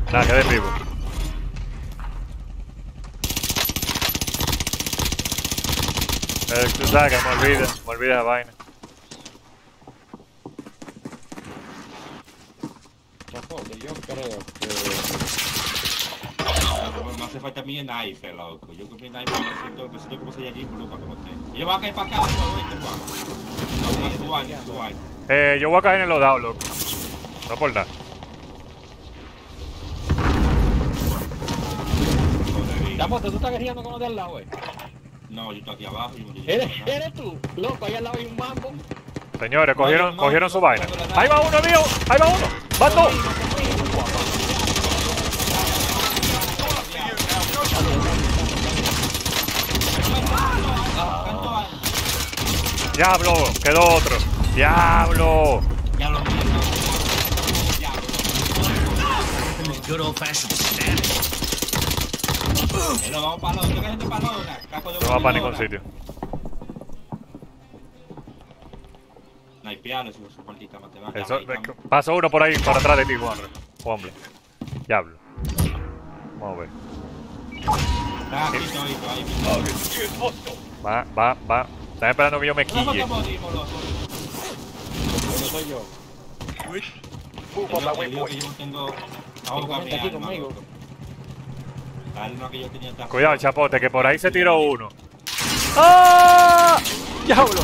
Nada, quedé vivo. Tú sabes que me olvida la vaina. Chapote, yo creo que... No hace falta mi knife, loco. Yo con mi knife me siento como soy allí, boludo, para como esté. Yo voy a caer para acá, Juan. Yo voy a caer en el lodado, loco. No por nada. Chapote, ¿tú estás guerreando con los de al lado, No, yo estoy aquí abajo. ¿Eres tú? Loco, ahí al lado hay un mambo. Señores, cogieron su vaina. ¡Ahí va uno, mío! ¡Ahí va uno! ¡Van dos! ¡Diablo! ¡Quedó otro! ¡Diablo! Ya lo vi. Good old fashioned Spanish. Vamos para los, gente para los. No va para ningún sitio. Snipealo, su maldita matemática. Eso, pasó uno por ahí, por atrás de ti, hombre. Diablo. Vamos a ver. Va. Están esperando que yo me quille. No soy yo. Yo tengo... Aquí conmigo. Cuidado, chapote, que por ahí se tiró uno. ¡Ah! ¡Diablo!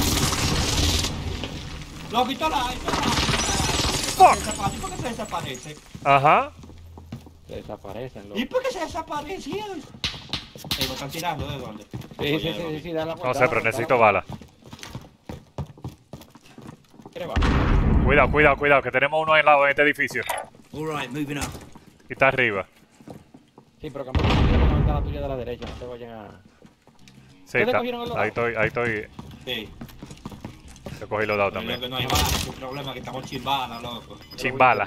Lo quitó la... ¡Fuck! ¿Por qué se desaparece? Ajá. Se desaparecen, loco. ¿Y por qué se desaparecieron? ¿Lo están tirando de dónde? Sí, da la vuelta. No sé, pero necesito balas. ¿Quieres balas? Cuidado, que tenemos uno al lado en este edificio. All right, moving up. Y está arriba. Sí, pero cambiamos la ventana tuya de la derecha, no te vayan a... Sí, ¿Ustedes está. cogieron el lado? Ahí estoy. Sí. Yo cogí los dados también. No hay balas, es un problema que estamos chimbalas, loco. Sin balas.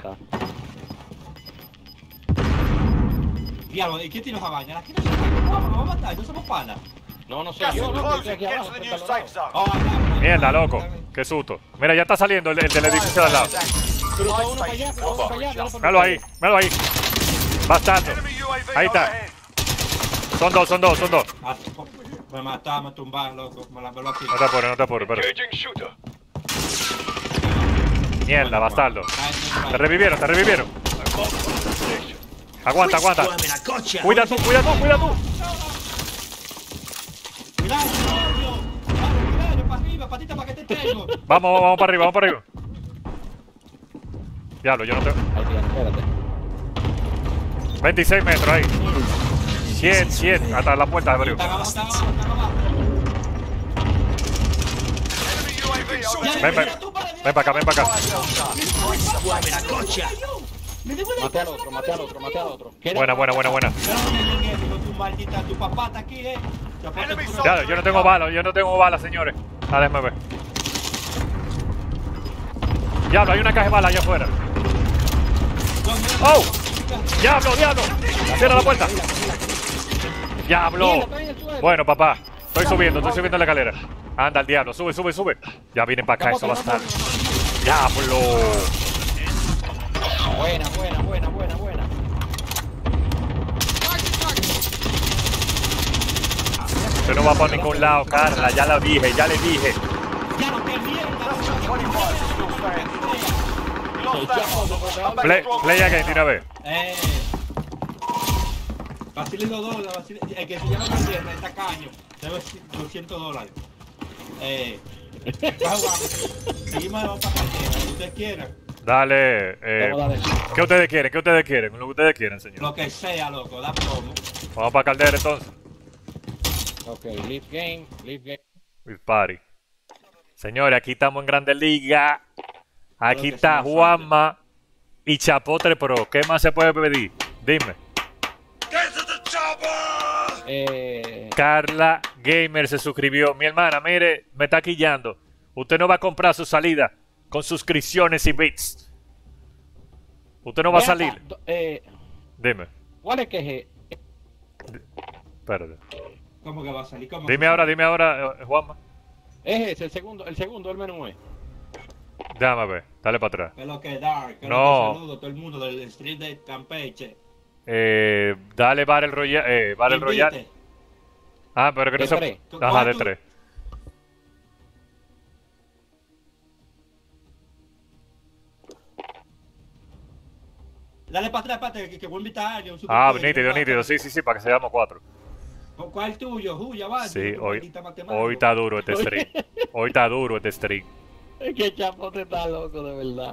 Diablo, ¿y quién tiene esa vaina? ¿Quién nos va a matar? ¿No somos panas? No soy yo, no, estoy aquí abajo. Mierda, loco. Qué susto. Mira, ya está saliendo el del edificio de al lado. Cruza uno para allá, Míralo ahí. Bastardo. Ahí está. Son dos. Me mataba, me tumbaba, loco. Me lo aquí. No te apures, pero. Mierda, bastardo. Te revivieron. Aguanta. Squirming, I gotcha. Cuida tú. Cuidado, para arriba, patita para que te tengo. Vamos para arriba. Diablo, yo no tengo. Ahí, tía, espérate. 26 metros ahí. 100. Hasta la puerta de abrió. Está abajo. Ven para acá. Squirming, I gotcha. Maté al otro. Buena. Tu papá está aquí, Ya, yo no tengo balas, señores. Déjame ver. Diablo, hay una caja de balas allá afuera. ¡Oh! ¡Diablo! ¡Cierra la puerta! ¡Diablo! Bueno, papá. Estoy subiendo la escalera. Anda, el diablo. Sube. Ya vienen para acá, eso va a estar. ¡Diablo! Buena. Usted no va para ningún lado, Carla. Ya le dije. Ya lo perdieron. Play again, de una vez. Basile $2, el que se llama Basile, está caño. Debe $200. Seguimos para cartera, lo que ustedes quieran. Dale. ¿Qué ustedes quieren? Lo que ustedes quieren, señor. Lo que sea, loco, da promo. Vamos para Caldera entonces. Ok, leave game. With party. Señores, aquí estamos en Grandes Ligas. Aquí está Juanma y Chapotre Pro. ¿Qué más se puede pedir? Dime. Carla Gamer se suscribió. Mi hermana, mire, me está quillando. Usted no va a comprar su salida con suscripciones y bits. Usted no va a salir. Dime. ¿Cuál es que es? Espérate. ¿Cómo que va a salir? Dime ahora, Juanma. Es ese, el segundo del menú es. Déjame ver, dale para atrás. Es lo que es Dark. No. Saludo a todo el mundo del stream de Campeche. Dale Battle Royale. Battle Royale. Invite. Ah, pero que no De se. tres. Ajá, de ¿Cuánto? 3. Dale para atrás, que voy a invitar a alguien. un Ah, super nítido, player, nítido. Sí, sí, sí, para que seamos 4. ¿Cuál es tuyo? Ya va. Sí, tu hoy maldita matemática. hoy está duro este stream. Hoy está duro este stream. Es que Chapote está loco, de verdad.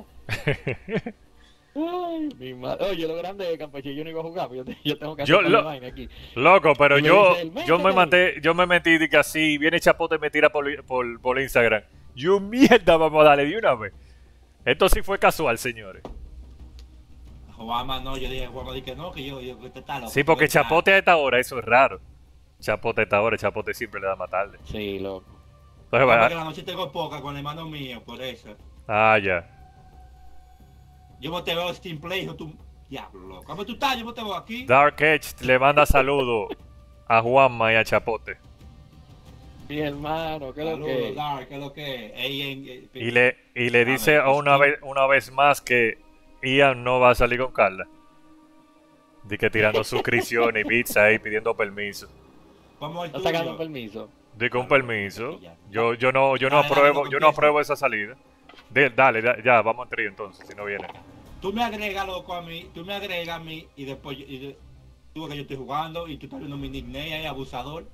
Ay, mi madre. Oye, lo grande de Campeche, yo no iba a jugar, pero yo tengo que hacer Yo la lo- vaina aquí. Loco, pero Y me yo, dice él, yo me metí y que así, viene Chapote y me tira por Instagram. Yo, mierda, vamos a darle de una vez. Esto sí fue casual, señores. Juanma, no, yo dije, Juanma, dije que no, que yo que te está loco. Sí, porque Tú estás- Chapote a esta hora, eso es raro. Chapote a esta hora, Chapote siempre le da más tarde. Sí, loco. Entonces, Porque va- la noche tengo poca con el hermano mío, por eso. ah, ya. Yo no te veo Steam Play, hijo, tú... Diablo, loco. ¿Cómo tú estás? Yo no te veo aquí. Dark Edge le manda saludos a Juanma y a Chapote. Mi hermano, ¿qué es lo Saludos, que? Dark, ¿qué es lo que es? Y le dice a una vez más que Ian no va a salir con Carla. De que tirando suscripciones y bits ahí pidiendo permiso. Vamos al Está tuyo. sacando permiso. De que un permiso. Yo no Dale, apruebo, dale, yo no apruebo esa salida. Dale, ya, vamos a entrar entonces, si no viene. Tú me agregas, loco, a mí. Tú me agregas a mí y después tú ves que yo estoy jugando y tú estás viendo mi nickname ahí, abusador.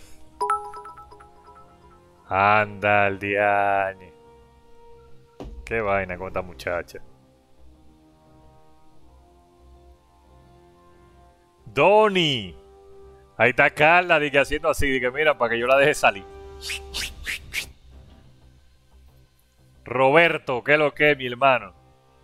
Anda al diañe. Qué vaina con esta muchacha. Donnie. Ahí está Carla, dije haciendo así, dije mira, para que yo la deje salir. Roberto, ¿qué es lo que es, mi hermano?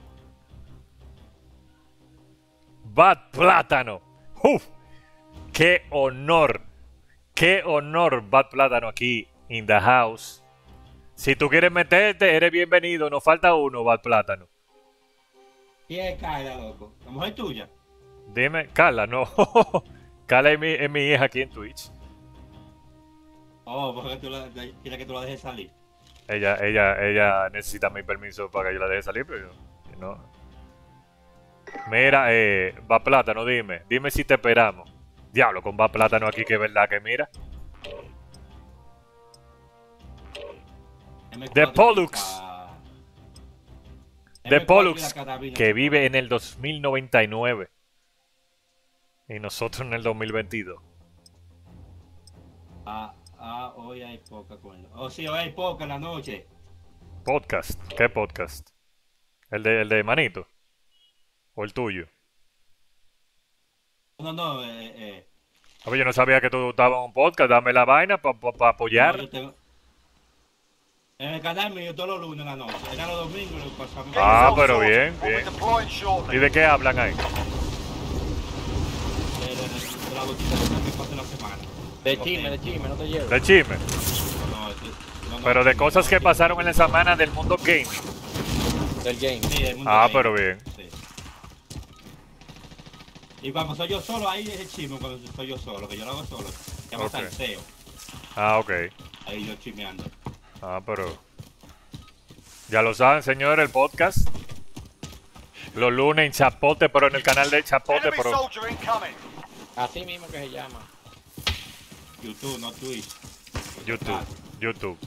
Bad Plátano. ¡Uf! ¡Qué honor! ¡Qué honor, Bad Plátano, aquí in the house! Si tú quieres meterte, eres bienvenido. Nos falta uno, Bad Plátano. ¿Quién es Carla, loco? ¿La mujer tuya? Dime, Carla, no. Carla es mi hija aquí en Twitch. Oh, porque tú quieres que tú la dejes salir. Ella necesita mi permiso para que yo la deje salir, pero yo no. Mira, Bad Plátano, dime si te esperamos. Diablo, con Bad Plátano aquí, que es verdad que mira. The Pollux. De Pollux, que vive en el 2099 y nosotros en el 2022. Hoy hay poca con... Oh, sí, hoy hay poca en la noche. Podcast, ¿qué podcast? ¿El de Manito? ¿O el tuyo? No, Oye, yo no sabía que tú estabas en un podcast, dame la vaina para apoyar. no, yo tengo... En el canal mío todos los lunes en la noche. Era los domingos lo pasamos. Ah, pero bien. ¿Y de qué hablan ahí? De la bochita que pasa la semana. De chisme, no te llevo. De chisme. No, Pero de cosas que pasaron en la semana del mundo gaming. Del game. Sí, del mundo Ah, gaming. pero bien. Sí. Y cuando soy yo solo, ahí es el chisme cuando soy yo solo, que yo lo hago solo. Se llama Ok. salseo. Ah, ok. Ahí yo chismeando. Ah, pero... Ya lo saben, señores, el podcast. Los lunes en Chapote, pero en el canal de Chapote, pero... Así mismo que se llama. YouTube, no Twitch. YouTube.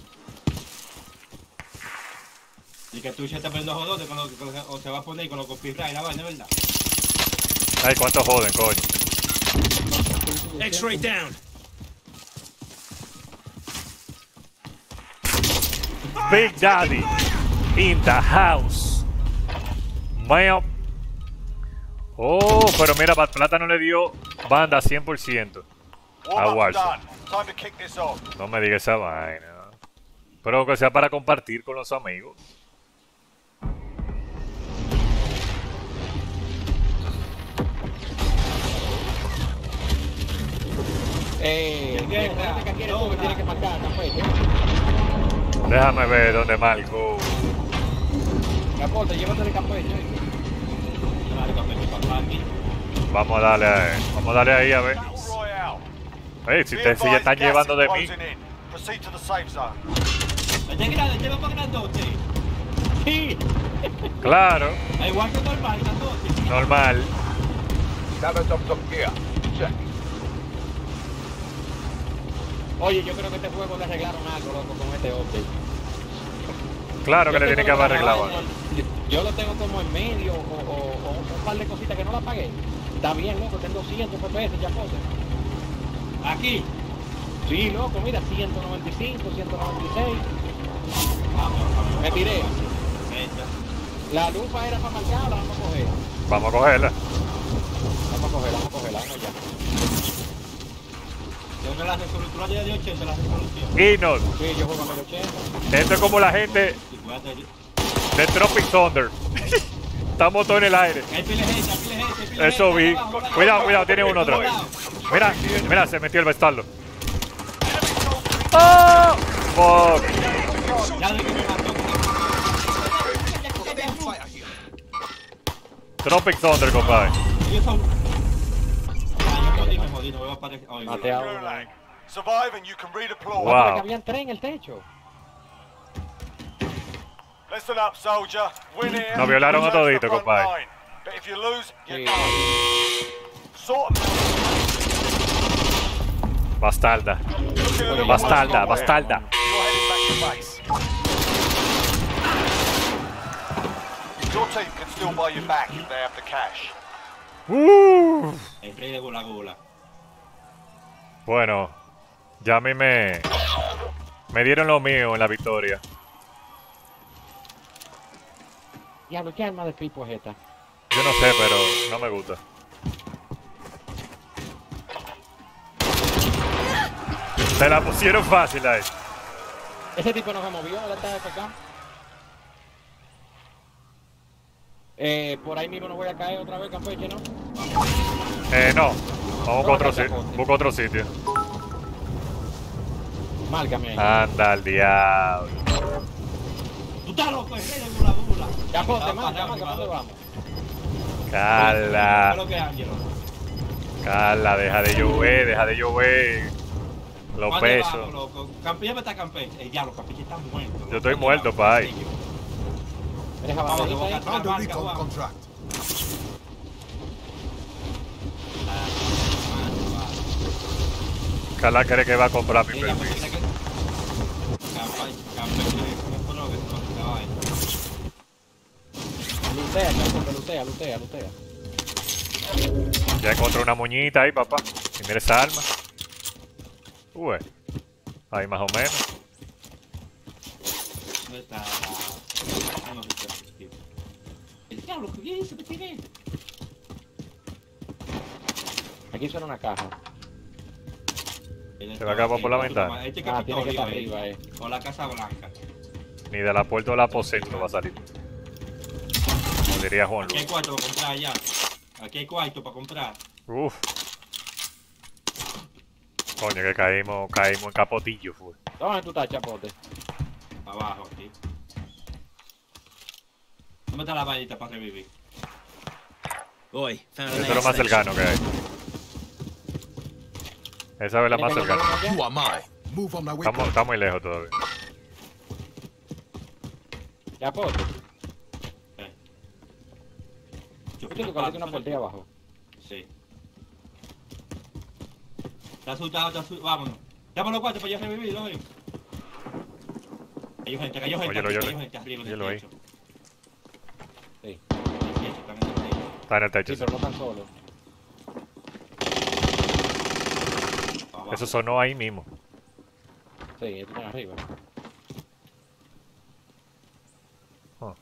Y que Twitch está poniendo jodones o se va a poner con los copyright, la vaina, ¿verdad? Ay, cuánto joden, coño. X-ray down. Big Daddy in the house. Meo. Oh, pero mira, Bad Plátano le dio banda 100% a Warzone. No me digas esa vaina. Pero aunque sea para compartir con los amigos. Recuerda que aquí eres tú que tienes que marcar, Campeche. Déjame ver dónde marco. Capote, llévate de Campeche. Claro, café, mi papá aquí. Vamos a darle ahí a ver. Ey, si ya están llevando de mí. Este grande, este va para grandote. Sí. Claro, Igual que normal, grandote. normal. Nava's up some gear. Check. Oye, yo creo que este juego le arreglaron algo, loco, con este update. Claro que Yo le tiene que tengo haber la arreglado vaina, algo. yo lo tengo como en medio o un par de cositas que no la pagué. Está bien, loco, tengo 100 FPS ya cosas. Aquí. Sí, loco, mira, 195, 196. Vamos. Me tiré. Esta. La lupa era para marcarla, vamos a coger. Vamos a cogerla. Vamos a cogerla, vamos ya. Yo la resolución, tú la tienes de 80 la resolución. Guinness. Sí, yo juego a 1080. Esto es como la gente Y cuídate. de Tropic Thunder. Estamos todos en el aire. Hay piles gente, hay piles gente, hay piles Eso gente, vi. abajo, abajo. Cuidado, cuidado, tiene uno otra vez. Mira, mira, se metió el bastardo. ¡Oh! Fuck. Ya vi que me mató. Tropic Thunder, compadre. Ellos son... yo me jodí, no voy a aparecer. Ay, Maté a uno. Gulag. Survive and you can redeploy. Wow. Porque habían 3 en el techo. Listen up, soldier. Win here. Nos violaron a return to the todito, front compadre. line. But if you lose, you're Sí. done. Sort 'em. Bastarda. Bastarda, bastarda. You're heading back to base. Your team can still buy you back if they have the cash. El rey de Gula Gula. Bueno, ya a mí me dieron lo mío en la victoria. Diablo, ¿qué arma de pipo es esta? Yo no sé, pero no me gusta. Se la pusieron fácil ahí. Ese tipo no se movió, él está de acá. Por ahí mismo no voy a caer otra vez, Campeche, ¿no? No. Vamos a otro sitio. Busca otro sitio. Márcame ahí. Anda al diablo. Tú estás loco, el rey de Gula Gula. Ya, José, Ah, marca, para ¿dónde vamos? ¿Qué Carla. es lo que es, Ángelo? Carla, deja de llover, deja de llover. Los ¿Cuándo pesos. vamos, loco? Campeche está Campeche. El diablo, Campeche está muerto. Yo estoy muerto, pa' ahí. ¿Eres Vamos, abajo vamos a ahí? gastar la marca, vamos. contract. Carla cree que va a comprar mi Ella me permiso. tiene que... Campeche, ¿cómo fue lo que se acaba ahí? Lutea, Campeche, lutea. Ya encontré una moñita ahí, papá. Y mira esa arma. Uy. Ahí más o menos. ¿Dónde está la... Ah, no, tío. El diablo, ¿qué hice? ¿Qué tiene? Aquí suena una caja. Se va a acabar por la ventana. Este Ah, tiene que estar Capitolio arriba, ahí. O la Casa Blanca. Ni de la puerta o la aposento va a salir. Como diría Juan Aquí hay Luis. cuarto para comprar allá. Aquí hay cuarto para comprar. Uf. Coño, que caímos en capotillo, fue. ¿Dónde tú estás, Chapote? Abajo, aquí. ¿Dónde está la vallita para revivir? Boy, found an Eso es lo air más station. cercano que hay. Esa es la más ¿Tienes que cercana. llegar allá? are mine. Move on my way. Estamos muy lejos todavía. Chapote, Yo ¿viste tú que abriste una puerta ahí abajo? Sí. Está asustado, vámonos. Llama los cuartos para yo revivir, ¿no? Cayó gente, Óyelo, cayó óyelo. gente arriba en Óyelo ahí. el techo. Sí. En el techo, están en el techo. Está en el techo. Sí, pero no tan solo. Abajo. Eso sonó ahí mismo. Sí, están arriba. Oh.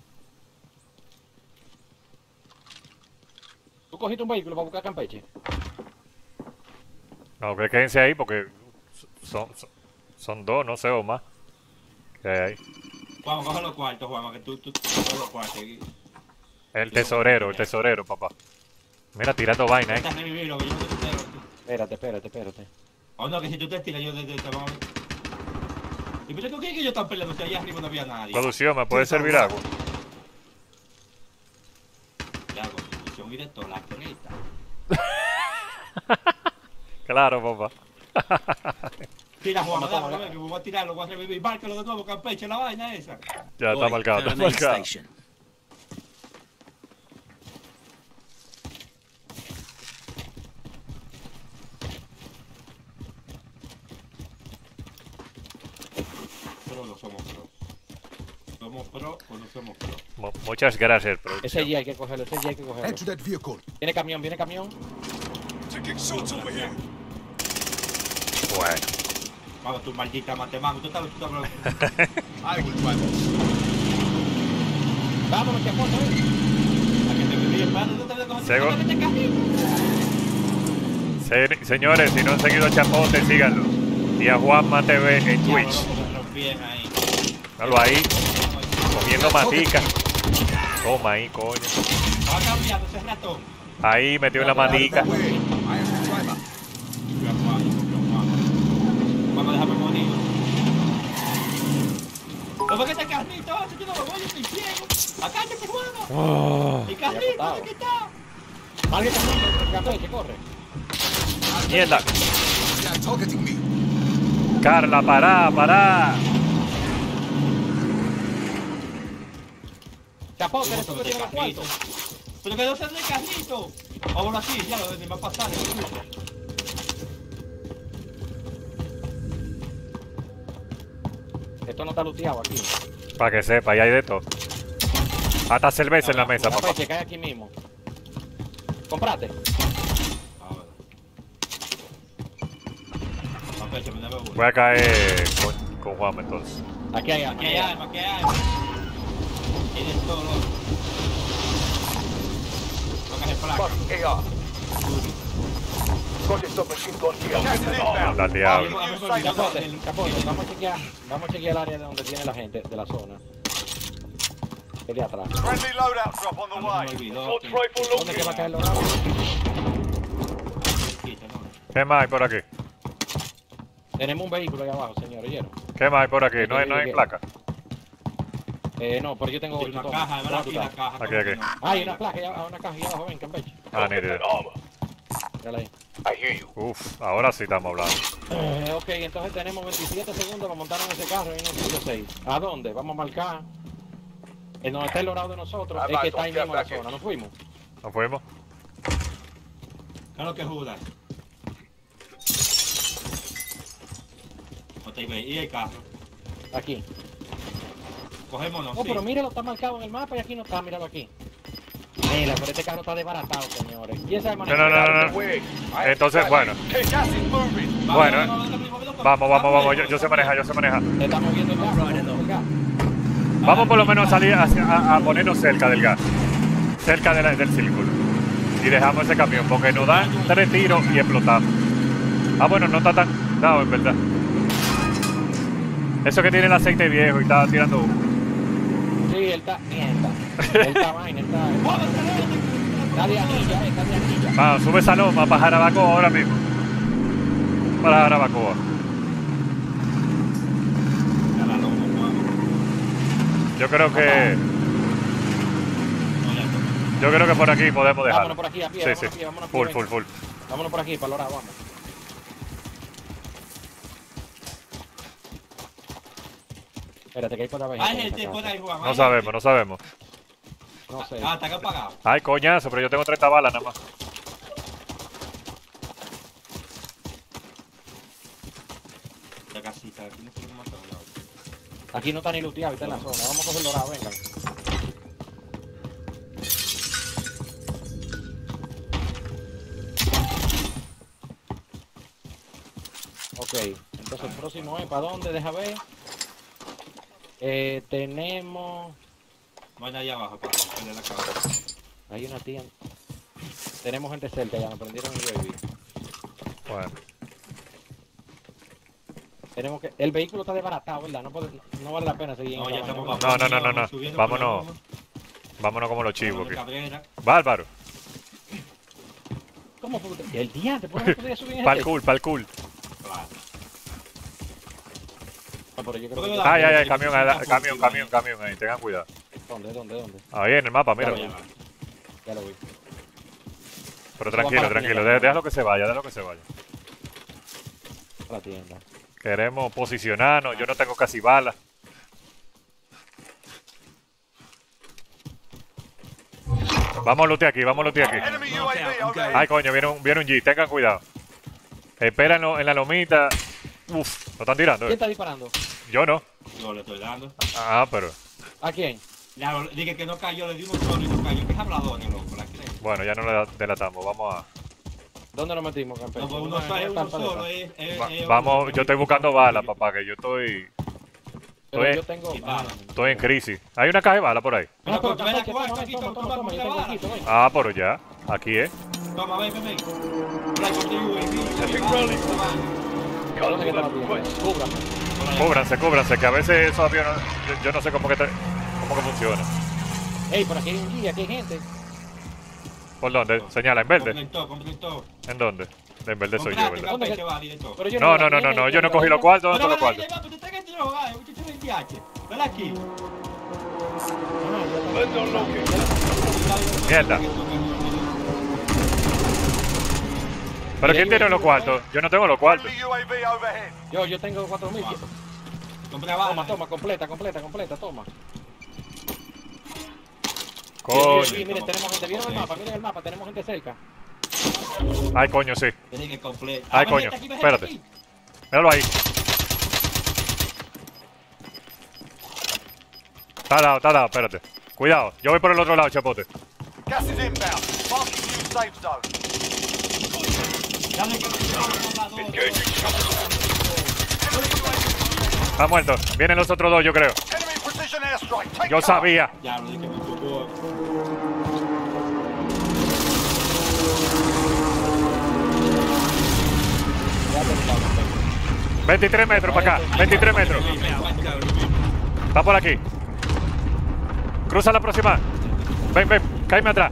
¿Tú cogiste un vehículo para buscar Campeche? No, que quédense ahí porque son dos, no sé, o más. Que hay ahí. Juan, coge los cuartos, Juan, que tú coge los cuartos. El tesorero, papá. Mira, tirando vaina, Estás revivirlo, que yo no te entero. Espérate. O no, que si tú te tiras, yo desde te vamos. ¿Y pero con quién que ellos están peleando? Si allá arriba no había nadie. Producción, ¿me puede servir agua? Ya, constitución y de toda la creta. Claro, papá. Tira, Juan, Toma, dame, que voy a tirarlo, voy a revivir. Márcalo de nuevo, Campeche, la vaina esa. Ya está Boy, marcado, found está an air marcado. station. somos pro. Somos pro o no somos pro. Muchas gracias, producción. Ese G hay que cogerlo, ese G hay que Head cogerlo. to that vehicle. Viene camión, viene camión. Bueno. Vamos, tu maldita matemática. Tú estás hablando. I will drive us. Vámonos, que aporta, A que te pedí el mano, tú te ves Sego. con este cajito. Señores, si no han seguido a Chapote, síganlo. Y a Juanma TV en Ya, Twitch. loco, me rompían ahí. Míralo ahí, comiendo matica. Toma ahí, coño. Va cambiando ese ratón. Ahí metió la matica. That way. I am the driver. Vamos a dejarme morir. ¿Cómo que este carrito? Yo no lo voy, yo estoy ciego. Acá te juego. Oh, El carrito, ¿dónde está? Alguien que café, que corre. mierda. They are targeting me. Carla, pará. Chapote, eres tú ¿Cómo que que tienes los carrito? cuartos. Pero que no se el carrito. Ahora sí, ya lo va a pasar. Esto no está luteado aquí. Para que sepa, ahí hay de todo. Hasta cerveza en la mesa, papá. Café, que cae aquí mismo. Comprate. Ahora. Papá, se me debe uno. Voy a caer con Juanma entonces. Aquí hay Aquí hay arma, aquí hay arma. Tienes todo loco. Tocas el placa. AR. Got it, submachine gun here. Gas is inbound. Al diablo. Chapote, Chapote, vamos a chequear el área de donde tiene la gente, de la zona. El de atrás. Friendly loadout drop on the Me way. olvidó. Assault rifle ¿Dónde que va a caer los lados? ¿Qué más hay por aquí? Tenemos un vehículo ahí abajo, señor, ¿oyeron? ¿Qué más hay por aquí? No hay placa. No, pero yo tengo Tiene 8 una caja, ¿verdad? Aquí la caja. Aquí, aquí. Ah, hay una placa, una caja ahí abajo, ven, Campeche. Ah, ni idea. Mírala ahí. I hear you. Uf, ahora sí estamos hablando. Ok, entonces tenemos 27 segundos para montar en ese carro y en el 6. ¿A dónde? Vamos a marcar. En donde está el lorado de nosotros, es que está ahí mismo en la zona. ¿Nos fuimos? ¿Nos fuimos? Claro que Judas. No te ve. ¿Y el carro? Aquí. Cogémonos. Oh, sí. pero míralo, está marcado en el mapa y aquí no está, míralo aquí. Mira, pero este carro está desbaratado, señores. ¿Quién sabe manejar? No. Entonces, bueno. Gas is moving. Bueno, vamos. Yo sé manejar, Te estamos viendo el gas. Vamos por lo menos a salir a ponernos cerca del gas. Cerca del círculo. Y dejamos ese camión, porque nos dan 3 tiros y explotamos. Ah, bueno, no está tan dado, en verdad. Eso que tiene el aceite viejo y está tirando humo. Sí, él está. Mierda. Él está vaina, está de anilla, está de anilla. Vamos, sube esa loma para Jarabacoa ahora mismo. Para Jarabacoa. Yo creo que por aquí podemos dejarlo. Vámonos por aquí, a pie, Sí, vámonos sí. a pie, vámonos a pie, venga. Full. Vámonos por aquí, para Lora, vamos. Espérate, que hay por abajo. Hay gente por ahí, Juan. No sabemos. No sé. Ah, está apagado. Ay, coñazo, pero yo tengo 30 balas nada más. La casita, aquí no tenemos más lado. Aquí no está ni luteado, está en la zona. Vamos a coger Lora, vengan. Ok, entonces el próximo es ¿para dónde? Deja ver. Tenemos. Van allá abajo para romperle la cabeza. Hay una tienda. Tenemos gente cerca, ya nos prendieron el baby. Bueno, Tenemos que. El vehículo está desbaratado, ¿verdad? No vale la pena seguir en No, esta ya vaina, estamos ¿verdad? No. subiendo Vámonos. por ahí, vámonos como los chivos vamos de aquí. Cabrera. Bárbaro. ¿Cómo fue? El día, ¿te puedes subir en Pa'l este? cool. Claro. Ah, pero yo creo Porque que... la- Ay, camión ahí, tengan cuidado. ¿Dónde? Ahí en el mapa, mira. Ya lo vi. Pero Eso va para la tranquilo, tienda. déjalo que se vaya. A la tienda. Queremos posicionarnos, yo no tengo casi balas. Vamos a lootear aquí. Enemy UAV overhead. Ay, coño, viene un G, tengan cuidado. Espérenlo en la lomita. Uf, lo están tirando, ¿Quién está disparando? Yo no. Yo le estoy dando. Ah, pero... ¿A quién? Ya, dije que no cayó, le di un solo y no cayó. ¿Qué es hablador, loco? ¿La crees? Bueno, ya no le delatamos. Vamos a... ¿Dónde nos metimos, campeón? No, pues uno solo. Vamos, yo estoy buscando balas, papá, que yo estoy... Pero yo tengo... Estoy en crisis. Hay una caja de balas por ahí. Pero pero ven Campeche, aquí, toma, aquí, toma, toma, yo tengo aquí, ven. Ah, pero ya. Aquí es. Toma, ven. Por ahí contigo, ¿Dónde que está la tienda? Cúbrame. Cúbranse, que a veces esos aviones... Yo no sé cómo que funciona. Ey, por aquí hay un guía, aquí hay gente. ¿Por dónde? Señala, ¿en verde? Completó. ¿En dónde? En verde soy yo, ¿verdad? Pero yo No, veo la tienda, yo no cogí los cuartos. ¿Dónde Pero están los ven cuartos? tú estás en droga, tú estás en DH. Ven aquí. Mierda. ¿Pero quién tiene los cuartos? Yo no tengo los cuartos. Friendly UAV overhead. Yo tengo 4000. Compra balas. Toma, completa, toma. Coño. Sí, miren, tenemos gente, miren el mapa, tenemos gente cerca. Ay, coño, sí. Tienen que completar. Ay, coño. Espérate. Míralo ahí. Está dado, espérate. Cuidado, yo voy por el otro lado, chapote. Gas is inbound. Marking new safe zone. Dale que Está muerto. Vienen los otros dos, yo creo. Enemy precision airstrike. Take Yo cover. sabía. Ya, lo dije que me tocó. 23 metros para acá. 23 metros. Está por aquí. Cruza la próxima. Ven, cáeme atrás.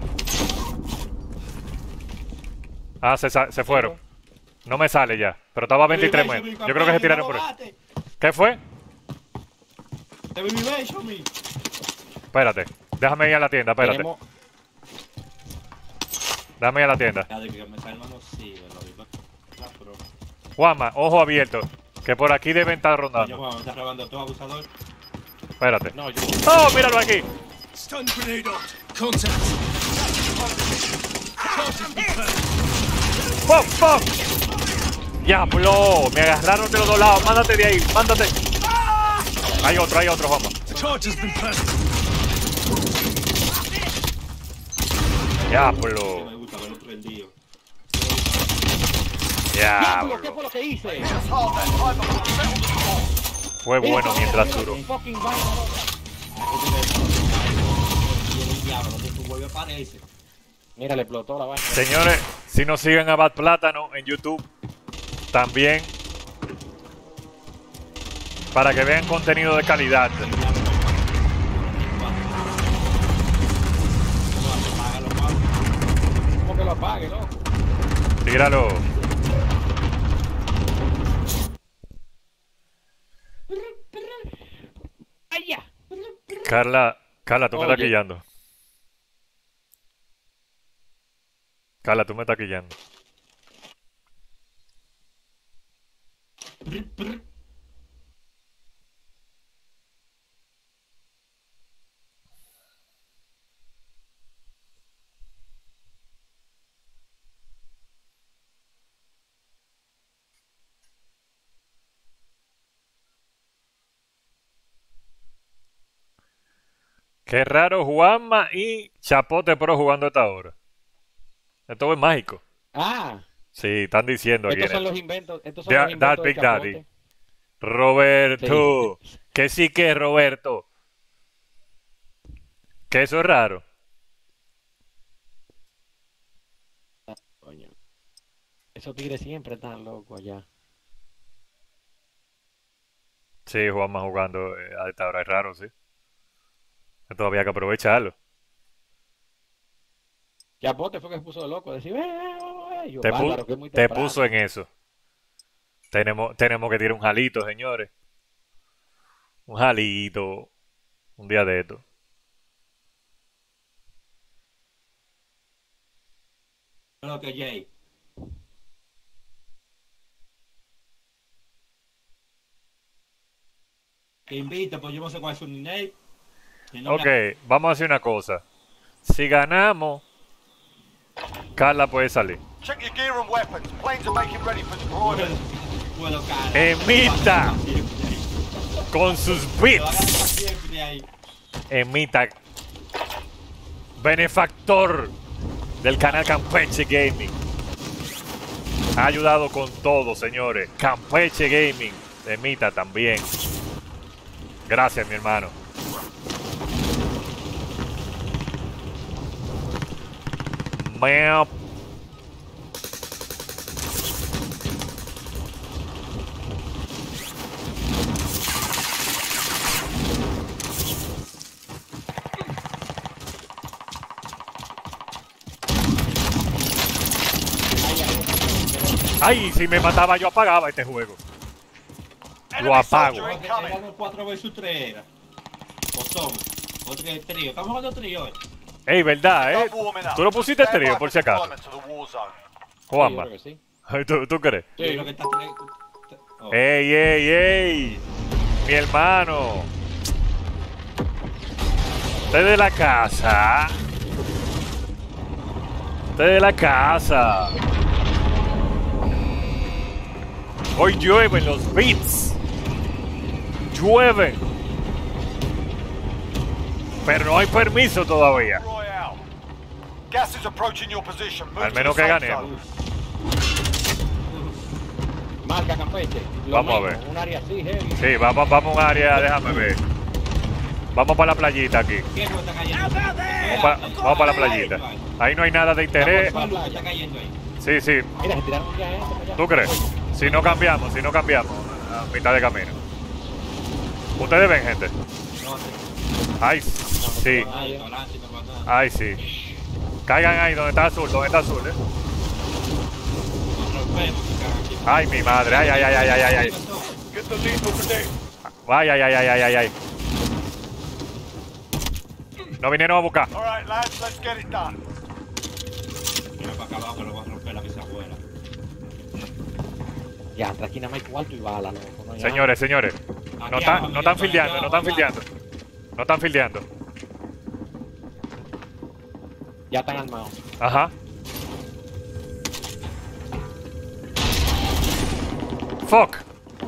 Ah, se fueron. No me sale ya. Pero estaba a 23 metros. Yo creo que se tiraron por ahí. ¿Qué fue? Espérate. Déjame ir a la tienda, espérate. Déjame ir a la tienda. Juanma, ojo abierto. Que por aquí deben estar rondando. Espérate. No, yo... ¡Oh, míralo aquí! Stun grenade out. Contact. ¡Pum, pum! ¡Diablo! Me agarraron de los dos lados. Mándate de ahí, mándate. Hay otro, Juanma. Charge has been planted. ¡Diablo! ¡Diablo! ¿Qué fue lo que hice? Just hold that time before you settle the score. Fue bueno mientras duró. Fucking vaina, mira, le explotó la vaina. Señores, si nos siguen a Bad Plátano en YouTube, también para que vean contenido de calidad. ¿Cómo que lo apague, loco? Tíralo. ¡Ay, ya! Carla, tú me estás Oye. quillando. Carla, tú me estás quillando. Qué raro Juanma y Chapote Pro jugando a esta hora. Esto es mágico. Ah, Sí, están diciendo aquí. estos son en el- los inventos. Estos son los That inventos de Big Daddy. Chapote. Roberto. Que sí que es Roberto. Que eso es raro. Coño. Esos tigres siempre están locos allá. Sí, Juanma jugando a esta hora es raro, sí. Esto había que aprovecharlo. Chapote fue que se puso de loco. Decir, yo, Te, bárbaro, que es muy te temprano. puso en eso. Tenemos que tirar un jalito, señores. Un jalito. Un día de esto. Lo que Jay. Que invita, pues yo no sé cuál es su nickname. Si no me- Ok, vamos a hacer una cosa. Si ganamos, Carla puede salir. Check your gear and weapons. Planes are making ready for deployment. Puedo caer. ¡Emita! con sus Lo hagan para bits. siempre ahí. Emita, benefactor del canal Campeche Gaming. Ha ayudado con todo, señores. Campeche Gaming. Emita también. Gracias, mi hermano. Meow. Ay, si me mataba yo apagaba este juego. Lo apago. Eran 4 vs 3 era. O son. O trío. Estamos jugando trío. Ey, verdad, Start warming up. Tú lo pusiste el Stand trío by por for si acaso. deployment to the war zone. Sí, yo Juanma. creo que sí. ¿Tú crees? Yo creo que está oh. ¡Ey, ey, ey! Mi hermano. Usted de la casa. Usted de la casa. Hoy llueven los beats. Llueven. Pero no hay permiso todavía. Royale. Gas is approaching your position. Move Al to menos the que safe ganemos. zone. Marca Campeche. Lo Vamos a mismo, ver. Un área así, heavy. Sí, vamos a un área, déjame ver. Vamos para la playita aquí. ¿Qué juego está cayendo? Vamos para la playita. Ahí no hay nada de interés. ¿Cuál luz está cayendo ahí? Sí, sí. Mira, se tiraron un viaje para allá. ¿Tú crees? Si no cambiamos, a mitad de camino. Ustedes ven, gente. No, Ay, sí. ay, adelante, no pasa nada. Ay, sí. Caigan ahí donde está azul, Nos rompemos, aquí. Ay, mi madre. Ay, ay, ay, ay, ay, ay, ay. Get the lethal grenade. Ay, ay, ay, ay, ay, ay, ay. No vinieron a buscar. All right, lads, let's get it done. Mira para acá abajo, lo voy a romper la bisabuela. Ya, entre aquí nada más hay cuarto y bala, loco. No hay Señores, señores. No están fildeando, no están fildeando. No están fildeando. nada. Ya están armados. Ajá. Fuck.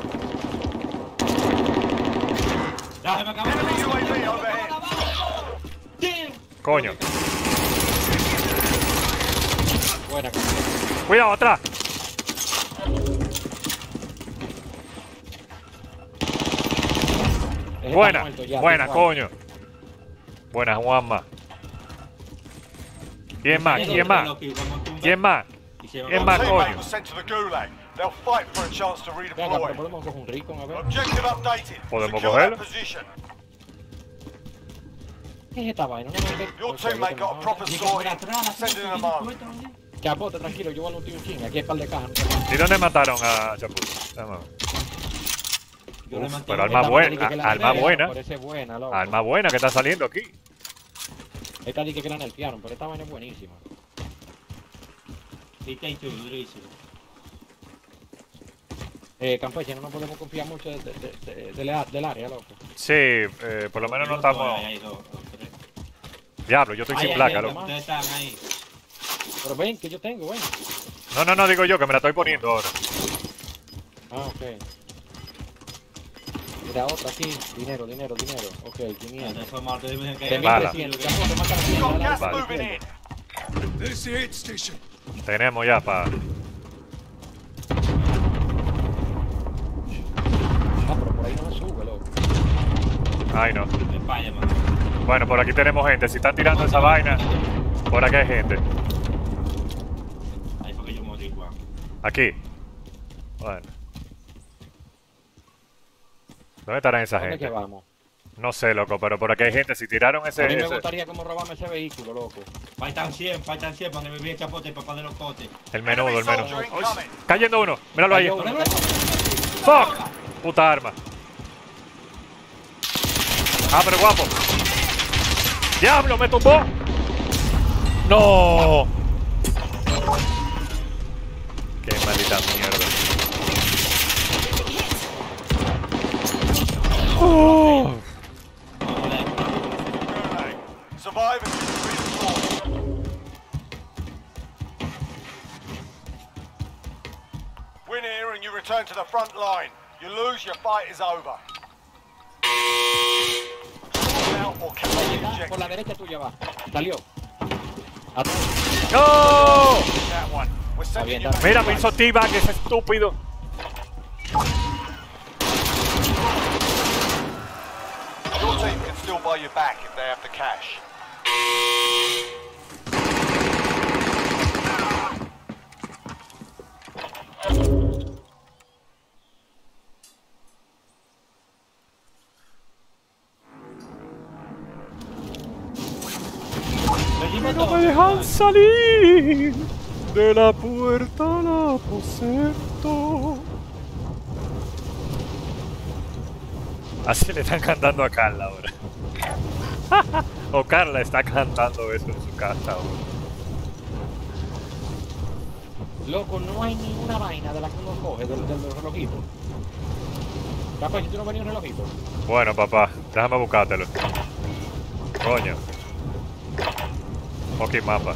Ya, se me acabó. Enemy UAV overhead. Coño. Buena. Cuidado, atrás. Ese Buena, está muerto ya, buena, igual. coño. Buena, Juanma. ¿Quién más? ¿Quién más? ¿Quién más? ¿Quién más, Teammate coño? was sent to the gulag. They'll fight for a chance to Venga, pero redeploy. podemos coger un rico, a ver. Objective updated. ¿Podemos Secure cogerlo? that position. ¿Qué es esta vaina? No me Your teammate got a proper sword. Send in a mark. Chapote, tranquilo, yo voy a un tío king. Aquí hay par de cajas. ¿Y dónde mataron a Chapul? Déjame ver. Yo le Uf, mantengo- pero alma buena, alma buena. Parece buena, loco. Alma buena que está saliendo aquí. Esta dije que la nerfearon, pero esta vaina es buenísima. Sí, está hecho durísimo. Campeche, no nos podemos confiar mucho del área, loco. Sí, por lo menos no estamos... Ahí hay dos, tres. Diablo, yo estoy Ahí sin hay placa, gente, loco. ustedes están ahí. Pero ven, que yo tengo, ven. No, digo yo que me la estoy poniendo ahora. Ah, ok. Mira, otra aquí. Dinero. Ok, 500. Eso, Marta, dime que- De Bala. 1300. Chapote, mata la Got tienda, gas dale, moving dale, in. There's the aid station. Tenemos ya para... Ah, pero por ahí no me sube, loco. Ay, no. Me falla, man. Bueno, por aquí tenemos gente. Si están tirando esa vaina, por aquí hay gente. Ahí fue que yo morí, Juan. Aquí. Bueno. ¿Dónde estarán esa ¿Dónde que gente? vamos? No sé, loco, pero por aquí hay gente. Si tiraron A ese... mí me ese- gustaría como robarme ese vehículo, loco. Faltan 100 para que me vea el chapote, papá de los cotes. El menudo, Enemy el menudo. soldier incoming. Cayendo uno. Míralo ahí. Cayó uno. ¡Fuck! Puta arma. Ah, pero guapo. ¡Diablo! ¡Me tumbó! ¡No! ¡Qué maldita mierda! ¡Oh! Gulag. Survive and redeploy. Win here and you return to the front line. You lose, your fight is over. out or capture the Por la objective. derecha tuya va. Salió. ¡No! That one. We're sending you bien, back. Mira, me hizo T-Bag ese estúpido. Your team can still buy you back if they have the cash. No me dejan salir de la puerta al aposento. Así le están cantando a Carla ahora. O Carla está cantando eso en su casa ahora. Loco, no hay ni una vaina de la que uno coge, del relojito. Capaz, si tú no venías un relojito. Bueno, papá, déjame buscártelo. Coño. Ok, mapa.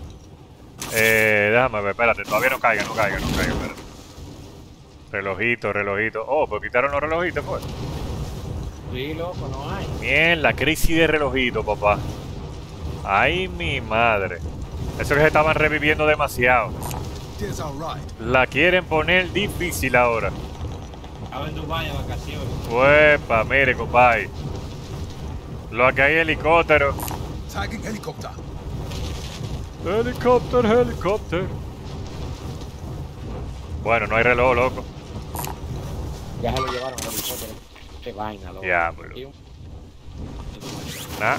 Déjame ver, espérate, todavía no caiga, espérate. Relojito. Oh, pues quitaron los relojitos, pues. Sí, loco, no hay. Mierda, crisis de relojito, papá. Ay, mi madre. Eso que se estaban reviviendo demasiado. Here's our ride. La quieren poner difícil ahora. Estaba en Dubái de vacaciones. Uepa, mire, compadre. Lo que hay helicóptero. Tagging helicopter. Helicóptero. Bueno, no hay reloj, loco. Ya se lo llevaron al helicóptero. Qué vaina, loco. Diablo. Y un- Nah.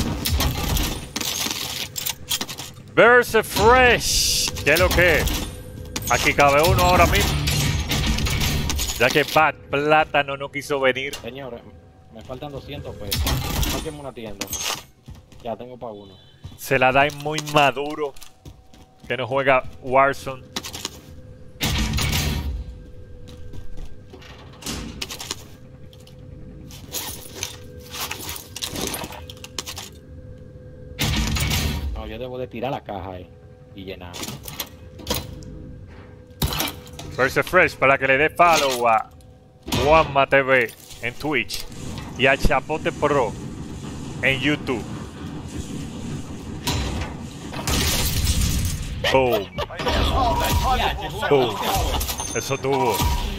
Verse Fresh. ¿Qué es lo que es? Aquí cabe uno ahora mismo. Ya que Bad Plátano no quiso venir. Señores, me faltan 200 pesos. Sáquenme una tienda. Ya tengo para uno. Se la da muy maduro. Que no juega Warzone. No, yo debo de tirar la caja ahí y llenar. Verse Fresh para que le dé follow a Juanma TV en Twitch y a Chapote Pro en YouTube. Boom. Boom. Eso tuvo.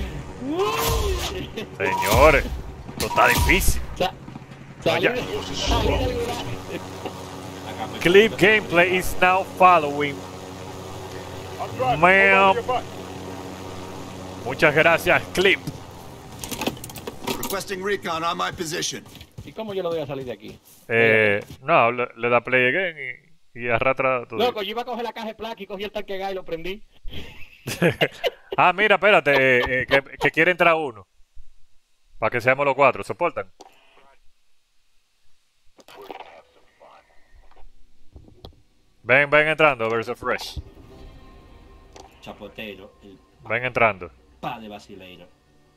Señores, esto está difícil. Salí ya. de- salí del lugar. Clip gameplay is now following. Ma'am. Muchas gracias, Clip. Requesting recon on my position. ¿Y cómo yo lo voy a salir de aquí? No, le da play again y arrastra todo. Loco, yo iba a coger la caja de placa y cogí el tanque gas y lo prendí. Ah, mira, espérate, que quiere entrar uno. Para que seamos los cuatro, ¿soportan? Ven entrando, Versus Fresh. Chapotero, el Ven entrando. pa de Basileiro.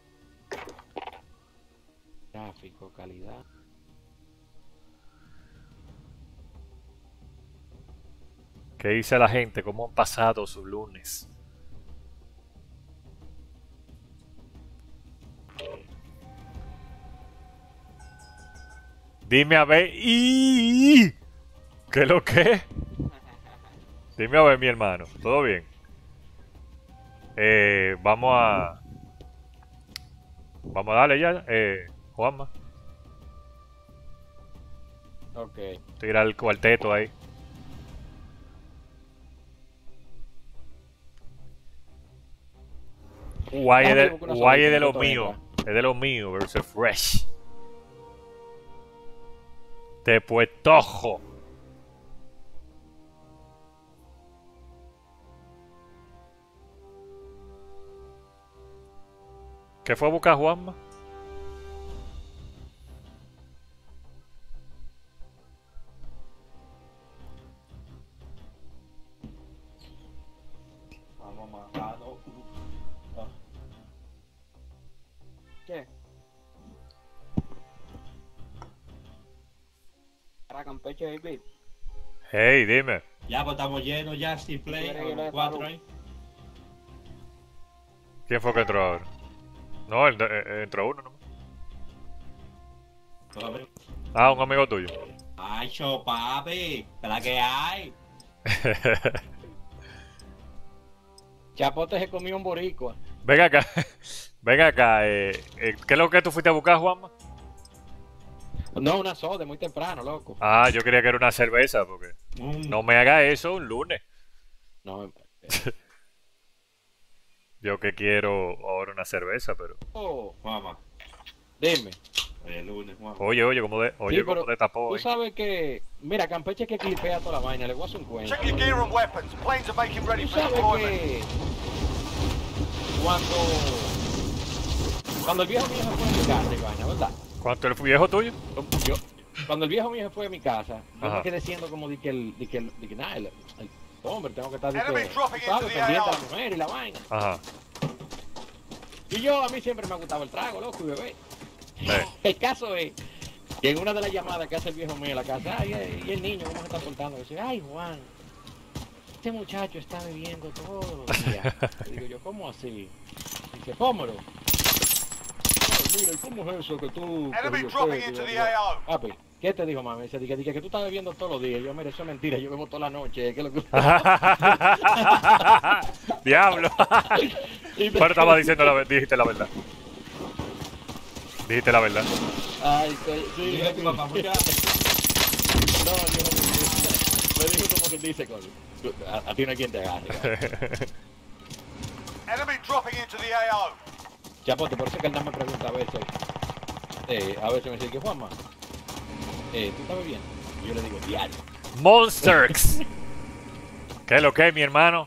Gráfico, calidad. ¿Qué dice la gente? ¿Cómo han pasado sus lunes? Dime a ver. ¿Qué es lo que? Dime a ver, mi hermano. ¿Todo bien? Vamos a darle ya, Juanma. Ok. Tira el cuarteto ahí. Guay es de lo mío. Es de lo mío, versus Fresh. Te puestojo. ¿Qué fue a buscar Juanma? Vamos a matarlo. ¿Qué? Para Campeche, baby. Hey, dime. Ya, pues estamos llenos ya, sin play. ¿Quieres que A le los 4 paro? ahí. ¿Quién fue que entró ahora? No, entró uno nomás. A ver. Ah, un amigo tuyo. Ay, cho, papi. ¿Para qué hay? Chapote se comió un boricua. Venga acá. Venga acá. ¿Qué es lo que tú fuiste a buscar, Juanma? No, una soda, muy temprano, loco. Ah, yo creía que era una cerveza, porque no me haga eso un lunes. No, Yo que quiero ahora una cerveza, pero... oh, Mamá. dime. El lunes, mamá. Oye, como de, Sí, como pero de tapó tú ahí. sabes que, mira, Campeche que clipea toda la vaina, le voy a hacer un cuento. Check your gear and weapons. Planes are making ready Tú for sabes deployment. que cuando el viejo mío se fue de mi casa, y vaina, ¿verdad? ¿Cuánto el viejo tuyo? Cuando el viejo mío se fue de mi casa, yo Ajá. me quedé siendo como de que nada, el hombre, tengo que estar de Enemy que, dropping tú sabes, into the pendiente a AO. la mujer y la vaina. Ajá. Y yo, a mí siempre me ha gustado el trago, loco, y bebé. Eh. El caso es que en una de las llamadas que hace el viejo mío en la casa, ay, y el niño, ¿cómo se está portando? Dice, ay, Juan, este muchacho está bebiendo todos los días. Y digo yo, ¿cómo así? Dice, pómelo. Ay, mira, ¿y cómo es eso que tú... Enemy dropping into the AO. Papi, ¿qué te dijo, mami? Dice, que tú estás bebiendo todos los días. Yo, mira, eso es mentira, yo bebo toda la noche. ¿Qué es lo que... Diablo. Pero estaba diciendo dijiste la verdad. Dijiste la verdad. Ay, sí. Dile a tu papá, muchacho. No, me dijo como que dice, coño. A ti no hay quien te agarre. Enemy dropping into the AO. Chapote, por eso es que él no me pregunta a veces me dice que Juanma, ¿tú estás bebiendo? Y yo le digo, diario. Monsters. ¿Qué es lo que es, mi hermano?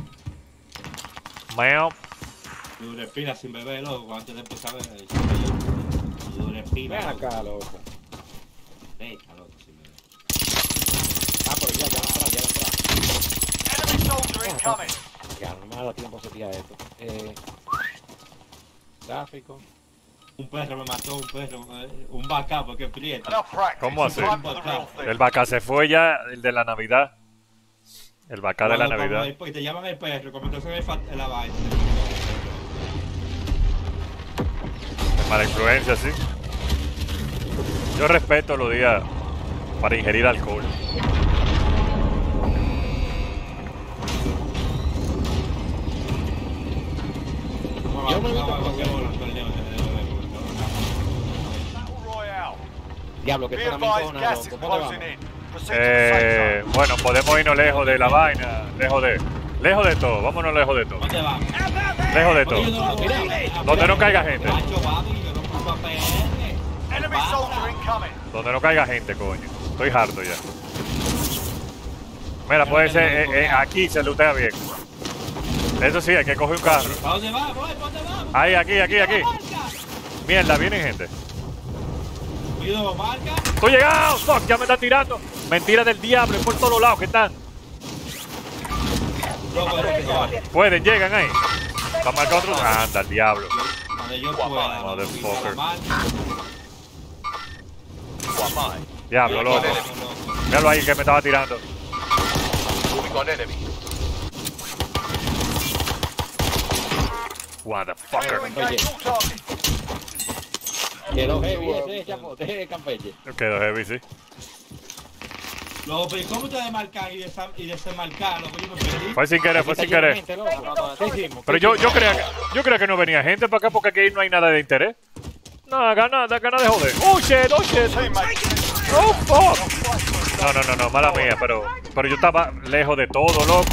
Meo. Tú respiras sin beber, loco, antes de empezar a beber. Tú respiras. Ven acá, loco. Deja, loco, sin beber. Ah, pero ya entra. Enemy soldier incoming. Ya, no me da tiempo a setear esto. Gráfico. Un perro me mató, un vaca porque es prieto. Enough practice. ¿Cómo así? Time for the real thing. El vaca se fue ya, el de la Navidad. El vaca de la Navidad. Y te llaman el perro, como entonces en la vaina. Es mala influencia, sí. Yo respeto los días para ingerir alcohol. Yo me gusta Battle Royale. Diablo, que Be esto era mi advised, zona, gas is loco. ¿Cómo te closing vamos? in. Proceed to the safe zone. Bueno, podemos irnos lejos de la vaina, lejos de todo, vámonos lejos de todo, ¿Dónde va? lejos de todo, donde no caiga gente, Macho, papi, yo no culpo a PR. Enemy soldier incoming. donde no caiga gente, coño, estoy harto ya. Mira, puede ser, aquí se lootea bien. Eso sí, hay que coger un carro. ¿Para dónde va? Voy, ¿para dónde va? Ahí, aquí. Mierda, viene gente. Cuidado, marca. ¡Estoy llegado! ¡Fuck! Ya me están tirando. Mentira del diablo, es por todos lados que están. Loco, Pueden, llegan ahí. Para marcar otro. Anda, el diablo. donde yo pueda. Motherfucker. One mine. Diablo, loco. Míralo ahí que me estaba tirando. We got enemy. What the Clear to fucker. engage all targets. Quedó heavy ese Chapote, Campeche. Quedó heavy, sí. Loco, pero ¿y cómo te desmarcan y desmarcan? Loco, yo me perdí. Fue sin querer, fue sin querer. ¿Qué hicimos? Pero yo creía que no venía gente para acá porque aquí no hay nada de interés. Nada de joder. Oh shit. Teammates. Oh fuck. No, mala mía, pero yo estaba lejos de todo, loco.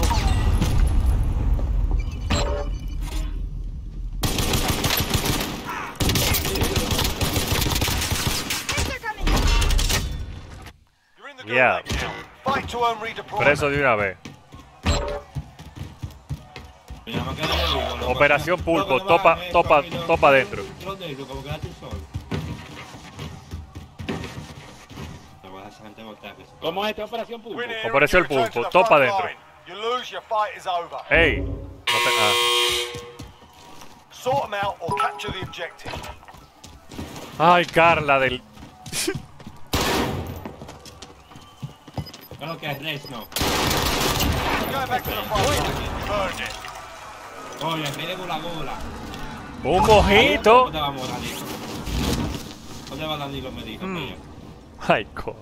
You're in the Yeah. gulag now. Fight to earn redeployment. Preso de una vez. Mira, me quedé vivo, loco. Operación Pulpo, Loco, no me hagas esto, topa a mí, loco. topa adentro. ¿Dónde dices? Como quedaste solo. Te voy a dejar esa gente botar, que se- ¿Cómo es esta operación pública? Win here, Apareció el you return to pulpo, the topa front adentro. line. You lose, your fight is over. Ey. No te- Sort them out or capture the objective. Ay, Carla del... Creo que es Resno. Go back to the front line. Burned it. Oye, mire gula gula. Un mojito. ¿Dónde vamos, Danilo? ¿Dónde va Danilo? Me dijo, mía. My God.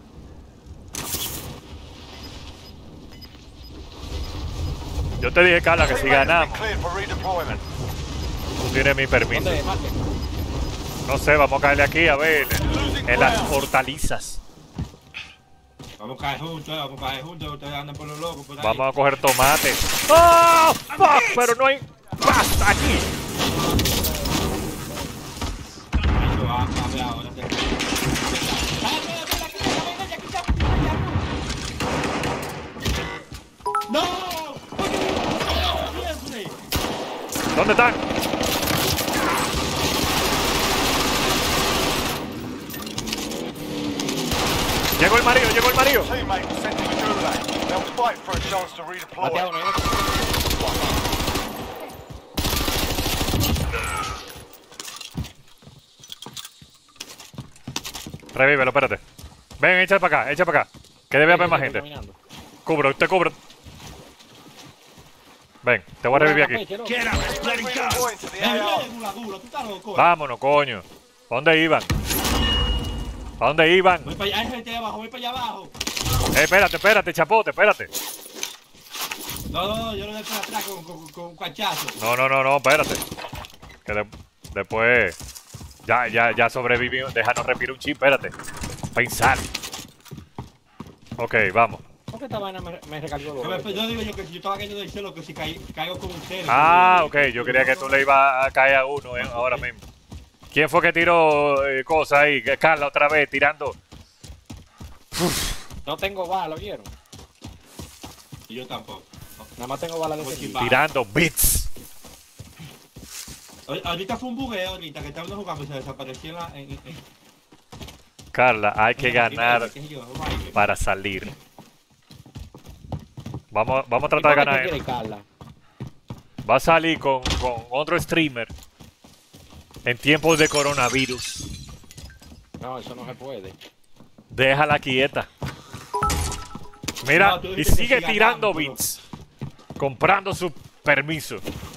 Yo te dije, Carla, que si Teammate has been ganamos, cleared for redeployment. tú tienes mi permiso. ¿Dónde, Marque? No sé, vamos a caerle aquí a ver en las hortalizas. Vamos a caer juntos, ustedes andan por los locos por ahí. Vamos a coger tomates. ¡Oh! ¡Fuck! Pero no hay pasta aquí. Eso va a ver ahora. ¡No! ¿Dónde están? Llegó el marido, llegó el marido. Teammate was sent to the gulag. They'll fight for a chance to redeploy. Batea uno, Revívelo, espérate. Ven, echa para acá, echa para acá. Que debe haber más gente. Caminando. Cubro, te cubro. Ven, te voy a revivir aquí. Redeploying to the AR. Tú estás loco. Vámonos, coño. ¿Para dónde iban? ¿Para dónde iban? Voy para allá, hay gente abajo, voy para allá abajo. Espérate, chapote, espérate. No, yo lo dejo atrás con un cachazo. No, espérate. Que después... Ya sobrevivimos. Déjanos respirar un chip, espérate. Pensar. Ok, vamos. ¿Por qué esta vaina me recargó Yo digo yo que si yo estaba cayendo del cielo, que si caigo con ustedes. Ah, ok, yo creía que tú le ibas a caer a uno ahora mismo. ¿Quién fue que tiró cosas ahí? Carla otra vez tirando. No tengo bala, ¿vieron? Y yo tampoco. Nada más tengo bala de ese tipo. Tirando bits. Ahorita fue un bugueo, ahorita que estábamos jugando y se desapareció en Carla, hay que en- ganar qué sé yo, baile. para salir. Vamos a tratar de ganar. ¿Qué quiere Carla? Va a salir con otro streamer en tiempos de coronavirus. No, eso no se puede. Déjala quieta. Mira, No, tú y dices que sigue si tirando ganamos, bits. Comprando su permiso.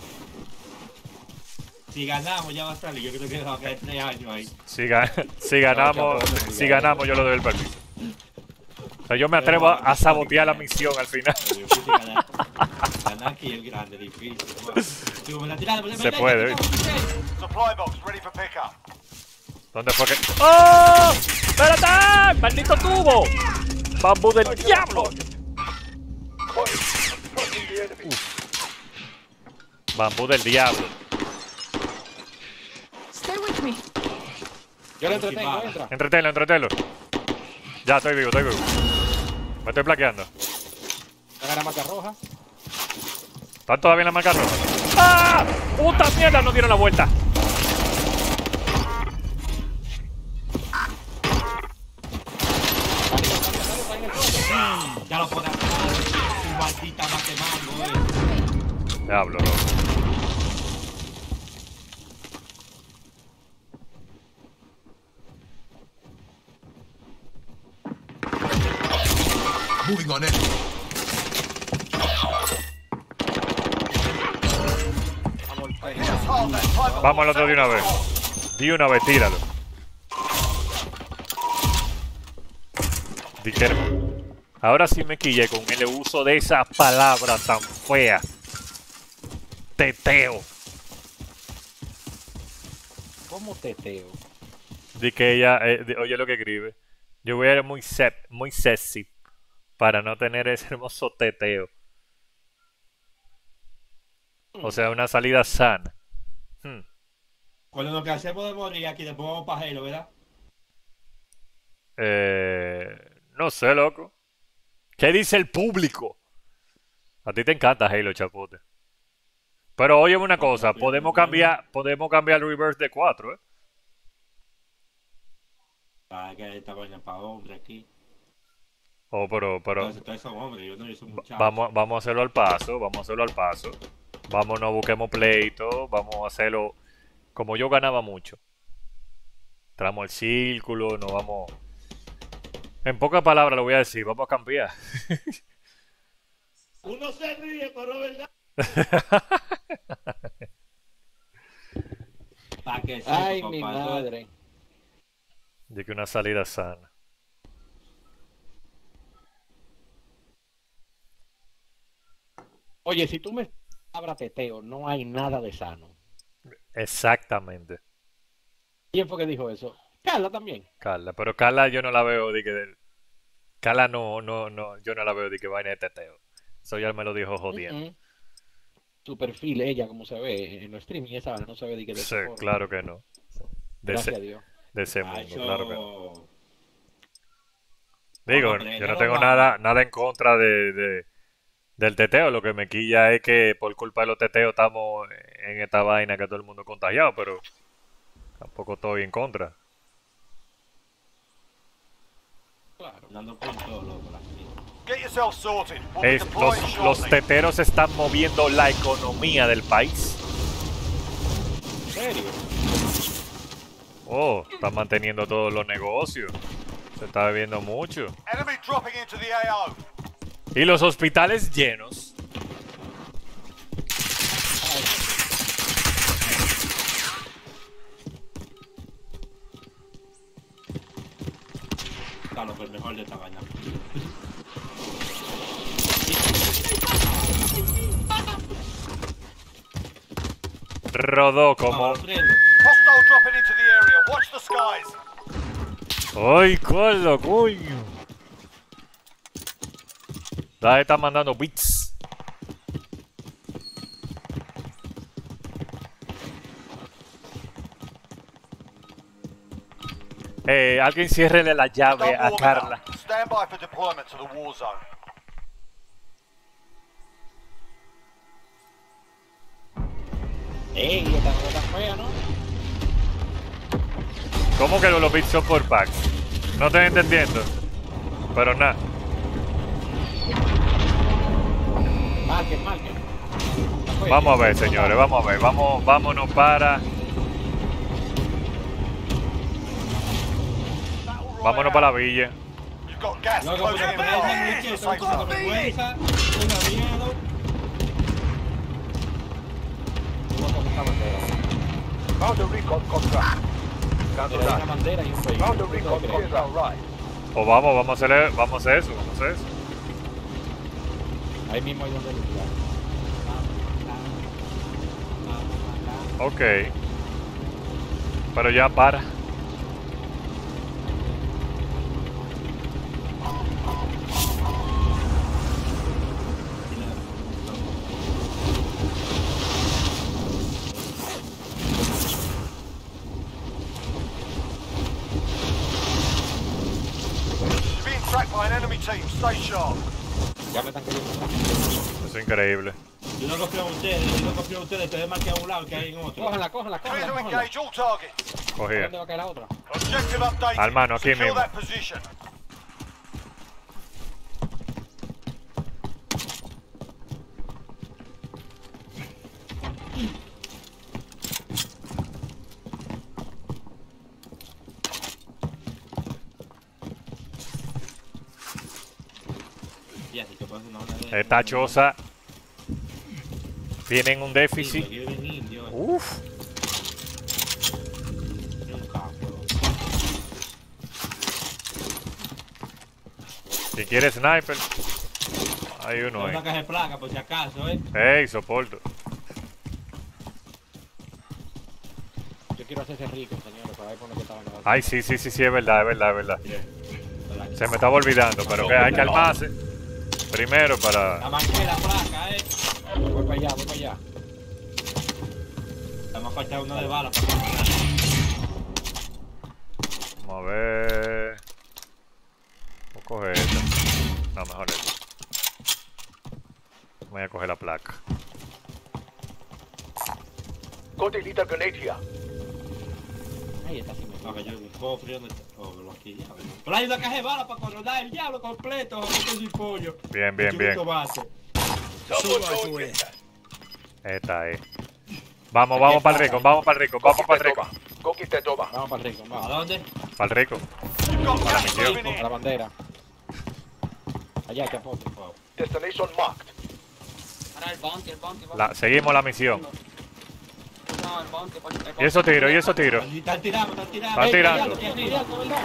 Si ganamos ya va a salir, yo creo que va a quedar 3 años ahí. Si ganamos, si ganamos, yo le doy el permiso. O sea, yo me atrevo a sabotear la misión al final. Pero yo quise ganar aquí es grande, difícil. Digo, me la tiraron, me la Se tiraron, puede, me la tiraron. Supply box ready for pickup. ¿Dónde fue que...? ¡Oh! ¡Espérate! ¡Maldito tubo! ¡Bambú del diablo! Bambú del diablo. Stay with me. Yo lo entretengo, entra. Entretenlo. Ya, estoy vivo. Me estoy plaqueando. Haga la marca roja. ¿Están todavía en la marca roja? ¡Ah! ¡Puta mierda! No dieron la vuelta. Ya lo podrás hacer. Tu maldita matemático, Diablo, loco. Moving on enemy. Just hold that time. Vamos al otro de una vez. De una vez, tíralo. Ahora sí me quillé con el uso de esa palabra tan fea. Teteo. ¿Cómo teteo? De que ella, oye lo que escribe. Yo voy a ir muy sexy para no tener ese hermoso teteo. O sea, una salida sana. Cuando nos cansemos de morir aquí, después vamos para Halo, ¿verdad? No sé, loco. ¿Qué dice el público? A ti te encanta Halo, chapote. Pero óyeme una cosa, podemos cambiar el reverse de 4, ¿eh? Para que esta vaina para hombre aquí. Oh, pero Todos son hombres, yo no, yo soy muchacho. vamos a hacerlo al paso, Vamos, no busquemos pleito, vamos a hacerlo como yo ganaba mucho. Entramos al círculo, nos vamos... En pocas palabras lo voy a decir, vamos a cambiar. Uno se ríe, pero es verdad. Pa' que sepa, Ay, mi papá, madre. De que una salida sana. Oye, si tú me abras teteo, no hay nada de sano. Exactamente. ¿Quién fue que dijo eso? Carla también. Carla, pero Carla yo no la veo de que... Carla no, yo no la veo de que vaina de teteo. Eso ya me lo dijo jodiendo. Su perfil, ella, como se ve en los streaming, esa no se ve de que de Sí, esa forma. claro que no. De Gracias a ese, Dios. de ese mundo, Macho, claro que no. Digo, Vamos, yo no no tengo vamos. nada en contra del teteo. Lo que me quilla es que por culpa de los teteos estamos en esta vaina que todo el mundo contagiado, pero tampoco estoy en contra. Claro. Dando por todo, loco, la gente. Get yourself sorted. We'll be Es- deploying los shortly. teteros están moviendo la economía del país. ¿En serio? Oh, están manteniendo todos los negocios. Se está bebiendo mucho. Enemy dropping into the AO. Y los hospitales llenos. Está loco, el mejor de esta vaina. Rodó como... Vamos, prendo. Hostile dropping into the area. Watch the skies. ¡Ay, coño, coño! La está mandando bits. Alguien ciérrele la llave Start a warming Carla. up. Stand by for deployment to the war zone. ¡Ey! Esta no está fea, ¿no? ¿Cómo que los bits son por packs? No estoy entendiendo. Pero nada. Marquen, marquen. Está fea. Vamos a ver, señores, vamos a ver. Vámonos para... Vámonos para la villa. You've got gas Loco, closing pero in para fast. esa Get noche, to the son safe cosas zone. vergüenza, tenga miedo. Vamos con esta bandera. Found a recon contract. Mira, hay una bandera y un vehículo. Found a ¿Tú te recon crees? contract. Right. Pues vamos a hacer eso, vamos a hacer eso. Ahí mismo hay donde luchar. Ok. Pero ya para. You're being tracked by an enemy team. Stay sharp. Ya me están queriendo. Es increíble. Yo no confío en ustedes, ustedes más que a un lado que hay en otro. Cójanla, cójanla, Clear cójanla, to cójanla. engage all targets. Cogía. ¿Dónde va a caer la otra? Objective updated. Al mano, aquí Secure mismo. that position. Ya, si te pones una hora de... Esta choza tienen un Sí, déficit. aquí viven indios, Uf. y un campo. Si quieres sniper, hay uno Una ahí. caja de placa, por si acaso, ¿eh? Ey, soporto. Yo quiero hacerse rico, señores, para ver por lo que estaba en la Ay, sí, es verdad. Se me estaba olvidando, pero que hay que armarse. Primero La para... marqué la placa, ¿eh? Voy para allá, voy para allá. Le vamos a faltar una de bala para que... Vamos a ver... Voy a coger esta. No, mejor esta. Voy a coger la placa. Got a lethal grenade here. Ay, esta sí me No, gusta. que yo un cofre donde... Oh, lo aquí, ya. Pero hay una caja de bala para coronar el diablo completo, con sin pollo. Bien. Chulito base. Someone go and get that. Esta es. Vamos para el rico, vamos para el rico. Go get that over. Vamos para el rico, ¿A vamos. dónde? Para el rico. You've got gas misión. moving A in. la bandera. Allá, que apote. Destination marked. Ahora el bounty, Seguimos la misión. No, el bounty. Y eso tiro. Están tirando. Están tirando. ¿Verdad?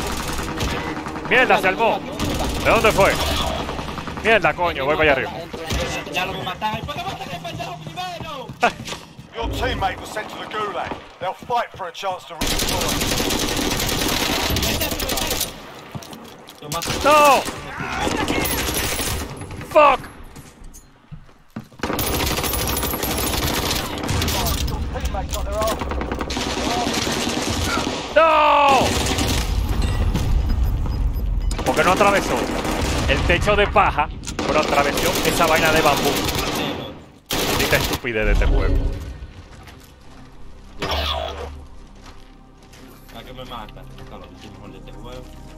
Mierda, se armó. ¿De dónde fue? Mierda, coño, voy para allá arriba. Dentro de la Ya lo me matan. ¿Por qué matan al pendejo primero? Your teammate was sent to the gulag. They'll fight for a chance to redeploy. Lo matan. ¡No! ¡Fuck! Teammates on their arse. ¡No! Porque no atravesó el techo de paja, pero atravesó esa vaina de bambú. Maldita estupidez de este juego. ¿A qué me mata? Está lo que mejor de este juego.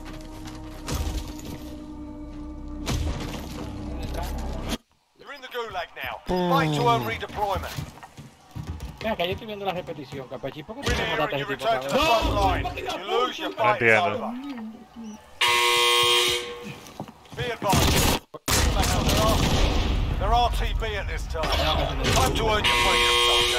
You're in the gulag now. Fight to earn redeployment. Mira, que yo estoy viendo la repetición, Capachi. ¿Por qué tú Win no here mataste a and you ese tipo return to the otra vez? front line. You lose, your fight is entiendo. over. Be advised. Teammates on their arse. They're RTB at this time. Time to earn your freedom, soldier.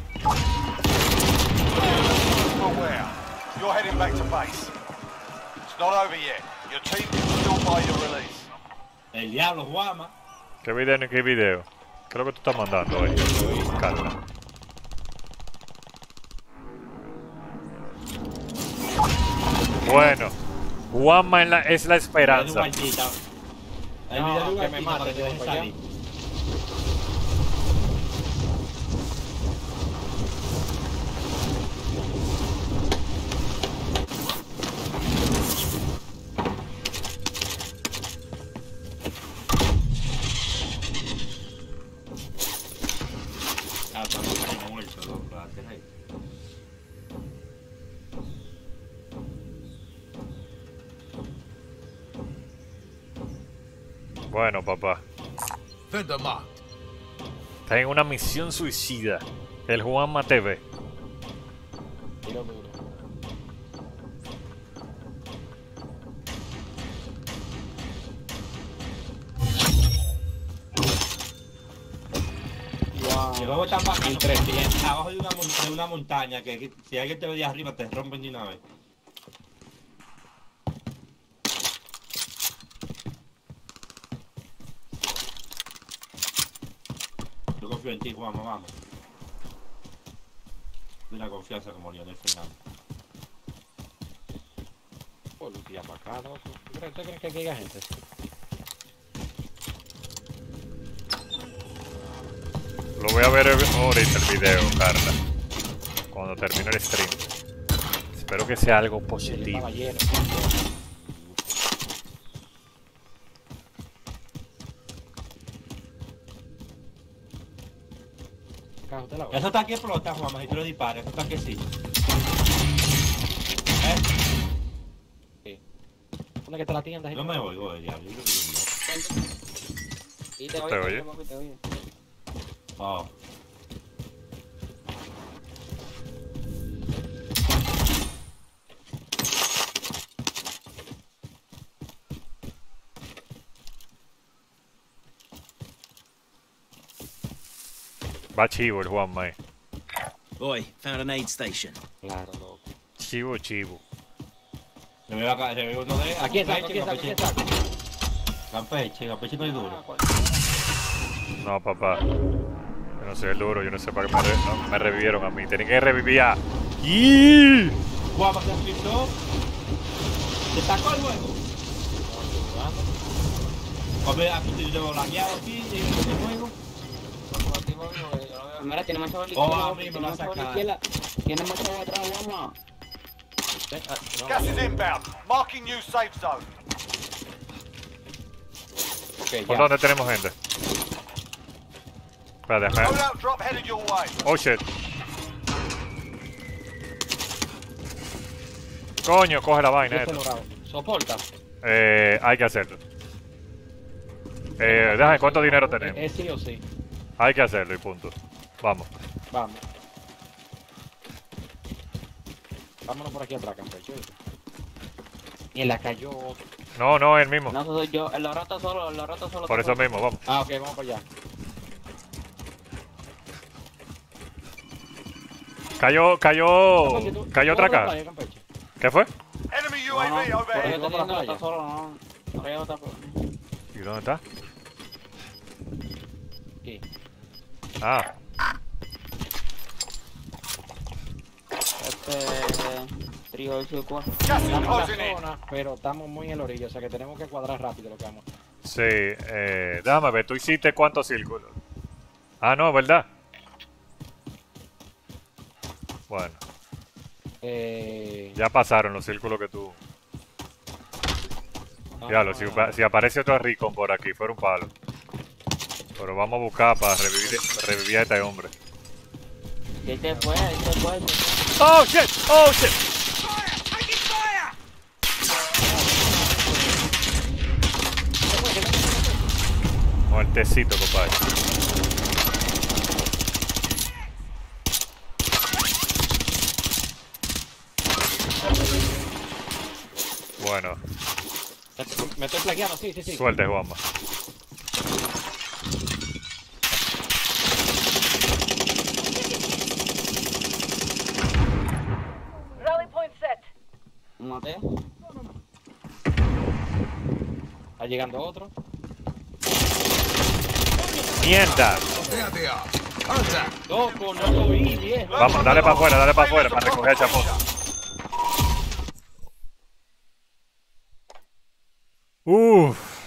Aware. You're heading back to base. It's not over yet. Your team can still buy your release. El diablo, Juama. ¿Qué video ni qué video? ¿Qué es lo que tú estás mandando hoy? Carla. Bueno, Juanma es la esperanza. No, que me mate, yo dejo allá. Ah, estamos muertos, loco. Bueno, papá. Está en una misión suicida. El Juanma TV. Tiro duro. Y luego están bajando 1300 abajo de una montaña que si alguien te ve de arriba te rompen de una vez. Yo confío en ti, Juanma, vamos. De una confianza como Lionel Fernández. Policía para acá, loco. ¿Usted cree que aquí haya gente? Lo voy a ver ahorita el video, Carla. Cuando termine el stream. Espero que sea algo positivo. Estaba lleno. Cajo de la Eso está que explota, Juanma, si tú lo disparas, eso está que sí. ¿Dónde que está la tienda? No me oigo, diablo. Yo creo que no. Y te ¿Te oye? papi, te oye. Oh. Va chivo el Juanma. Boy, found an aid station. Claro, loco. Chivo, chivo. Se me va a caer, se ve uno de... Aquí está, aquí está, aquí está. Campeche no es duro. No, papá. Yo no soy el duro, yo no sé para qué me revivieron a mí. Tienen que revivir a... ¡Y! Juanma se asfixó. ¿Te sacó el juego? Hombre, aquí te llevo lagueado aquí, en el juego. Mira, tiene más chavos a la Oh, izquierda, a mí me tiene va a más chavos a la sacar. izquierda. Tiene más chavos atrás, vamos. Gas is inbound. Marking new safe zone. Ok, ¿Por ya. dónde tenemos gente? Espera, déjame... Loadout drop headed your way. Oh, shit. Coño, coge la vaina Yo estoy esta. logrado. Soporta. Hay que hacerlo. Déjame, ¿cuánto dinero tenemos? Es sí o sí. Hay que hacerlo y punto. Vamos. Vamos. Vámonos por aquí atrás, Campeche. Y en la cayó otro. No, no, el mismo. No, soy yo. El loro está solo, el loro está solo. Por eso mismo, vamos. Ah, ok, vamos para allá. Cayó otra acá. playa, Campeche. ¿Qué fue? Enemy No, UAV no, por overhead. eso Vamos a la está playa. solo, no. Por ahí está. ¿Y dónde está? aquí. Ah, Trío del circo. Gas is Estamos en closing la in. zona, pero estamos muy en la orilla, o sea que tenemos que cuadrar rápido lo que vamos. sí. Déjame ver, ¿tú hiciste cuántos círculos? Ah, no, ¿verdad? Bueno, ya pasaron los círculos que tú... Diablo, si aparece otro Ricon por aquí, fuera un palo. Pero vamos a buscar para revivir a este hombre. Y ahí te fue, ahí te fue. ¡Oh, shit! ¡Oh, shit! Muertecito, compadre. Bueno, Me estoy flaqueando, sí, sí, sí. suerte, Juanma. Rally point set. Maté. Está llegando otro. ¡Mierda! Loco, no lo vi, viejo. Vamos, dale para afuera, para recoger el chapón. Uff.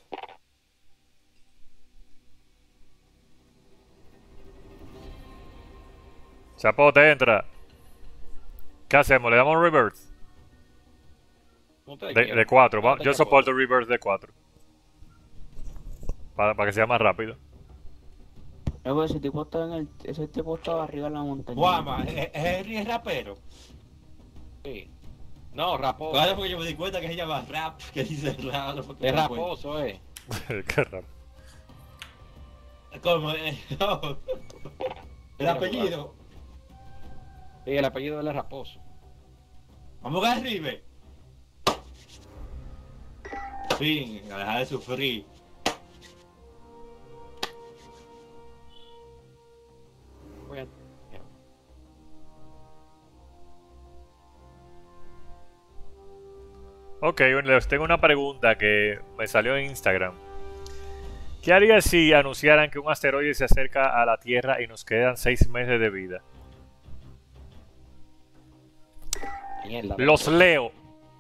Chapote, entra. ¿Qué hacemos? ¿Le damos reverse? De 4. Yo soporto reverse de 4. Para que sea más rápido. Luego ese tipo estaba ese tipo estaba arriba en la montaña. Guama, ¿es rapero? Sí. No, raposo. Claro, porque yo me di cuenta que se llama rap, que dice rap. No, porque Es me di cuenta. raposo, Qué raro. ¿Cómo? No. El apellido. Sí, el apellido de él es raposo. Vamos a arriba. Fin, a dejar de sufrir. Voy a... Ok, les tengo una pregunta que me salió en Instagram. ¿Qué harías si anunciaran que un asteroide se acerca a la Tierra y nos quedan 6 meses de vida? Mierda. Los leo.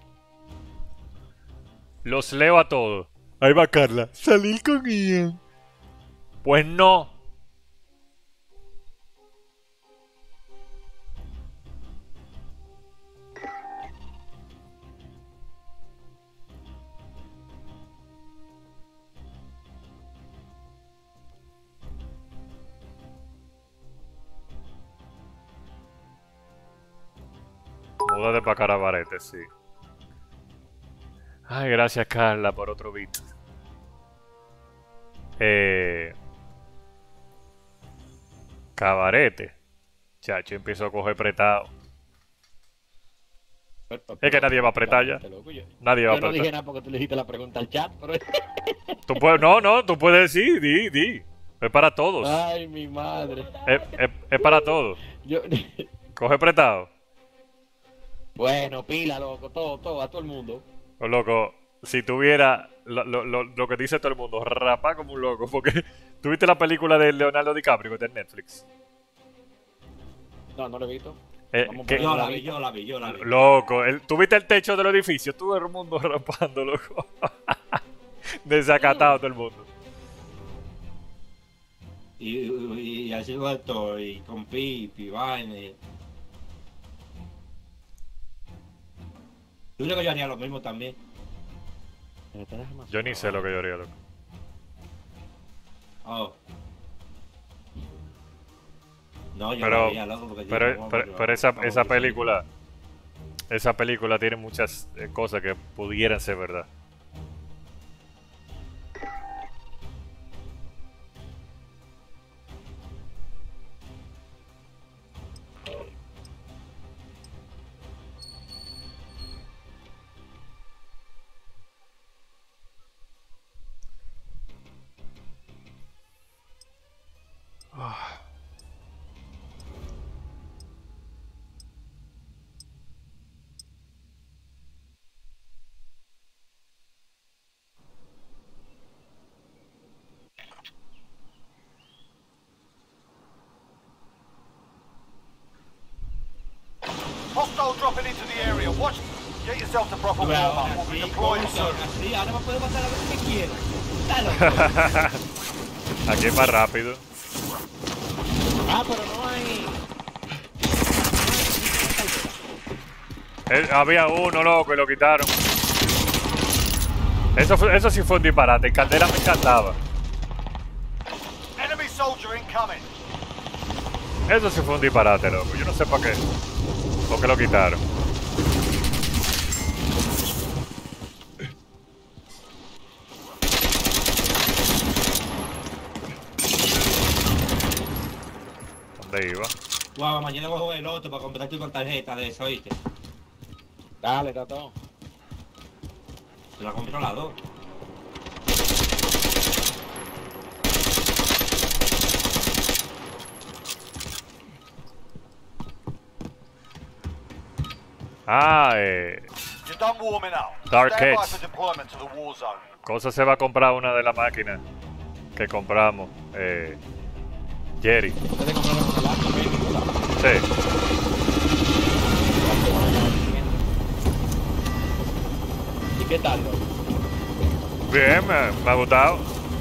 Los leo a todos. Ahí va Carla. Salir con Ian. Pues no. Múdate para Carabarete, sí. Ay, gracias Carla por otro beat. Cabarete. Chacho, empiezo a coger prestado. Es que nadie va a apretar ya. Nadie va a Yo no dije apretar. nada porque tú le dijiste la pregunta al chat, pero... Tú puedes, no, tú puedes decir, di. Es para todos. Ay, mi madre. Es para todos. Yo... Coge prestado. Bueno, pila, loco, todo, a todo el mundo. Oh, loco, si tuviera lo que dice todo el mundo, rapá como un loco, porque ¿tuviste la película de Leonardo DiCaprio que está en Netflix? No, no lo he visto. Vamos que- por Yo la vi. Loco, ¿tuviste el techo del edificio? Todo el mundo rapando, loco. Desacatado todo el mundo. Y así vuelto, y con pipi, vaina. Yo creo que yo haría lo mismo también. Yo ni sé lo que yo haría, loco. Oh. No, yo Pero, lo haría, loco, porque pero esa película tiene muchas cosas que pudieran ser verdad. Hostiles dropping into the area. Watch. Get yourself to proper Bueno, warm-up. We'll be deploying soon. así, ahora me puede matar a ver que quiera. Dale. Aquí es más rápido. Ah, pero no hay... Había uno, loco, y lo quitaron. Eso sí fue un disparate. El Caldera me encantaba. Enemy soldier incoming. Eso sí fue un disparate, loco. Yo no sé para qué. ¿Por qué lo quitaron? ¿Dónde iba? Guau, mañana voy a jugar el otro para comprarte una tarjeta de eso, ¿viste? Dale, Tato. Se la compro las dos. You're done warming up. Dark Stand by Edge. for deployment to the war zone. Cosa se va a comprar una de las máquinas que compramos. Jerry. Ustedes compraron una laptop, ¿verdad? Sí. ¿Y qué tal, loco? Bien, me ha gustado.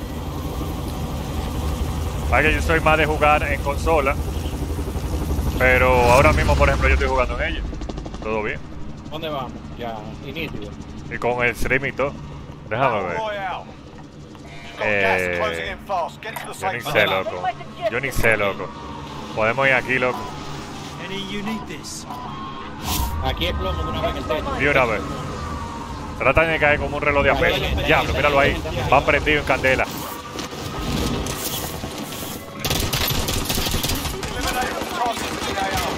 Vaya que yo soy más de jugar en consola. Pero ahora mismo, por ejemplo, yo estoy jugando en ella. Todo bien. ¿Dónde vamos? Ya, inicio. Y con el stream y todo. Déjame Battle ver. Royale. You've got gas closing in fast. Get to the Yo ni safe sé, zone. loco. Yo ni sé, loco. Podemos ir aquí, loco. Aquí es plomo de una vez en el techo. Y una vez. Tratan de caer como un reloj de apel. Diablo, míralo ahí. Va prendido en candela. Eliminate the target with the AR.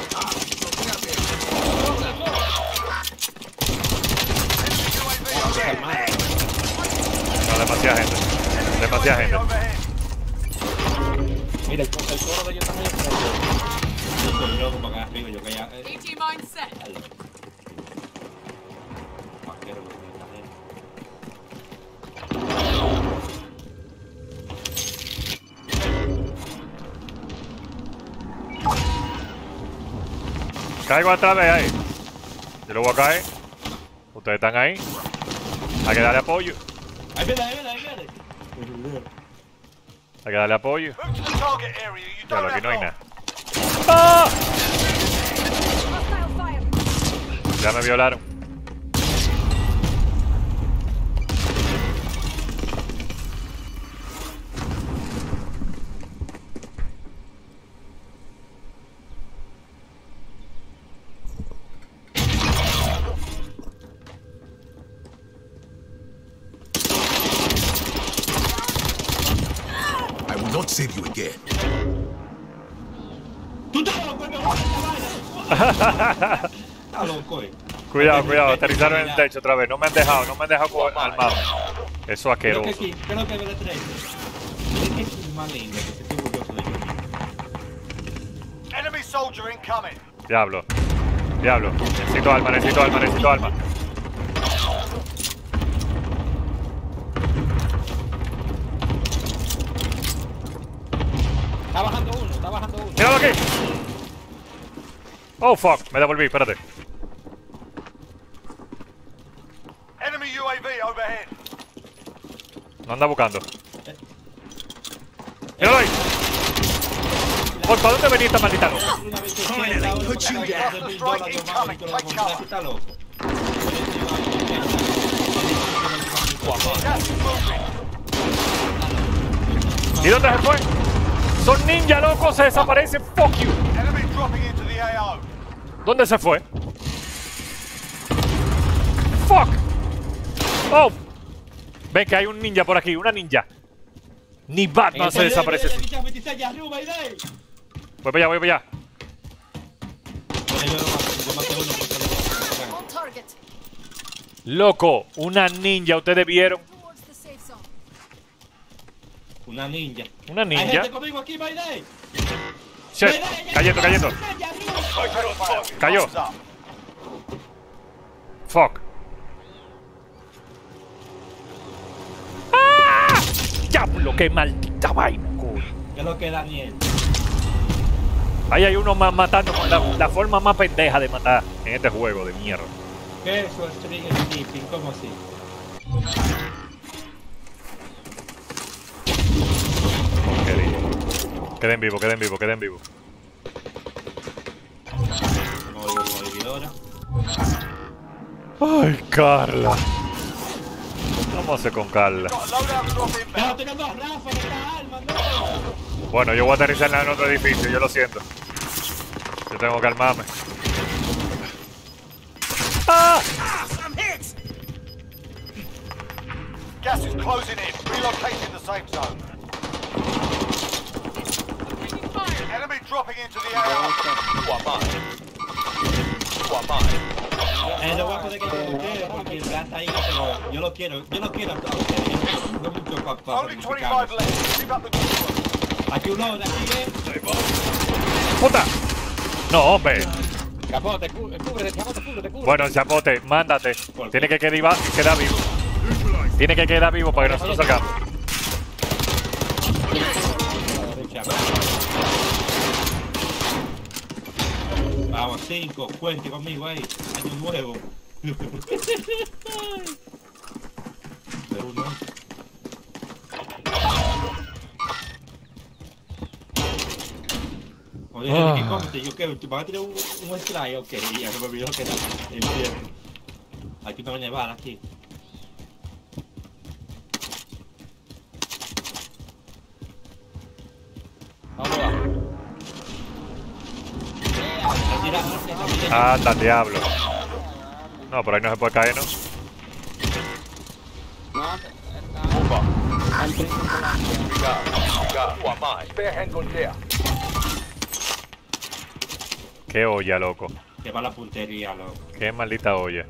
Enemy UAV overhead. No, demasiada gente. Demasiada UAV gente. overhead. Mira, el coro de ellos también es prendido. Yo estoy loco para acá arriba, yo que ya... AT mine set. Vaquero, que tiene esta gente. Caigo atrás de ahí. Yo lo voy a caer. Ustedes están ahí. Hay que darle apoyo. Ahí viene, ahí viene, ahí viene. Hay que darle apoyo. Move to the target area. You Claro, don't aquí no hay have nada. long. ¡Ah! Hostile fire. Ya me violaron. I will not save you again. ¡Tú estás loco, me voy a esta vaina! Está loco, Cuidado, cuidado. Aterrizaron en el techo otra vez. No me han dejado al mapa. Eso es Creo que asqueroso. sí, creo que me trae. Es que es más lindo, que estoy orgulloso de yo. Enemy soldier incoming. Diablo. Diablo. Necesito alma, necesito alma, necesito alma. Está bajando uno, está bajando uno. ¡Míralo aquí! Oh, fuck. Me devolví, espérate. Enemy UAV overhead. No anda buscando. ¡Míralo ahí! ¿Por dónde venía esta maldita loca? Una vez que sienta, ahora put you porque down. $10,000 yo más, y te lo voy a comprar, está loco. Gas is moving. ¿Y dónde se fue? Son ninja, loco, se desaparecen. Fuck you. Enemy dropping into the AO. ¿Dónde se fue? Fuck. Oh. Ven que hay un ninja por aquí, una ninja. Ni Batman se desaparece así. Voy para allá, voy para allá. On target. Loco, una ninja, ustedes vieron. Towards the safe zone. Una ninja. Una Hay ninja. gente conmigo aquí, Mayday. Shit, cayendo, cayendo. Cayó. Thumbs up. Fuck. ¡Ah! Diablo, qué maldita vaina, coño. ¿Qué es lo que es Daniel? Ahí hay uno más matando con la forma más pendeja de matar en este juego de mierda. ¿Qué es eso? Trigger snipping, ¿cómo así? Porquería. Queden vivos, queden vivos, queden vivos. Como dividora. Ay, Carla. ¿Cómo hace con Carla? Got a loadout drop inbound. ¡Estaba tirando a Rafa en esta arma, no! Bueno, yo voy a aterrizar en otro edificio, yo lo siento. Yo tengo que calmarme. ¡Ah! Gas is closing in. Relocating the safe zone. Taking fire. Enemy dropping into the AR. You are mine. You are mine. Lo voy a poner que te ustedes porque el gas ahí, pero yo lo quiero a ustedes. No mucho para Only 25 left. Keep up the good work. Aquí uno, de aquí, ¡Puta! No, hombre. Capote, cúbrete, capote, cúbrete. Bueno, Chapote, mándate. Tiene que quedar vivo. Tiene que quedar vivo para que nosotros salgamos. Vamos, 5, cuente conmigo ahí. Año nuevo. De uno. Oye, ¿qué comiste? Yo que vas a tirar un strike, ok, ya no me olvidó que era el tiempo. Aquí me va a nevar, aquí. ¿Dónde va? Anda, diablo. No, por ahí no se puede caer, ¿no? No, Over. al principio la... You are mine. Spare handgun there. Qué olla, loco. Que va la puntería, loco. Qué maldita olla.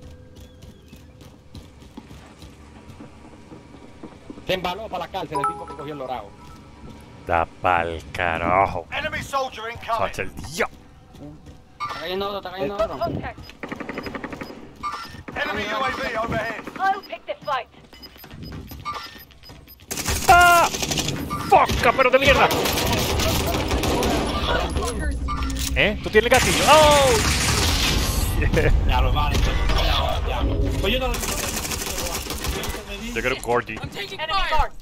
Se embaló para la cárcel el tipo que cogió el dorado. Da pa'l carajo. Enemy soldier incoming. Sacha el diablo. Está cayendo otro, está cayendo otro. Enemy UAV overhead. I'll pick the fight. ¡Ah! ¡Foca, pero de mierda! ¿Eh? ¿Tú tienes el gatillo? ¡Oh! Ya lo vale, ya. Pues yo no lo Yo quiero un Corgi. I'm taking Enemy fire. marked.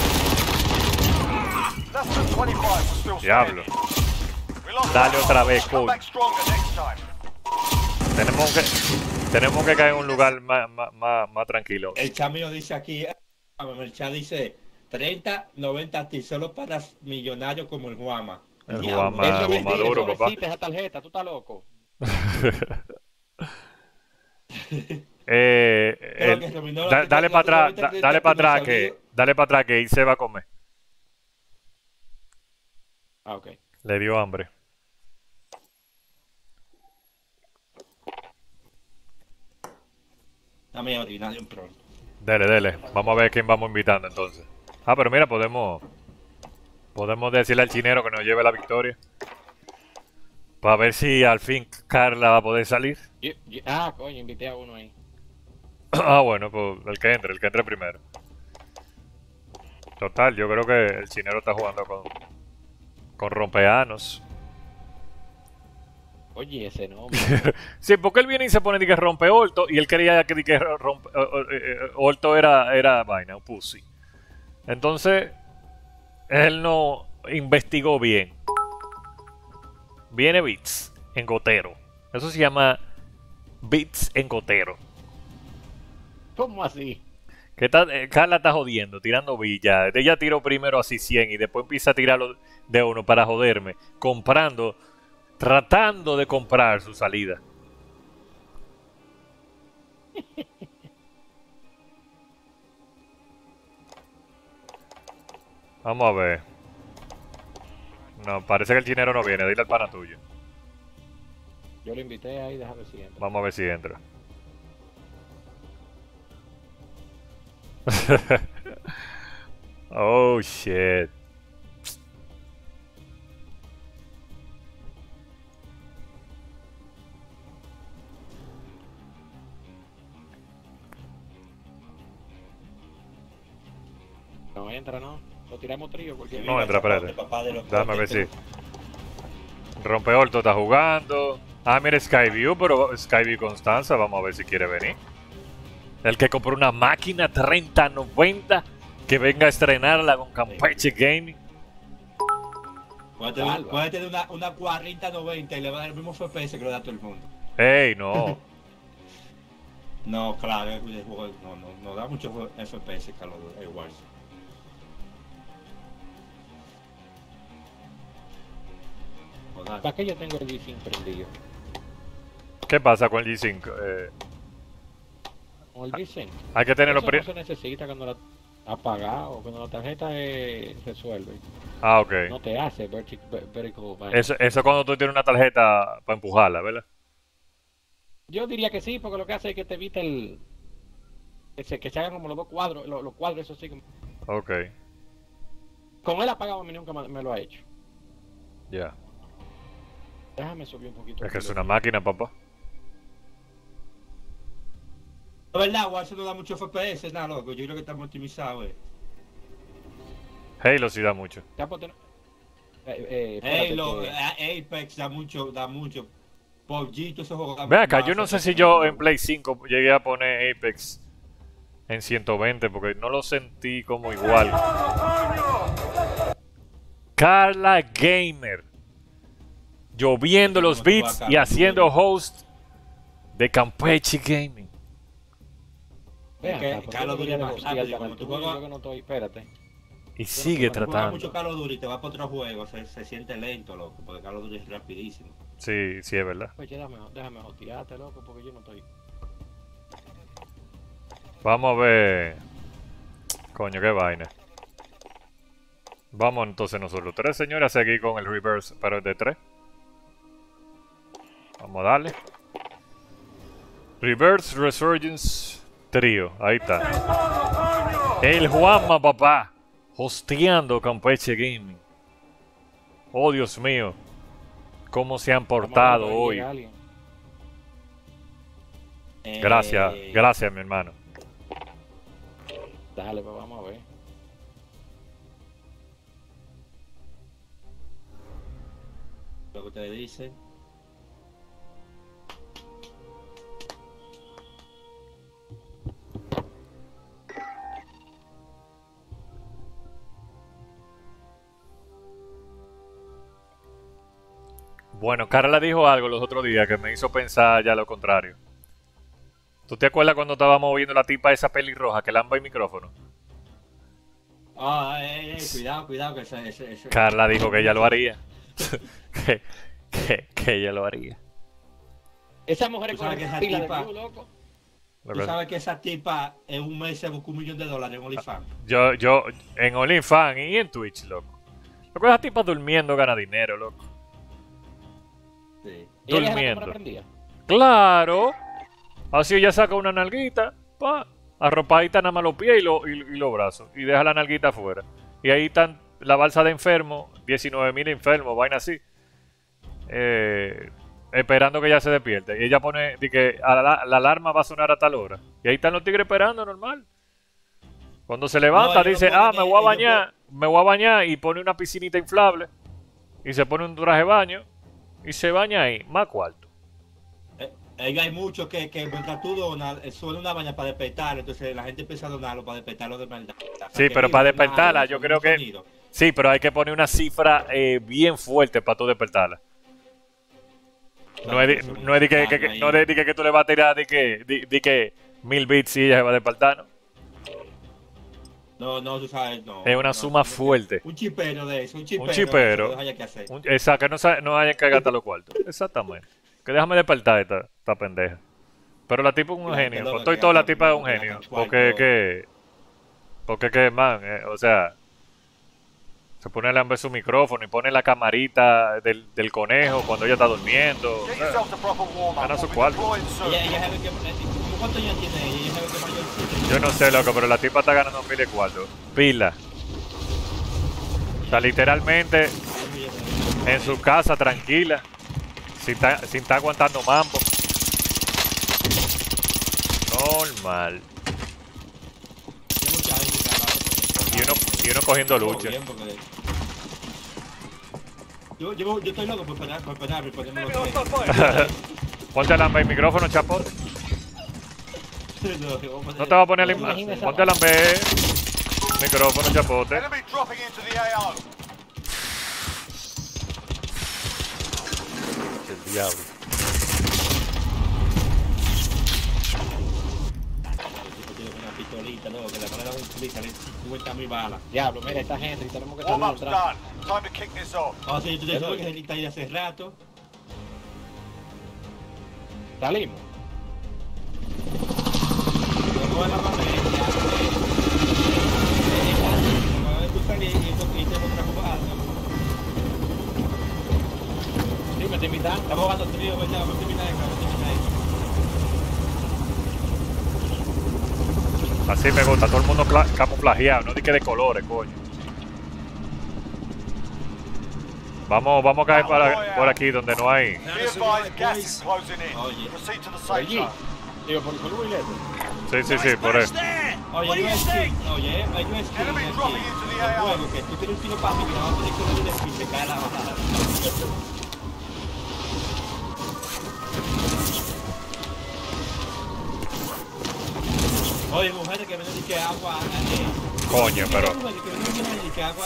Less than 25 was still Diablo. standing. We lost Dale that otra one. vez, Come cool. back stronger next time. Tenemos que caer en un lugar más tranquilo. El cambio dice aquí, el chat dice 30, 90 ti solo para millonarios como el Guama. El Diablo. Guama. Eso es Goma mentira, duro, eso no papá. existe esa tarjeta, tú estás loco. Dale para atrás, dale para atrás que él se va a comer. Ah, ok. Le dio hambre. Dame orinar un pronto. Dele. Vamos a ver quién vamos invitando entonces. Ah, pero mira, podemos decirle al chinero que nos lleve la victoria. Para ver si al fin Carla va a poder salir. Coño, invité a uno ahí. Ah, bueno, pues el que entre primero. Total, yo creo que el chinero está jugando con rompeanos. Oye, ese nombre. Sí, porque él viene y se pone de que rompe Orto y él creía que Orto era vaina, un pussy. Entonces, él no investigó bien. Viene Bits en gotero. Eso se llama Bits en gotero. ¿Cómo así? Carla está jodiendo, tirando villas. Ella tiró primero así 100 y después empieza a tirarlo de uno para joderme. Tratando de comprar su salida. Vamos a ver. No, parece que el chinero no viene. Dile al pana tuyo. Yo lo invité ahí, déjame ver si entra. Vamos a ver si entra. Oh, shit. No entra, ¿no? Lo tiramos trío porque... No entra, espérate. Papá de los Déjame ver si. Rompeorto está jugando. Ah, mira Skyview, pero Skyview Constanza, vamos a ver si quiere venir. El que compró una máquina 3090 que venga a estrenarla con Campeche Gaming. Puede tener una 4090 y le va a dar el mismo FPS que le da a todo el mundo. ¡Ey, no! No, claro, el juego no da mucho FPS que el Warzone. No da. ¿Para qué yo tengo el G5 prendido? ¿Qué pasa con el G5? Con el G5. Hay que tenerlo Eso no se necesita cuando la apagado o cuando la tarjeta resuelve. Ah, ok. No te hace vertical. Eso cuando tú tienes una tarjeta para empujarla, ¿verdad? Yo diría que sí, porque lo que hace es que te evita que se hagan como los dos cuadros, los cuadros, eso sí. Ok. Con él apagado a mí nunca me lo ha hecho. Ya. Déjame subir un poquito. Es que es una máquina, papá. La verdad, Warzone no da mucho FPS, nada, loco. Yo creo que está muy optimizado, Halo sí da mucho. Halo, Apex da mucho. PUBG, todos esos juegos. Ve acá, yo no sé si yo en Play 5 llegué a poner Apex en 120 porque no lo sentí como igual. Carla Gamer. Lloviendo los beats y haciendo host de Campeche Gaming. Call of Duty es más rápido, cuando tú juegas... Yo no estoy, espérate. Y sigue Cuando tú juegas mucho tratando. Call of Duty y te vas para otro juego, se siente lento, loco, porque Call of Duty es rapidísimo. Sí, sí es verdad. Pues déjame hostiarte, loco, porque yo no estoy. Vamos a ver. Coño, qué vaina. Vamos entonces nosotros tres, señores, a seguir con el reverse, pero es de 3. Vamos a darle. Reverse Resurgence Trio, ahí está. El Juanma, papá, hosteando Campeche Gaming. Oh, Dios mío. Cómo se han portado hoy. Gracias, gracias, mi hermano. Dale, pues vamos a ver. Lo que ustedes dicen. Bueno, Carla dijo algo los otros días que me hizo pensar ya lo contrario. ¿Tú te acuerdas cuando estábamos viendo la tipa esa pelirroja que lamba el micrófono? Ah, cuidado, que ese... Carla dijo que ella lo haría. que ella lo haría. Esa mujer ¿Tú con sabes que la esa pila de tipa- view, loco. Tú sabes que esa tipa en un mes se buscó $1 millón en OnlyFans. Yo en OnlyFans y en Twitch, loco. Loco, esa tipa durmiendo gana dinero, loco. Sí. ¿Y ella deja la Durmiendo. cámara prendida? Claro. Así ella saca una nalguita, pa, arropadita nada más los pies y los brazos. Y deja la nalguita afuera. Y ahí están la balsa de enfermos, 19.000 enfermos, vaina así. Esperando que ella se despierte. Y ella pone de que la alarma va a sonar a tal hora. Y ahí están los tigres esperando, normal. Cuando se levanta, No, ellos dice, ponen- me voy a ellos bañar, me voy a bañar. Y pone una piscinita inflable. Y se pone un traje de baño. Y se baña ahí, más cuarto. Hay muchos que mientras tú donas, suena una baña para despertar, entonces la gente empieza a donarlo para despertarlo de maldad. Sí, pero para despertarla, yo creo que... Sí, pero hay que poner una cifra bien fuerte para tú despertarla. No es de que tú le vas a tirar de que 1000 bits y ella se va a despertar, ¿no? No, tú sabes, no. Es una suma fuerte. Un chipero de eso, un chipero. Un chipero. De eso, haya que hacer. Exacto, que no hayan que gastar los cuartos. Exactamente. Que déjame despertar esta pendeja. Pero la tipa es un Claro, genio. que loco, Con todo y que todo la gasta- tipa es un que genio. gasta Porque man, o sea... Se pone a lamber su micrófono y pone la camarita del conejo cuando ella está durmiendo. Get yourself to proper warm-up. Gana su We'll be cuarto. deploying soon. Ella sabe que... ¿Cuántos años tiene ella? Ella sabe que mayor tiene. Yo no sé, loco, pero la tipa está ganando miles de cuartos. Pila. O sea, literalmente en su casa, tranquila. Sin estar aguantando mambo. Normal. Tiene mucha gente que habla de eso. Y uno cogiendo lucha. Bien, porque Yo estoy loco por ponerme Enemy los hostile fire. Ponte el ambe y micrófono, chapote. No te va a poner el ponte el ambe. Micrófono, chapote. Enemy dropping into the AO. El diablo. Una pistolita, no, que le ponen la pistolita, le 50.000 balas. Diablo, mira, esta gente, tenemos que salir Warm-up's atrás. done. Time to kick this off. O sea, yo te digo que está ahí hace rato. Salimos. No es la bandera. Tú salís y te otra cosa. Sí, me estoy invitando. Estamos jugando trío, ¿verdad? Vamos a terminar esto, vamos a terminar esto. Así me gusta, todo el mundo camuflajeado, no di que de colores, coño. Vamos a caer por aquí donde no hay. Be advised, gas is closing in. Proceed to the safe Allí. zone. Digo, por un bilete. Sí, por eso. Oye, hay un skin Enemy aquí dropping into the del AO. juego que tú tienes un tiro para mí que no vas a poder correr de skin, te cae la bajada. Oye, mujeres que vienen y que agua. Coño, pero. Mujeres que vienen y que agua.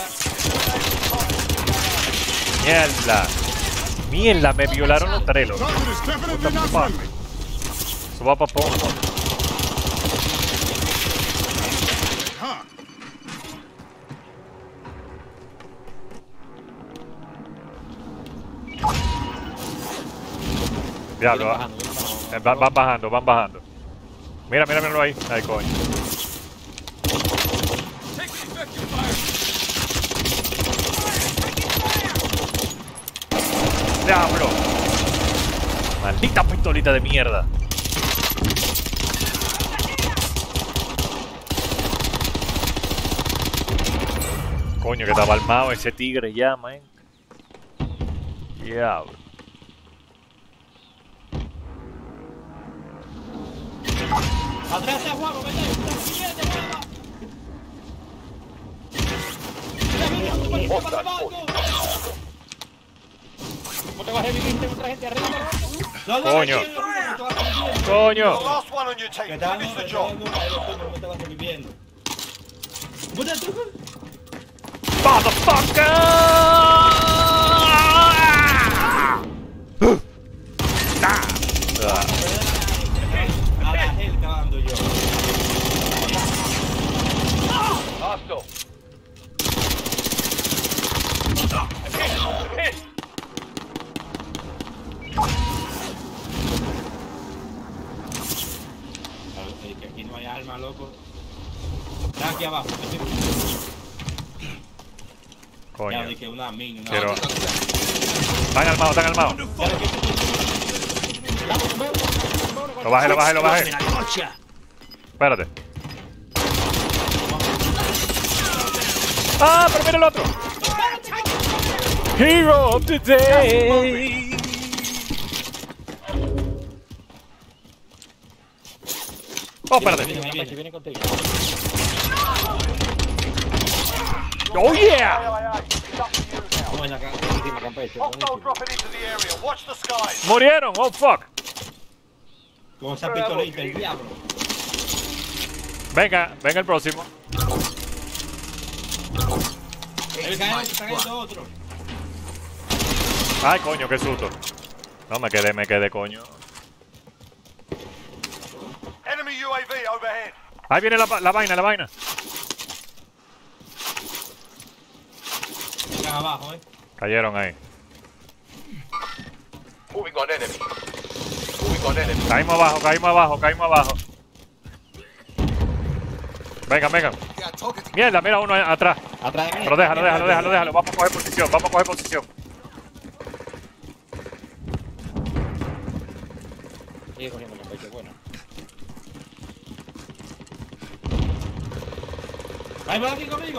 Mierda, me violaron los tres, loco. Puta fuck. Suba pa' poco. Diablo, van bajando. Míralo ahí. Ay, coño. ¡Diablo! ¡Maldita pistolita de mierda! Coño, que estaba armado ese tigre ya, man. Diablo. Atrás está Juan, vete, ¿Cómo te vas a revivir? Tengo otra gente arriba, ¿no? Coño. The Coño. last one on your team. Finish the job. no te vas reviviendo. Motherfucker! A la gente estaba dando yo. Hostile. Que aquí no hay arma, loco. Está aquí abajo. Coño. Ya dije una mina. Quiero. Están armados. Lo bajé. Espérate. ¡Ah, pero mira el otro! Hero of the day. Oh, espérate. Viene contigo. Oh yeah. ¿Cómo es la cara? Encima, Campeche. Hostile dropping into the area. Watch the skies. Murieron. Oh fuck. Con esa pistolita, el diablo. Venga el próximo. Está cayendo otro. Ay, coño, qué susto. No, me quedé, coño. Enemy UAV overhead. Ahí viene la vaina. Están abajo, Cayeron ahí. Moving on enemy. Moving on enemy. Caímos abajo. Venga. Mierda, mira uno atrás. Atrás de mí. Pero déjalo. Vamos a coger posición. Sigue cogiendo Campeche, bueno. Ahí va aquí conmigo.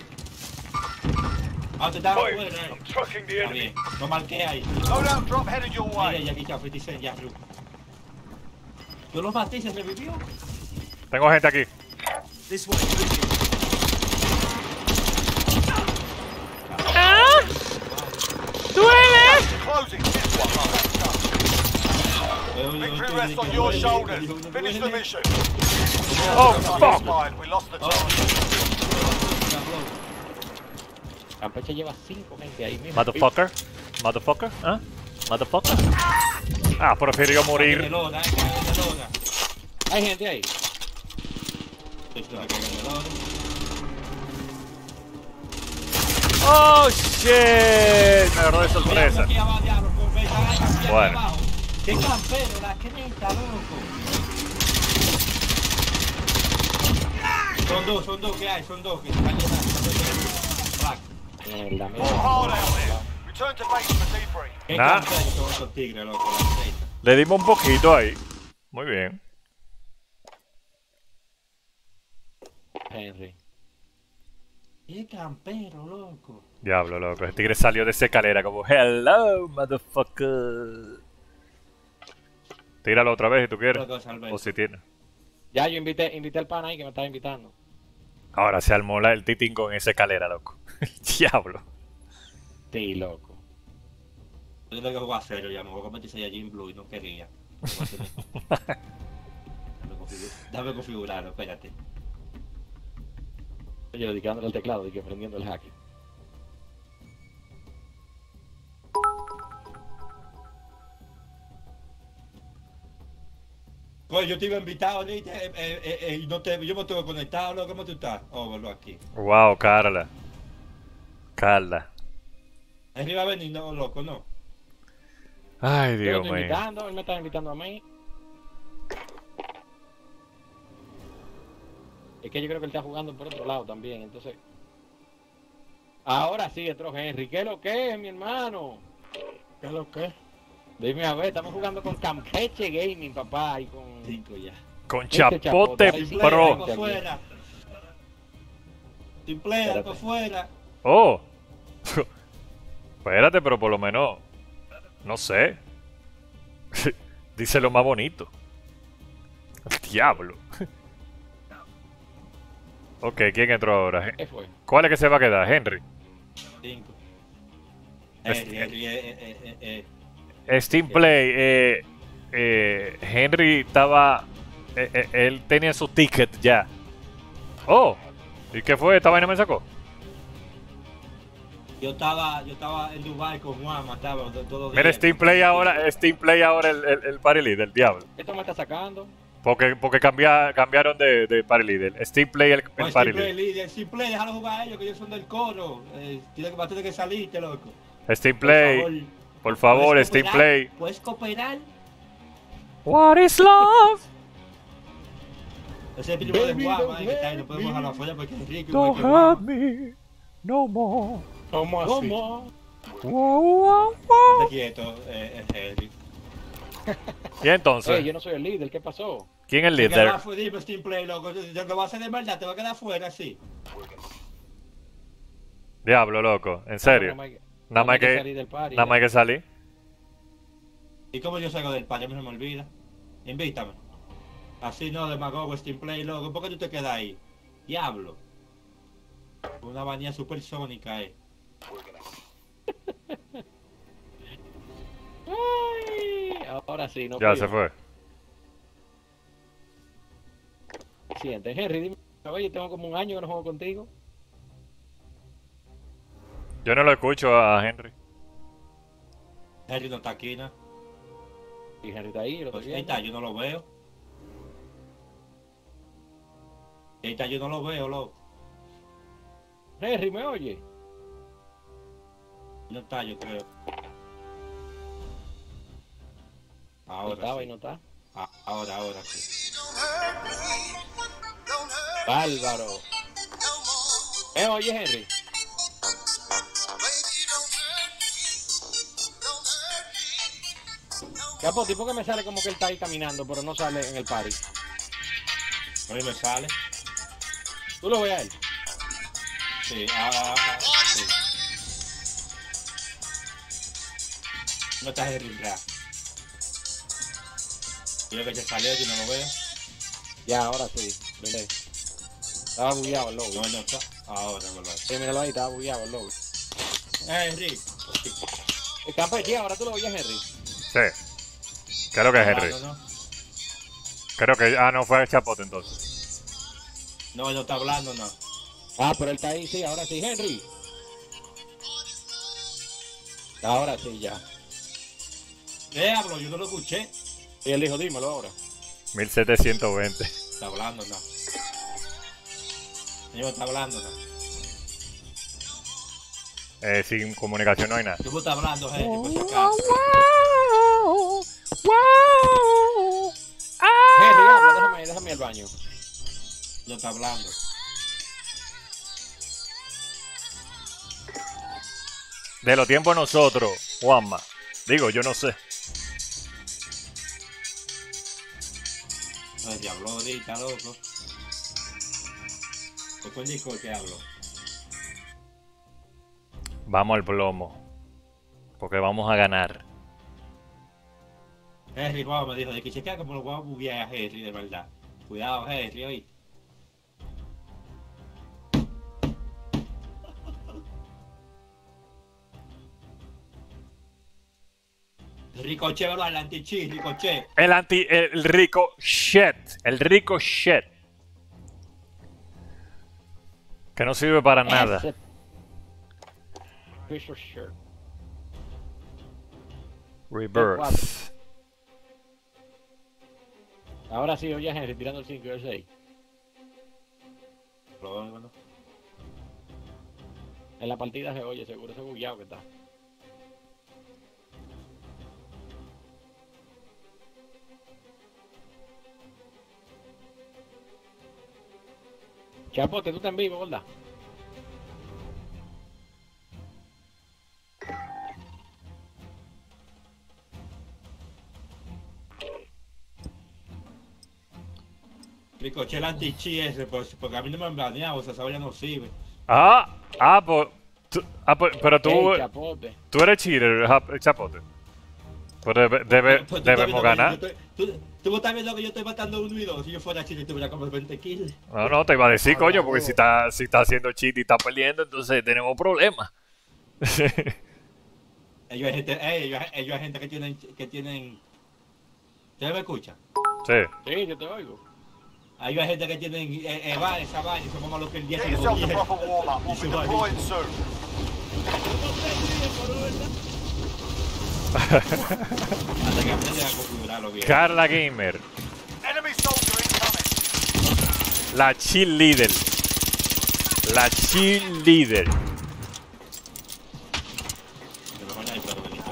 Ah, te estaba Boy, fuera, I'm trucking the Está enemy. bien. No marqué ahí. Loadout drop headed your Mira, way. ya aquí está 50 Cent, ya, Ru. ¿Tú los maté y se revivió? Tengo gente aquí. This way. closing. This one, victory rests on your shoulders. Finish the mission. Oh, fuck. Fine, we lost the target. Campeche lleva 5 gente ahí mismo. Motherfucker. Motherfucker. ¿Ah? Motherfucker. Ah, prefirió morir. Hay gente ahí. Oh, shit. Me agarró de sorpresa. Bueno. ¡Qué campero! ¡La creta, loco! Son dos que hay, son dos que se van a llenar. Mierda, More hard out there. Return to base for debrief. ¡Qué Nah. campero son esos tigres, loco! La creta. Le dimos un poquito ahí. Muy bien. Henry. ¡Qué campero, loco! Diablo, loco. El tigre salió de esa escalera como hello, motherfucker. Tíralo otra vez si tú quieres. Loco, salve. O si tienes. Ya, yo invité al pana ahí que me estaba invitando. Ahora se armó el titingo en esa escalera, loco. Diablo. Sí, loco. Yo tengo que jugar serio ya, me voy a convertirse allí en Blue y no quería. Dame configurarlo, espérate. Yo dedicándole al teclado y que prendiendo el hacking. Pues yo te iba invitado ahorita y no te, yo me tengo conectado, loco, ¿cómo tú estás? Oh, verlo aquí. Wow, Carla. Carla. Él iba a venir, no, loco, no. Ay, Yo lo Dios estoy mío. invitando, él me está invitando a mí. Es que yo creo que él está jugando por otro lado también, entonces. Ahora sí entró Henry. ¿Qué es lo que es, mi hermano? ¿Qué es lo que? Dime a ver, estamos jugando con Campeche Gaming, papá, y con... 5 ya. Con Este Chapote chapote. Pro. Por fuera. Simple, por fuera. Oh. Espérate, pero por lo menos. No sé. Dice lo más bonito. Diablo. Ok, ¿quién entró ahora? ¿Qué fue? ¿Cuál es que se va a quedar? Henry. 5. Steam Play. Henry estaba. Él tenía su ticket ya. Oh. ¿Y qué fue? ¿Esta vaina me sacó? Yo estaba en Dubai con Juan, mataba todo Mira, Steam Play ahora el party leader, diablo. Esto me está sacando. Porque cambiaron de party leader. Steam Play el party Simple, leader. líder, Simple, déjalo jugar a ellos, que ellos son del coro. Va a tener que salirte, loco. Steam Play. Por favor, ¿Puedes Steam cooperar? Play. ¿Puedes cooperar? What is love? Ese es el primo de Baby, Juan, don't man, que está ahí, no hurt podemos me. dejarlo afuera porque es rico. Don't hurt me no more. ¿Cómo así? ¿Cómo? Wow, wow, Estate wow. quieto, Henry. Y entonces, Yo no soy el líder, ¿qué pasó? ¿quién es el Te líder? quedas fuera, dime Steam Play, loco. Lo vas a hacer de verdad, te va a quedar fuera así. Diablo, loco. En serio. Nada más hay que salir del party, nada más hay que salir. ¿Y cómo yo salgo del party? A mí se me olvida. Invítame. Así no, demagogo, Steam Play, loco. ¿Por qué tú te quedas ahí? Diablo. Una manía supersónica, Ay, ahora sí, no Ya fui se yo. fue. Siente, Henry, dime, oye, tengo como un año que no juego contigo. Yo no lo escucho a Henry. Henry no está aquí, ¿no? Y Henry está ahí, lo estoy Pues ahí viendo. está, yo no lo veo. Ahí está, yo no lo veo, loco. Henry, ¿me oye? No está, yo creo. No Ahora estaba sí. y no está. Ahora sí. Bárbaro. ¿Me oye, Henry? Capo, tipo que me sale como que él está ahí caminando, pero no sale en el party. A mí me sale. ¿Tú lo ves a él? Sí, sí. No está Henry ya. Creo que se salió, yo no lo veo. Ya, ahora sí. Vente. Estaba bugueado el logo. No, no está. Ahora, ¿verdad? Sí, míralo ahí, estaba bugueado el logo. Henry. Está perdido, ahora tú lo oyes, Henry. Sí. Creo que es Henry. No, no. Creo que... Ah, no, fue el Chapote entonces. No, él no está hablando, no. Ah, pero él está ahí, sí, ahora sí, Henry. Ahora sí, ya. Hablo, yo no lo escuché. Y él dijo, dímelo ahora. 1720. Está hablando, no. Señor, está hablando, no. Sin comunicación no hay nada. Tú estás hablando, gente, por si acaso. Henry, habla, déjame ir al baño. No está hablando. De los tiempos de nosotros, Juanma. Digo, yo no sé. No, se habló ahorita, loco. ¿Por qué dijo que habló? Vamos al plomo. Porque vamos a ganar. Henry, guau, me dijo, de que chequea como lo voy a buguear a Henry, de verdad. Cuidado, Henry, oíste. Ricochet, ¿verdad? El anti-cheat, Ricochet. El ricochet. El ricochet. Que no sirve para nada. Fisher shirt. Reverse. Ahora sí, oye, Henry, tirando el 5 y el 6. Bueno. En la partida se oye, seguro, ese bugueado que está. Chapote, tú estás en vivo, ¿verdad? Ricochet el anti-cheat ese, pues, porque a mí no me han baneado, o sea, esa vaina no sirve. Pero tú, Hey, Chapote. tú eres cheater, Chapote. Pues Pues tú estás debemos viendo ganar. que tú estás viendo que yo estoy matando 1 y 2. Si yo fuera cheater, tuviera como 20 kills. No, te iba a decir, coño, porque si está haciendo cheat y está perdiendo, entonces tenemos problemas. Ellos hay gente que tienen... ¿Ustedes me escuchan? Sí. Sí, yo te oigo. Hay gente que tienen esa vaina y somos más los que el 10 Get y yourself a 10. proper warm-up. We'll be deploying soon. Hasta que aprendan a configurarlo bien. Carla Gamer, Enemy soldier incoming. la cheerleader. La cheerleader. Se lo van a ir para Benito.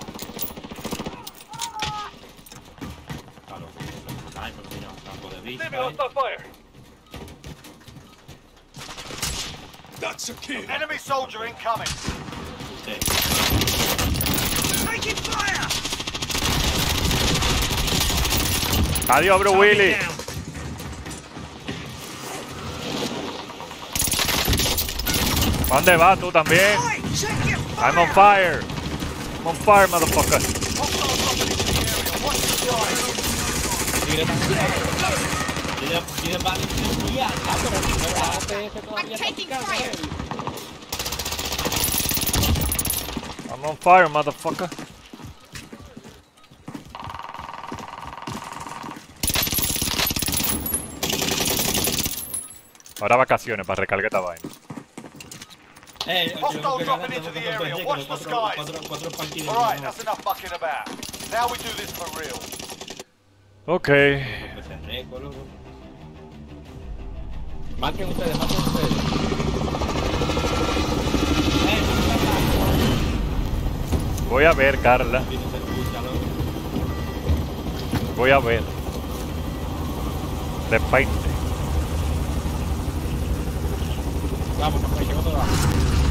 Claro, ay, pero mira, campo de vista. fire. That's secure. Enemy soldier incoming. Taking fire! Adiós, bro Willy. Down. ¿Dónde vas tú también? Oi, check your fire! I'm on fire. I'm on fire, motherfucker. I'm taking fire. I'm on fire, motherfucker. Ahora vacaciones para recargar esta vaina. Hostiles dropping into the area. Watch the skies. Alright, that's enough fucking about. Now we do this for real. Ok. Marquen ustedes, marquen ustedes. Voy a ver, Carla. Voy a ver. Depende. Vamos, papá, llegó todo abajo.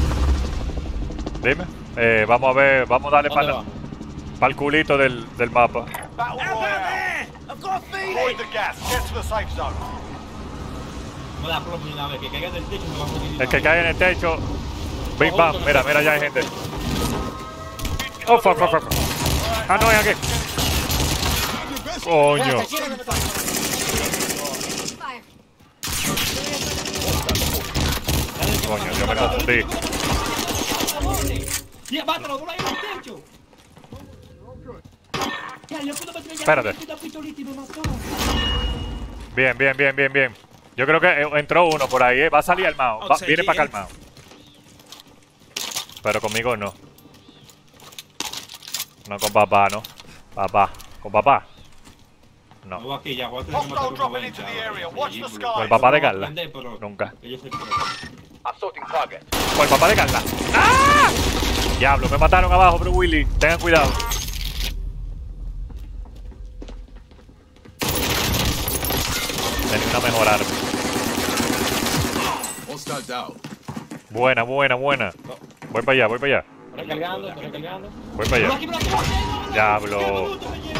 Dime. Vamos a ver, vamos a darle ¿Dónde para va? el culito del mapa. Battle Out royale. there! I've got a Avoid feeling! the gas. Get to the safe zone. No da plomo ni una vez, que caiga del techo me va a morir. El que cae en el techo. Big bam. Mira, mira, ya hay gente. Oh, fuck. Ah, no, es aquí. Coño. Coño, yo me confundí. ¡Ya, mátalo! ¡No lo hay en el techo! Ya, yo puedo meter ya Espérate. una pistolita y me mató. Bien, bien, bien, bien, bien. Yo creo que entró uno por ahí, Va a salir armado. Viene para acá armado. Pero conmigo no. No con papá, ¿no? Papá. ¿Con papá? No. Voy aquí ya, voy a tener que Hostile matar uno dropping 20 into the ahora, area. sí, Watch the bro. skies. ¿Con el papá de Carla? Aprender, pero Nunca. ellos se Assaulting target. Con el papá de Carla. ¡Ah! Diablo, me mataron abajo, bro Willy. Tengan cuidado. Tenía una mejor arma. Hostiles out. Buena, buena, buena. Voy para allá, voy para allá. Recargando, estoy recargando. Voy para allá. Diablo.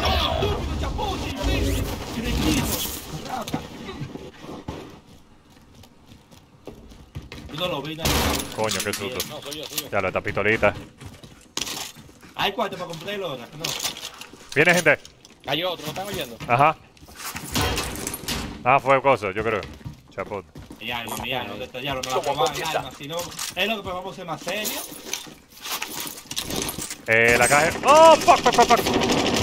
Yo no lo vi, no. Coño, qué susto. No, soy yo. Ya lo esta pistolita. Hay cuarto para comprarlo ahora, no. Viene gente. Hay otro, ¿no están oyendo? Ajá. Ah, fue cosa, yo creo. Chapote. Ya, ¿dónde está? Ya, no me la pongan en arma, si no, es lo que podemos ser más serio. La caja. ¡Oh, fuck, fuck, fuck, fuck!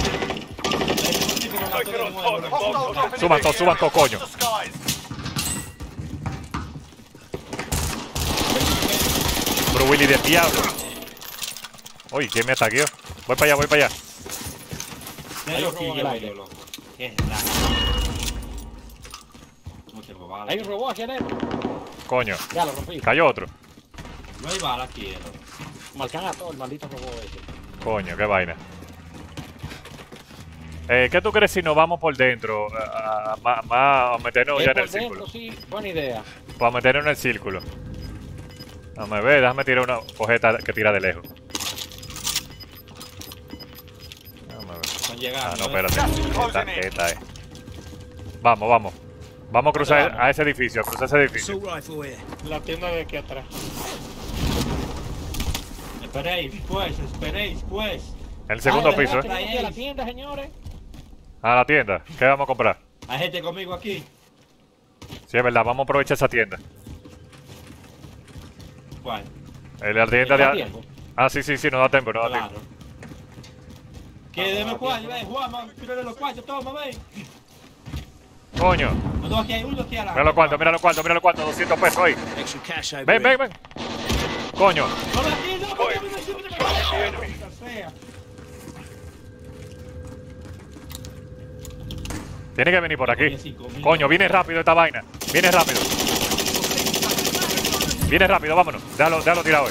Suban todos, coño. Watch the skies. Bro Willy del diablo. Uy, ¿quién me ataqueó? Voy para allá, voy para allá. Déjalo aquí, robo en el aire. yo lo. ¿Qué es la? No tengo balas. Hay un robot aquí adentro. Coño. Ya lo rompí. Cayó otro. No hay balas aquí, Marcan a todo el maldito robot ese. Coño, qué vaina. ¿Qué tú crees si nos vamos por dentro? A meternos ya en el círculo. Sí, buena idea. Para meternos en el círculo. Déjame ver, déjame tirar una cojeta que tira de lejos. Déjame ver. Están llegando. Ah, no, espérate. Esta es. Vamos, vamos. Vamos a cruzar a ese edificio, a cruzar ese edificio. Assault rifle here. La tienda de aquí atrás. Esperéis, pues. En el segundo Ay, piso, ¿verdad? De la tienda, señores. A la tienda. ¿Qué vamos a comprar? Hay gente conmigo aquí. Sí, es verdad, vamos a aprovechar esa tienda. ¿Cuál? La tienda ¿Está de... tiempo? Ah, sí, no da tiempo, no da Claro. tiempo. Que de los cuartos, ven, Juan, tírale los cuartos, toma, ven. Coño. No, aquí hay uno aquí a la. Mira los cuantos, 200 pesos ahí. Extra cash over Ven, here. ven, ven. Coño. No, aquí, no, Tiene que venir por aquí. Coño, viene rápido esta vaina. Viene rápido. Viene rápido, vámonos. Déjalo tirado.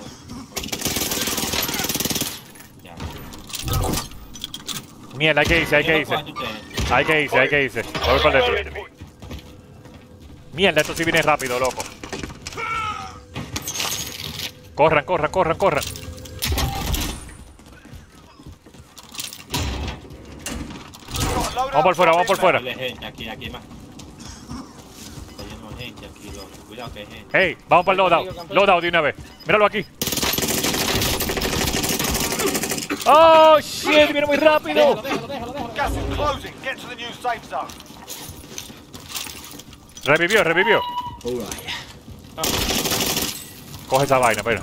Mierda, hay que irse. Hay que irse. Voy por dentro. Mierda, esto sí viene rápido, loco. Corran. Vamos por fuera. Hay gente aquí más. Está lleno de gente aquí, loco. Cuidado que hay gente. Hey, vamos para el loadout. Loadout de una vez. Míralo aquí. Oh, shit, viene muy rápido. Déjalo. Gas is closing. Get to the new safe zone. Revivió. All right. Coge esa vaina, pero.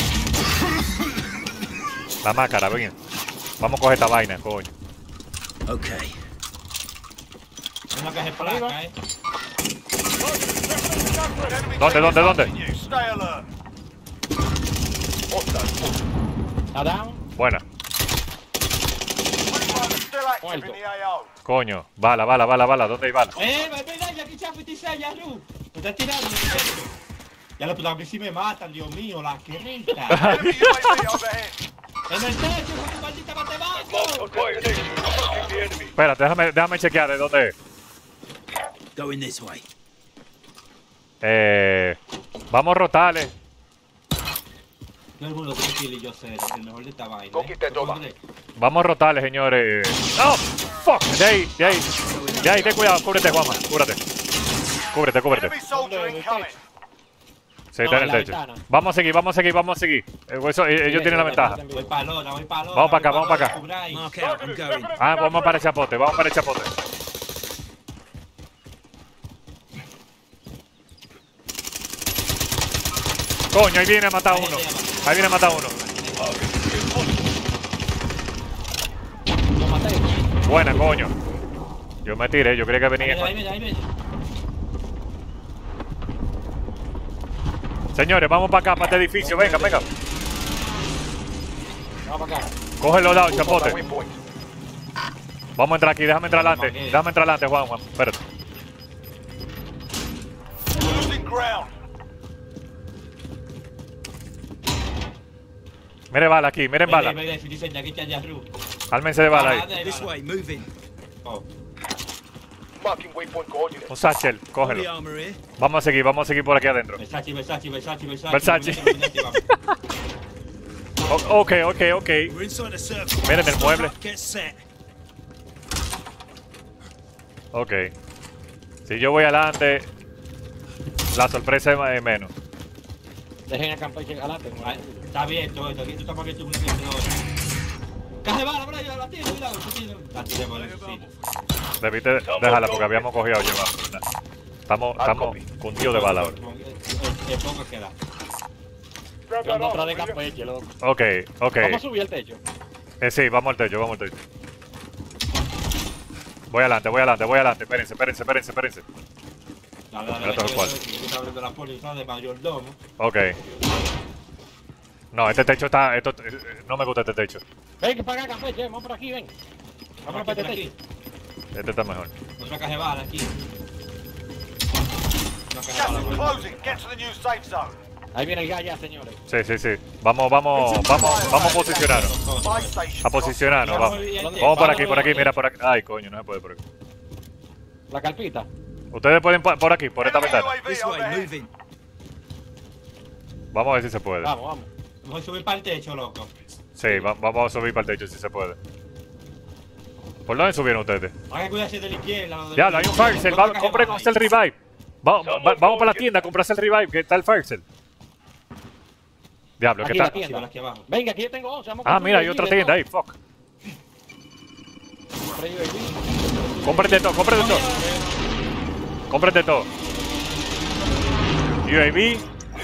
La máscara, ven. Vamos a coger esta vaina, coño. Okay. Una caja de placa, ¿Dónde? Stay alert. Está down. Buena. Still active in the AO. Coño. Bala. ¿Dónde hay bala? mira, ya aquí chapo y ya, Ru. Me está tirando. Ya lo a mí si me matan, Dios mío, la querenta. Enemy UAV overhead. En el techo, con tu maldita matemática. Espérate, déjame chequear de dónde es. Going this way. Vamos a rotarle. Todo el mundo tiene kill y yo sé, el mejor de esta vaina. Go get that door. Vamos a rotarle, señores. ¡Oh! ¡Fuck! De ahí, ten cuidado. Cúbrete, Juanma. Cúbrete. Enemy soldier incoming. Sí, está en el techo. Vamos a seguir. Ellos tienen la ventaja. Voy para lona. Vamos para acá. Mark out. I'm going. Ah, vamos para el chapote. Coño, ahí viene a matar uno. Lo maté. Buena, coño. Yo me tiré, yo creía que venía. Ahí viene. Señores, vamos para acá, para este edificio. Venga. Vamos para acá. Cógelo dado, chapote. Vamos a entrar aquí, déjame entrar adelante, Juan. Espérate. Losing ground. Miren bala aquí, miren bala. Ármense de bala ahí. This way, moving. Marking waypoint coordinates. Un satchel, All the cógelo. armor here. Vamos a seguir por aquí adentro. Versace. Versace. Ok. We're inside a circle. Miren el mueble. Get set. Ok. Si yo voy adelante, la sorpresa es menos. Dejen el campo y llega adelante. Está abierto esto, aquí tú estás abierto una vendedora. Caja de bala, bro, yo la tiro, cuidado, la tiré por eso, sí. Debiste dejarla porque habíamos cogido a llevar. Estamos cundidos de bala ahora. El poco queda. Yo ando atrás de Campeche, loco. Ok. Vamos a subir el techo. Sí, vamos al techo. Voy adelante. Espérense. Dale, Mira todo el cuadro. yo estoy abriendo la póliza de mayordomo. Ok. No, este techo está... no me gusta este techo. Ven, que para acá, Campeche, vamos por aquí, ven. Vamos para este techo. Este está mejor. Otra caja de bala aquí. Una caja de Gas bala, is bro. closing. Get to the new safe zone. Ahí viene el gas ya, señores. Sí. Vamos a posicionarnos. Buy station. A posicionarnos, vamos. Vamos por aquí, mira, por aquí. Ay, coño, no se puede por aquí. La carpita. Ustedes pueden por aquí, por esta Enemy ventana. UAV This way, overhead. moving. Vamos a ver si se puede. Vamos. Voy a subir para el techo, loco. Sí, vamos a subir para el techo si se puede. ¿Por dónde subieron ustedes? Hay que cuidarse de la izquierda. Ya, hay un fire cell. Compren el revive. Vamos para la tienda a comprarse el revive, que está el fire cell. Diablo, ¿qué Aquí la tal? tienda. Aquí abajo. Venga, aquí yo tengo 11. Vamos a Ah, construir mira, hay el otra líder, tienda ¿no? ahí, fuck. Compré UAV. Cómprate todo. Cómprate todo. UAV.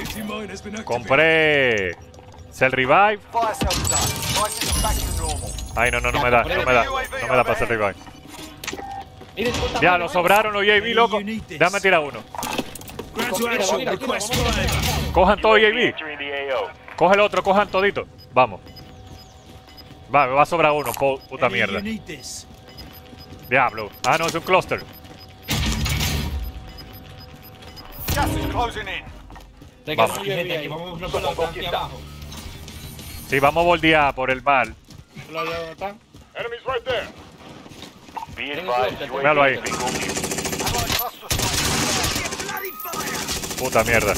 Compré Cell Revive. Fire sales done. Prices back to normal. Ay, no me da para hacer revive. Miren, disculpa, Ya, bueno, lo sobraron los UAV, loco. Déjame tirar uno. Ground to action. Mira, Request vamos a flyover. Cojan todo UAV. Coge el otro, cojan todito. Vamos. Va, me va a sobrar uno, puta Eddie, mierda. You need this. Diablo. Ah, no, es un cluster. Gas is closing in. Te Vamos. queda un Gente, UAV aquí ahí. vamos a romper los aquí abajo. Sí, vamos a bordear por el mar. ¿Dónde están? Enemies right there. Míralo ahí. Allied cluster strike. Puta mierda.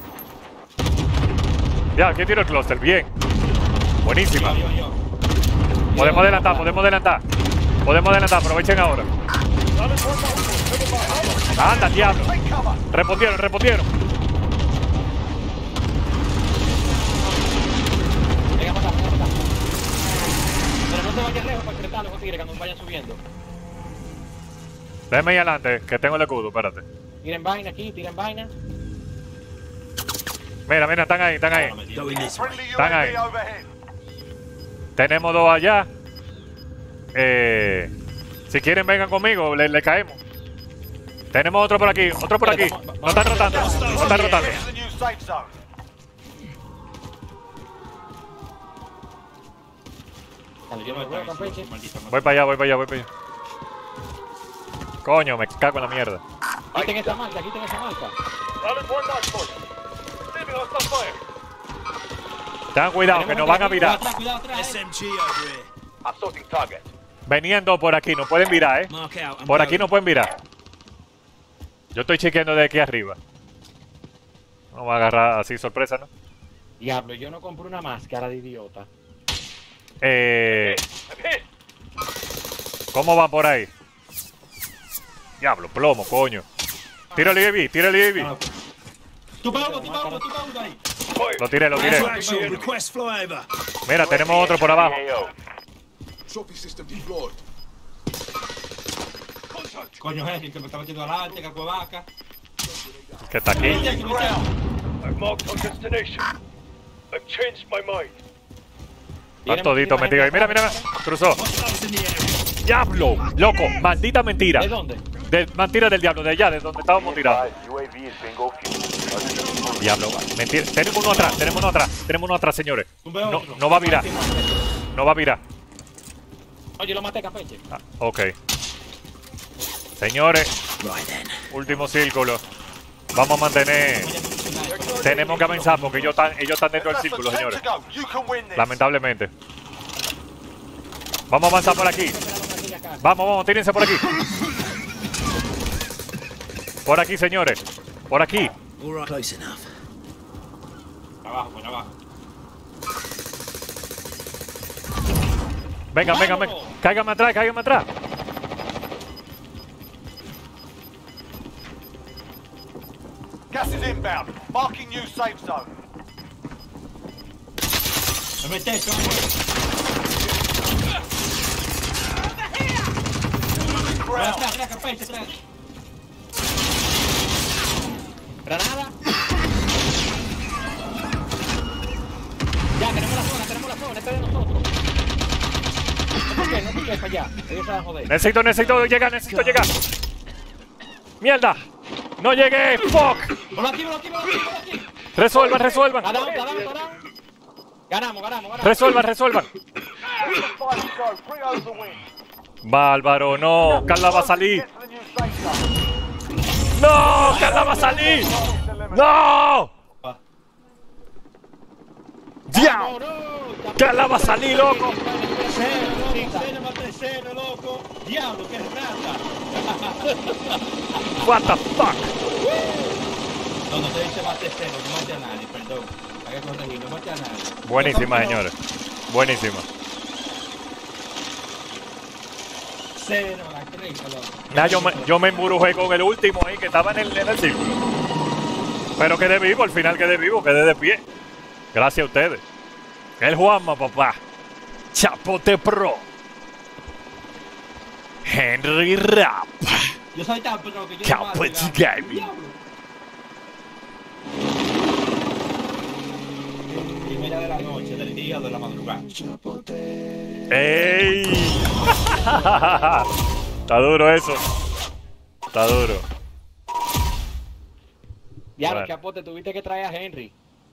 Ya, ¿quién tiró el cluster? Bien. Buenísima. Yo. Podemos adelantar. Aprovechen ahora. Anda, diablo. Take cover. Respondieron. Venga para acá. Pero no se vayan lejos para cretar los tigres cuando vayan subiendo. Déjame ir adelante, que tengo el escudo, espérate. Tiren vaina aquí, tiren vaina. Mira, están ahí. Going this way. Friendly Están ahí. UAV overhead. Tenemos dos allá. Si quieren, vengan conmigo, le caemos. Tenemos otro por aquí. No están rotando. Get to the new safe zone. Dale, yo no veo, Campeche. Voy para allá. Coño, me cago en la mierda. Quiten esa marca. Rally point mark for you. Leaving hostile fire. Tengan cuidado, que nos van a virar. Cuidado atrás. SMG over here. Assaulting target. Veniendo por aquí, no pueden virar, Mark out. I'm Por aquí going. no pueden virar. Yo estoy chequeando de aquí arriba. No va a agarrar así sorpresa, ¿no? Diablo, yo no compré una máscara de idiota. ¿Cómo van por ahí? Diablo, plomo, coño. Tira el UAV. Tú para uno ahí. Lo tiré. Ground to action. Request flyover. Mira, tenemos otro por abajo. Trophy system deployed. Coño, Henry, que me está metiendo adelante, caco de vaca. Que está aquí. Ground. I've marked our destination. I've changed my mind. Están toditos metidos ahí. Mira, mira, cruzó. ¡Diablo! Loco, maldita mentira. ¿De dónde? Mentira del diablo, de allá, de donde estábamos tirados. Diablo, mentira. Tenemos uno atrás, tenemos uno atrás. Tenemos uno atrás, señores. No, no va a virar. No va a virar. Oye, lo maté, Campeche. Ah, ok. Señores, último círculo. Vamos a mantener. Tenemos que avanzar porque ellos están dentro del círculo, señores. Lamentablemente. Vamos a avanzar por aquí. Vamos, vamos, tírense por aquí. Por aquí, señores. Por aquí. Close enough. Abajo, por abajo. Venga, venga, venga. Cáigame atrás, cáigame atrás. Gas is inbound. Marking new safe zone. Me metes, ¿cómo? Atrás, atrás, Campeche, atrás. Granada. Ya, tenemos la zona, este es de nosotros. No piques para allá, ellos se van a joder. Necesito llegar, necesito llegar. ¡Mierda! ¡No llegué! ¡Fuck! Por aquí, por aquí, por aquí, por aquí. Resuelvan, resuelvan. Ganamos. Resuelvan. Bárbaro, no. Carla va a salir. ¡No! ¡Carla va a salir! ¡No! ¡Ya! ¡Carla va a salir, loco! Cero, maté cero, loco. Diablo, qué rata. What the fuck? No te dice maté cero, no maté a nadie, perdón. Hay que corregir, no maté a nadie. Buenísima, señores. Buenísima. Cero, la cresta, loco. Nah, yo me emburujé con el último ahí que estaba en el círculo. Pero quedé vivo, al final quedé vivo, quedé de pie. Gracias a ustedes. El Juanma, papá. Chapote Pro. Henry Rap. Yo soy tan pro que yo Chapote Gaming. Primera de la noche, del día o de la madrugada. ¡Ey! Está duro eso. Está duro. Ya, Bueno. Chapote, tuviste que traer a Henry.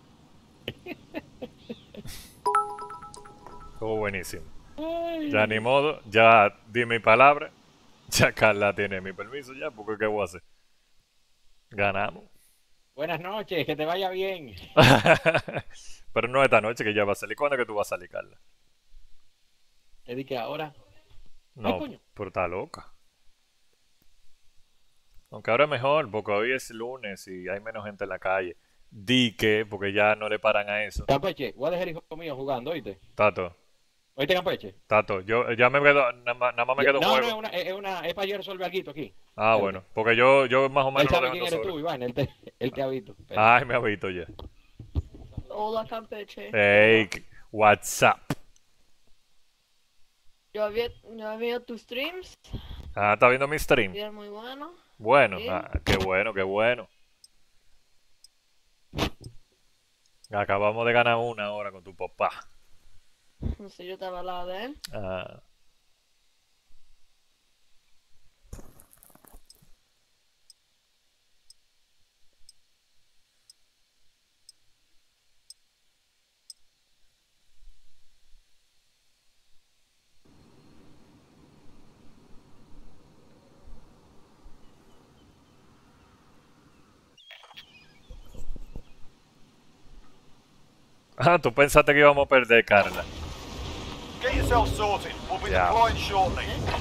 Estuvo buenísimo. Ya ni modo, ya di mi palabra. Ya Carla tiene mi permiso ya, porque ¿qué voy a hacer? Ganamos. Buenas noches, que te vaya bien. Pero no esta noche que ya va a salir. ¿Cuándo es que tú vas a salir, Carla? Le dije ahora. No, Ay, coño. pero está loca. Aunque ahora es mejor, porque hoy es lunes y hay menos gente en la calle. Di que, porque ya no le paran a eso. Campeche, voy a dejar el hijo mío jugando, ¿oíste? Tato, ¿Oíste, Campeche? yo ya me quedo, nada más me quedo un No, juego. no, es para yo resolver algo aquí. Ah, bueno, porque yo más o Él menos lo sabe dejo quién eres solo. tú, Iván, él te ha visto. Pero- Ay, me ha visto ya. Hola, Campeche. Hey, what's up? Yo había visto tus streams. Ah, ¿está viendo mi stream? Y era muy bueno. Bueno, Sí. qué bueno, qué bueno. Acabamos de ganar una hora con tu papá. No sé, yo estaba al lado de él. Ah. Ah, tú pensaste que íbamos a perder, Carla. Get yourself sorted. We'll be Yeah. deploying shortly.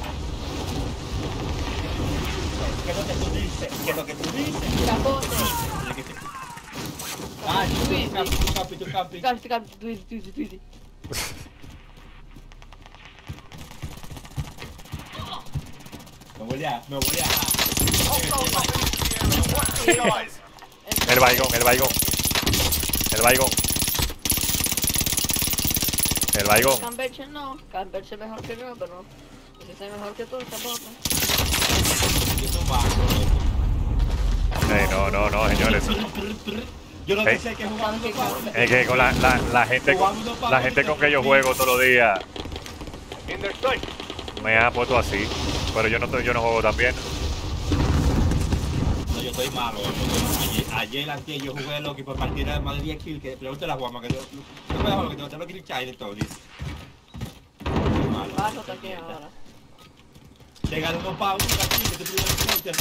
¿Qué es lo que tú dices? ¿Qué es lo que tú dices? Chapote. Ah, tú Luis. campi. Campi, Luis. Me voy a. Watch the skies. El baigón. El baigón. Campeche no. Campeche mejor que yo, pero... Ese es mejor que tú, Chapote. No, señores. Yo no sé si hay que jugar unos pavos. Es que con la gente con que yo juego todos los días In their sight. me ha puesto así. Pero yo no juego tan bien. No, yo estoy malo. Ayer antes yo jugué Loki por partida de más de 10 kills. Que pregúntale a Juanma que yo juego lo que tengo que clichar de todo. Dice. Malo. Bajo aquí ahora. Te ganó unos pavos, que tú tuvieras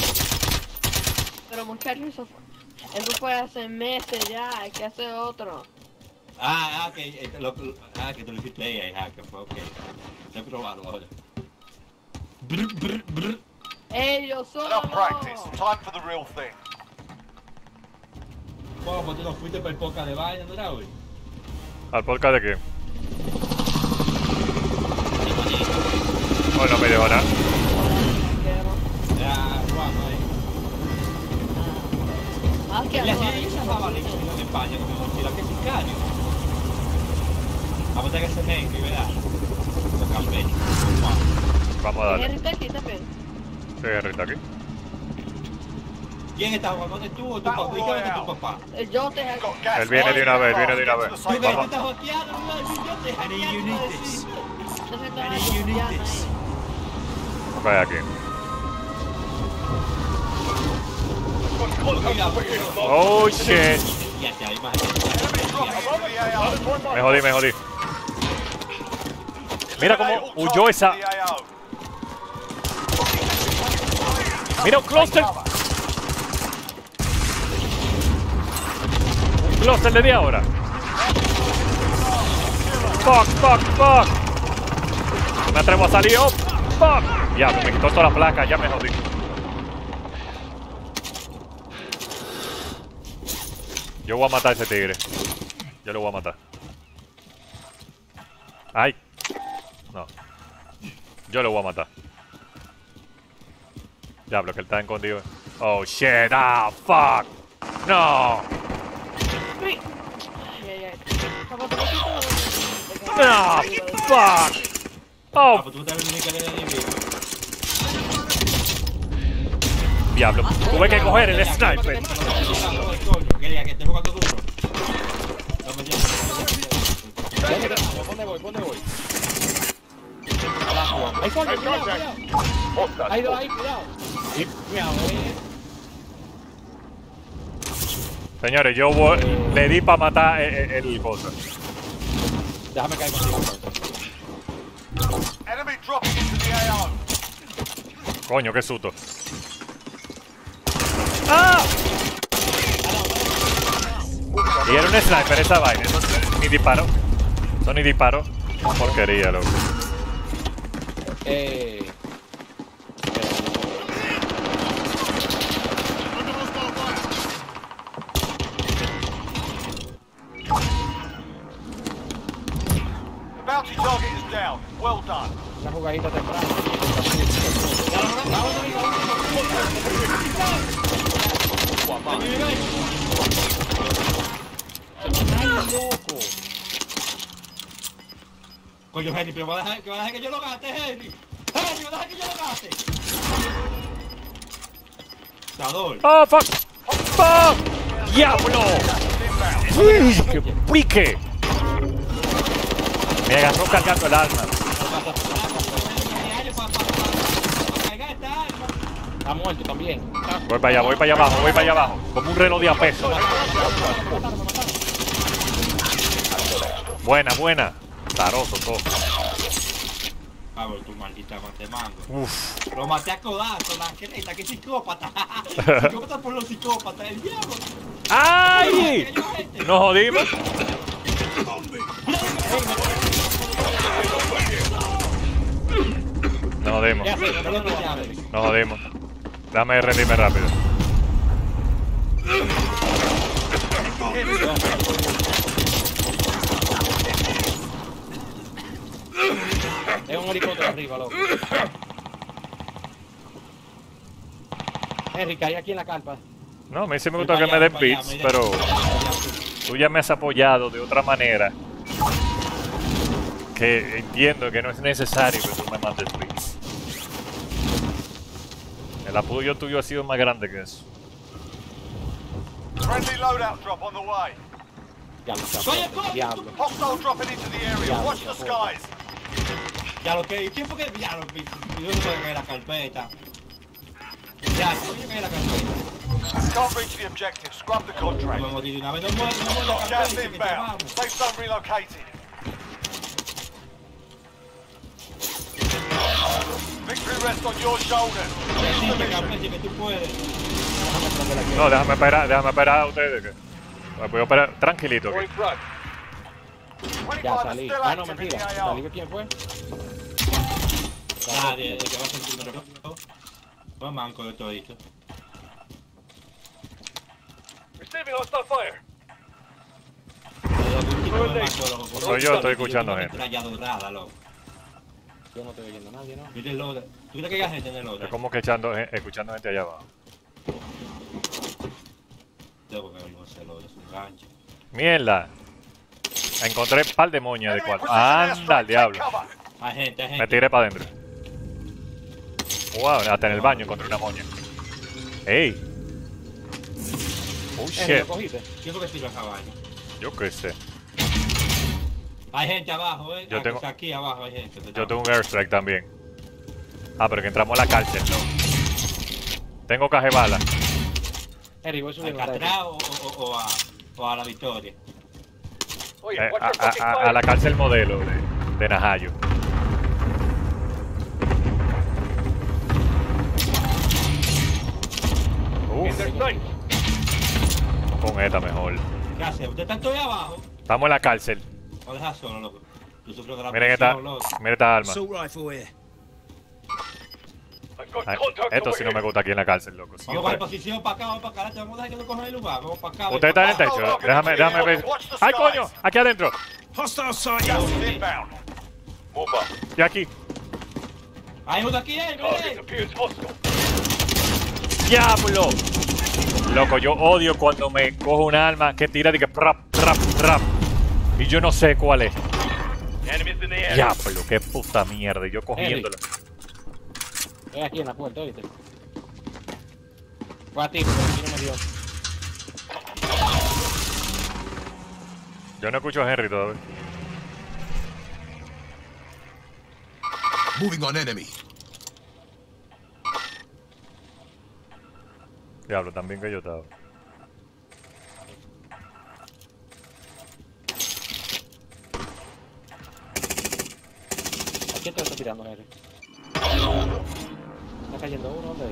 Pero muchachos, eso fue hace meses ya, hay que hacer otro. que tú lo hiciste ahí, que fue ok. Te he probado ahora. Brr. Ellos solo. Enough practice. Time for the real thing. Bueno, pues tú no fuiste por el podcast de vaina, ¿no era hoy? ¿Al podcast de qué? Bueno, no me lleva nada. Era Juanma ahí. Más que Y así ahora. esa jabalí en España, como mochila, que es sicario. Vamos a tener que ser negro, ¿verdad? Los campeños. Vamos a darle. Henry está aquí también. Sí, Henry está aquí. ¿Quién está jugando? ¿Tú o tu papá? ¿Y qué es tu papá? Yo te Got gas. Él viene de una vez, viene de una vez. ¿Tú que tú Vamos. estás hackeando? No, yo te Any hackeando. you need this. necesito Any you need this. Ok, aquí. Oh shit. Ya te hay más. Me jodí. Mira cómo huyó esa. Mira un cluster. Un cluster le di ahora. Fuck. No me atrevo a salir. Oh, fuck. Ya, me quitó toda la placa, ya me jodí. Yo voy a matar a ese tigre. Yo lo voy a matar. Ay. No. Yo lo voy a matar. Diablo, que él está escondido. Oh shit. Ah, fuck. No. No, fuck. Oh, Pues tú te ves que le den diablo. Tuve que coger el sniper. Quería que esté jugando duro. ¿Dónde voy? Hay fondo, cuidado. Hay dos ahí, cuidado. Cuidado, Señores, yo le di para matar el cosa. Déjame caer contigo. Enemy dropping into the AO. Coño, qué susto. ¡Ah! Y era un sniper esa vaina. Eso ni disparo. Eso ni disparo. Porquería, loco. The bounty target is down. Well done. Una jugadita temprana. Loco. Coño, Henry, pero va a dejar que yo lo gaste, Henry. Henry, va a dejar que yo lo gaste. Dador. ¡Oh, fuck! ¡Fuck! ¡Diablo! ¡Uy, qué pique! Me agarró cargando el arma. Está muerto también. Voy para allá abajo. Como un reloj de a peso. Buena. Taroso todo. Pablo, tu maldita matemango. Uf. Lo maté a codazo, la creta, que psicópata. Psicópata por los psicópatas, el diablo. ¡Ay! Nos jodimos. Nos jodimos. Dame rendirme rápido. Es un helicóptero arriba, loco. Henry, caí aquí en la carpa. No, a mí sí me gusta que me den bits, pero tú ya me has apoyado de otra manera. Que entiendo que no es necesario que tú me mandes bits. El apoyo tuyo ha sido más grande que eso. Friendly loadout drop on the way. Diablo. Hostile dropping into the area. Watch the skies. Ya lo que, ¿quién fue que ya lo vi? Yo no puedo caer la carpeta. Ya, ¿cómo yo caí la carpeta? Can't reach the objective. Scrub the contract. Me morí de una vez, no muero la Gas carpeta, que te inbound. vamos. Safe zone relocated. Victory rests on your shoulders. Finish the Sí, mission. carpeta, que tú puedes. No, déjame esperar a ustedes. Que me puedo esperar tranquilito aquí. 25 Ya are salí. still Ah, no, active in mentira. the AO. ¿Salí quién fue? Nadie, el que va a ser el primero. No manco de todito. Receiving hostile fire. Soy yo, estoy escuchando gente. Traya dorada, loco. Yo no estoy oyendo a nadie, ¿no? Mira el loader. ¿Tú crees que hay gente en el loader? Es como que escuchando gente allá abajo. Tengo que verlo ese loader, es un gancho. ¡Mierda! Encontré un par de moñas de cuarto. ¡Anda, al diablo! Hay gente, hay Me gente. tiré para adentro. Wow, hasta en el baño encontré una moña. ¡Ey! ¡Oh, ¿Lo shit! cogiste? ¿Quién fue que tiró esa vaina? Yo qué sé. Hay gente abajo, Yo tengo- Aquí abajo hay gente. Yo tengo un airstrike también. Ah, pero que entramos a la cárcel, ¿no? Tengo caja de bala. Henry, voy subiendo. ¿Atrás o a la victoria? A la cárcel modelo de Najayo. Con esta mejor. Gracias. ¿Usted está todavía abajo? Estamos en la cárcel. No dejas solo, loco. Tú sufres de la Miren esta, presión, loco. miren esta arma. Assault rifle here. Ay, esto sí no me gusta aquí en la cárcel, loco. Vamos a Siempre. coger posición para acá, vamos para acá. Vamos a dejar que no cojan el lugar. Vamos para acá. Usted está en el techo. Déjame ver. ¡Ay, coño! Aquí adentro. Hostile sight. Gas is inbound. Y aquí. Hay uno aquí, mire. ¡Diablo! Loco, yo odio cuando me cojo un arma que tira de que prap, prap, prap. Y yo no sé cuál es. Diablo, qué puta mierda. Y yo cogiéndolo. Estoy aquí en la puerta, ¿viste? Fue a ti, pero aquí no me dio. Yo no escucho a Henry todavía. Moving on enemy. Diablo, también que yo estaba. ¿A quién te está tirando, Henry? Está cayendo uno, ¿dónde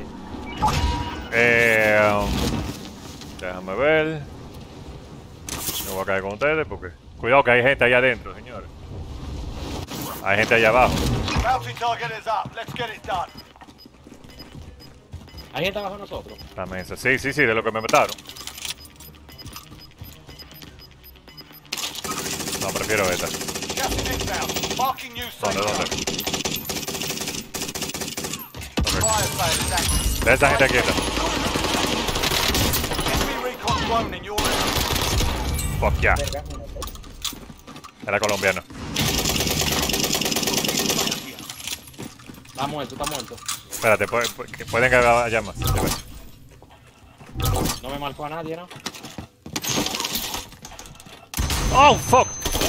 es? Déjame ver. Me voy a caer con ustedes porque... Cuidado que hay gente allá adentro, señores. Hay gente allá abajo. Bounty target is up. Let's get it done. Hay gente abajo de nosotros. La mesa. Sí, de lo que me mataron. No, prefiero esta. Gas is inbound. Marking new safe ¿Dónde? zone. Fire sale is active. De esa gente quieta. Enemy recon drone in your area. Fuck ya. Era colombiano. Está muerto, está muerto. Espérate, pueden que haya más. No me marcó a nadie, ¿no? ¡Oh, fuck!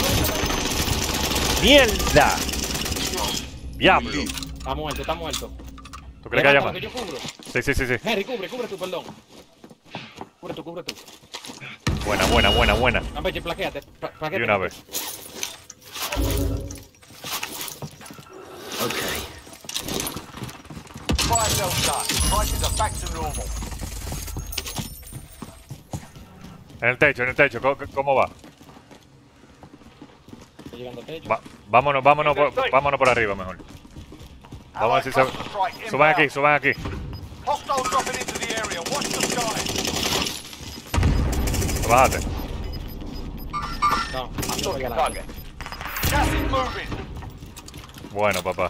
¡Mierda! ¡Diablo! Está muerto, está muerto. ¿Tú crees que haya más? Que yo cubro. Sí. Henry, cubre tú, perdón. Cubre tú. Buena. Campeche, plaquéate. Y una vez. Okay. Fire sale done. Prices are back to normal. En el techo. ¿Cómo va? Estoy llegando al techo. Vámonos por arriba mejor. Vamos a ver si se... Cluster strike Suban aquí. Hostile dropping into the area. Watch the skies. Bájate. No, no pegué a nadie. Gas is moving. Bueno, papá.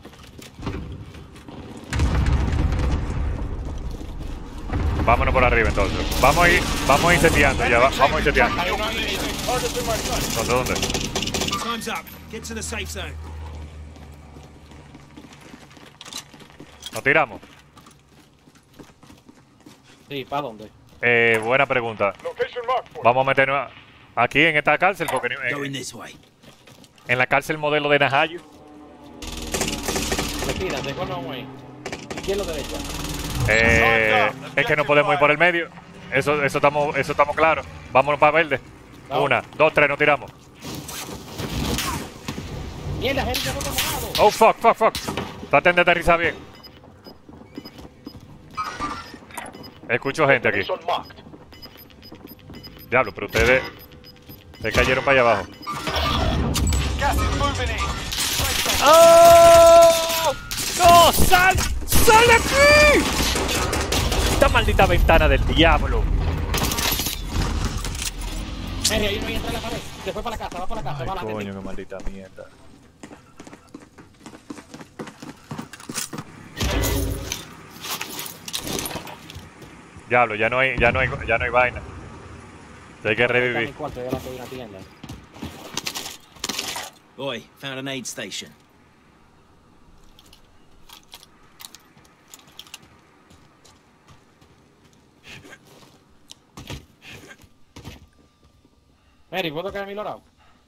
Vámonos por arriba entonces. Vamos a ir seteando ya. Vamos a ir seteando. ¿Dónde? Time's up. Get to the safe zone. ¿Nos tiramos? Sí, ¿para dónde? Buena pregunta. Location marked for you. Vamos a meternos aquí en esta cárcel porque Going this way. en la cárcel modelo de Najayo. Respira, de corner way. Izquierda o derecha. Es que no podemos ir por el medio. Eso estamos claros. Vámonos para verde. Vamos. 1, 2, 3, nos tiramos. Mierda, gente, ya no te mojado. Oh, fuck. Traten de aterrizar bien. Escucho gente aquí. Mission marked. Diablo, pero ustedes se cayeron para allá abajo. Gas is moving in. ¡Oh! ¡No! ¡Sal! ¡Sal de aquí! Esta maldita ventana del diablo. Henry, ahí no entra en la pared. Se fue para la casa, va para la casa, Ay, va la coño, gente. qué maldita mierda. Diablo, ya no hay vaina. Hay que Está en mi revivir. cuarto, ya la pedí una tienda. Boy, found an aid station. Henry, ¿puedo caer a mi lorado?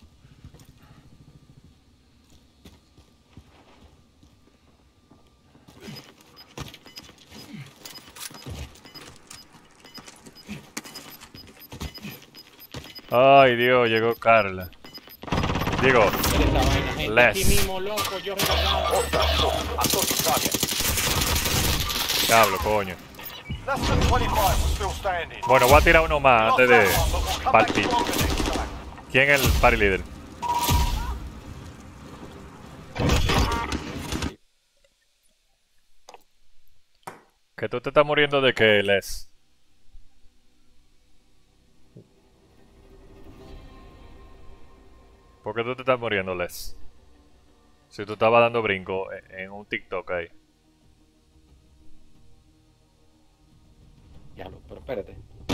Ay, Dios, llegó Carla. Digo, Mira esta vaina, gente. Les. Aquí mismo, loco, yo regalado. I got your target. diablo, coño. Less than 25 was still standing. Bueno, voy a tirar uno más Lost antes de that one, but we'll come back partir. stronger next time. ¿Quién es el party leader? Que tú te estás muriendo de que, Les. ¿Por qué tú te estás muriendo, Les? Si tú estabas dando brinco en un TikTok ahí. Diablo, pero espérate.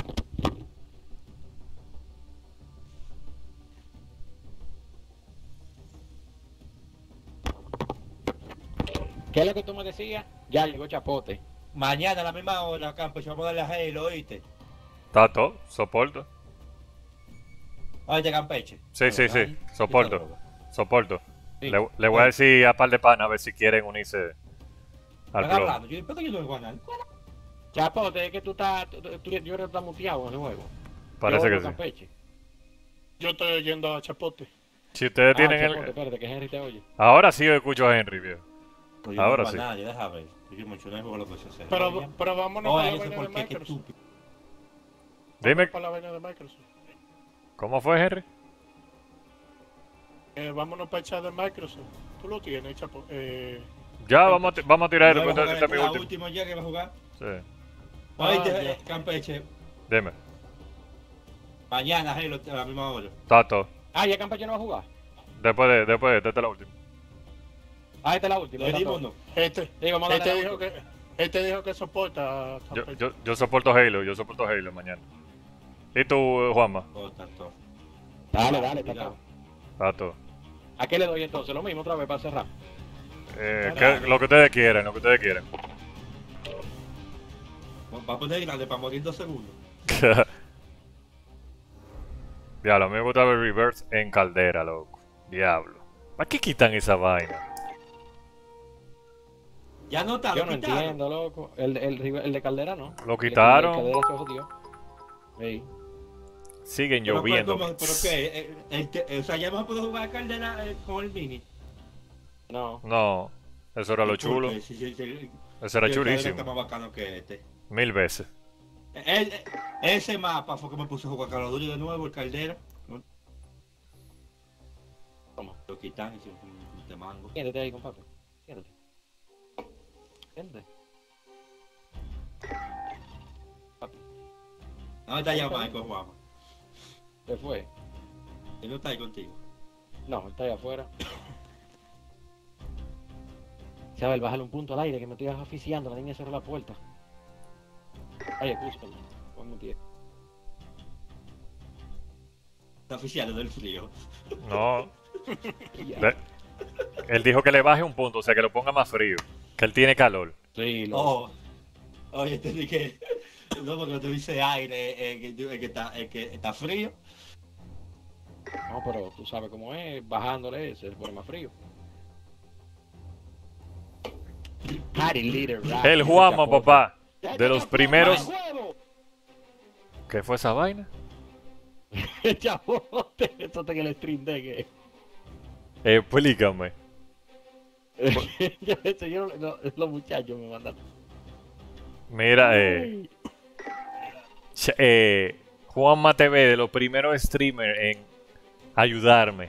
¿Qué es lo que tú me decías? Ya llegó Chapote. Mañana a la misma hora, Campeche, vamos a darle a Halo, ¿oíste? Tato, soporto. Oíste, Campeche. Sí, sí, sí, Ay, soporto. qué droga. Soporto. Sí. Le voy a decir a par de panas a ver si quieren unirse al Están club. hablando, yo ¿por qué yo no voy a ganar? Chapote, es que tú estás, yo creo que estás muteado en el juego. Parece Yo que oigo sí. Campeche. Yo estoy oyendo a Chapote. Si ustedes tienen Chapote, el... espérate, que Henry te oye. Ahora sí yo escucho a Henry, viejo. Pues yo Ahora no sí. voy a nadie, deja ver. Yo mucho no juego lo que se hace. Pero vámonos Oye, para la eso vaina de porque qué Microsoft. estúpido. Dime, Para la vaina de Microsoft. ¿cómo fue, Henry? Vámonos para echar de Microsoft. Tú lo tienes, Chapo. Ya, vamos a tirar Yo voy a jugar este es mi la último. última ya que va a jugar. Sí. Oíste, ya. Campeche, Dime. mañana Halo a la misma hora. Tato. Ah, ya Campeche no va a jugar. Después de esta es la última. Ah, esta es la última. ¿Lo dimos o no? Digo, vamos a darle la última. Este dijo que soporta a Yo, Campeche. yo soporto Halo mañana. ¿Y tú, Juanma? Oh, tanto. Dale, está claro. Tato. ¿A qué le doy entonces? Lo mismo otra vez para cerrar. Lo que ustedes quieran, Va a poner grande para morir 2 segundos. Diablo, a mí me gusta ver reverse en caldera, loco. Diablo. ¿Para qué quitan esa vaina? Ya no está, Yo lo no quitaron. entiendo, loco. El de Caldera no. Lo quitaron. El de Caldera se jodió. Sí. Siguen Pero, lloviendo. pero qué, o sea, ya no puedo jugar a Caldera con el mini. No. No, eso era lo chulo. Porque sí, Eso era el Caldera chulísimo. está más bacano que este. 1000 veces. Ese mapa fue que me puse a jugar Call of Duty de nuevo, el Caldera. ¿Cómo? Lo quitan y se un te mango. Siéntate ahí, compadre. Siéntate. Siéntate. No está ya Michael Juan. Se fue. Él no está ahí contigo. No, está ahí afuera. Isabel, bájale un punto al aire que me estoy asfixiando. La niña cerró la puerta. Ay, escúchame. Ponme un pie. Está oficial del frío. No. Ya. Él dijo que le baje un punto, o sea que lo ponga más frío. Que él tiene calor. Sí, lo... Oh, oye, entendí que No, porque tú dices aire, que está frío. No, pero tú sabes cómo es, bajándole se pone más frío. El Juanma, papá. De los primeros. ¿Qué fue esa vaina? Chapote, eso está en el stream deck. Explícame. Los muchachos me mandan. Mira, Juanma TV, de los primeros streamers en ayudarme.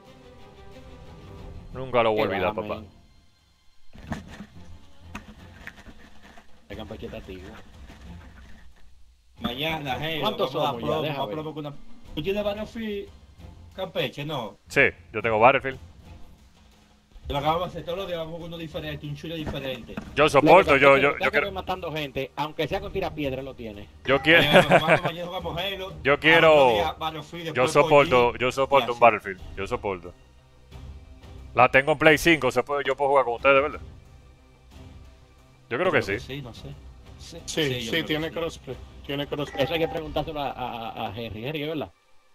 Nunca lo voy a olvidar, papá. De Campeche tío. Mañana, hey, ¿cuántos somos ya? Deja ver. ¿Tú tienes Battlefield Campeche? No. Sí, yo tengo Battlefield. Lo acabamos de hacer todos los días, vamos con uno diferente, un chulo diferente. Yo soporto, yo quiero matando gente, aunque sea con tirapiedra lo tiene. Yo quiero. Mañana jugamos Halo. Yo quiero. Battlefield, Yo soporto un Battlefield. Yo soporto. La tengo en Play 5, yo puedo jugar con ustedes, ¿verdad? Yo creo que sí. Sí, no sé. Sí, tiene crossplay. Tiene crossplay. Eso hay que preguntárselo a Henry, ¿verdad?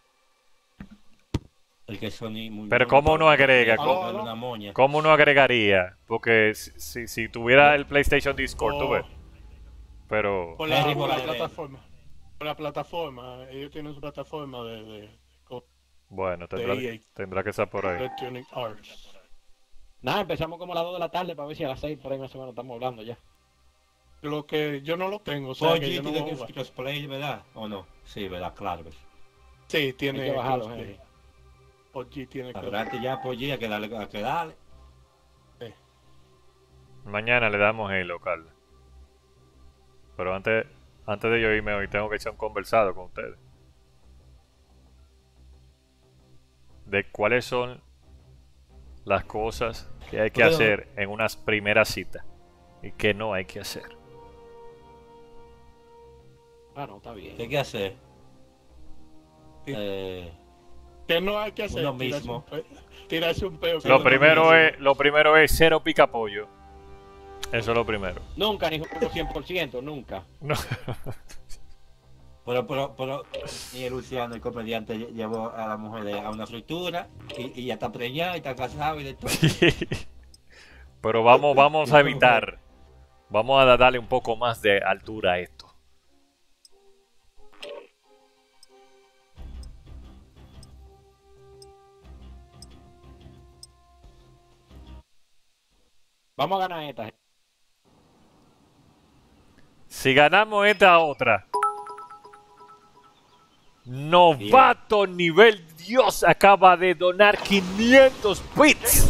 El que Sony muy pero ¿cómo uno agrega? ¿Cómo uno agregaría? Porque si tuviera el PlayStation Discord, tú ves. Pero... Por la plataforma. Por la plataforma. Ellos tienen su plataforma de bueno, tendrá que estar por ahí. Electronic Arts. Nada, empezamos como a las 2 de la tarde para ver si a las 6 por ahí más o menos estamos hablando ya. Lo que yo no lo tengo, o sea que yo no tiene que crossplay, ¿verdad? ¿O no? Sí, ¿verdad? Claro. Sí, tiene que bajarlo, Henry. PUBG tiene que bajarlo. Ya PUBG, hay que darle. Sí. Mañana le damos Halo, Carlos. Pero antes de yo irme hoy, tengo que echar un conversado con ustedes. De cuáles son las cosas que hay que hacer en unas primeras citas y que no hay que hacer. Ah, no, está bien. ¿Qué hay que hacer? Sí. ¿Qué no hay que hacer? Uno mismo. Tirarse un peo. Lo primero es cero picapollo. Eso es lo primero. Nunca, ni un 100%, nunca. No. Pero y el Luciano, el comediante, llevó a la mujer a una fritura y ya está preñada y está casado y de todo. Pero vamos a evitar. Vamos a darle un poco más de altura a esto. Vamos a ganar esta. Si ganamos esta otra. Novato nivel Dios acaba de donar 500 bits.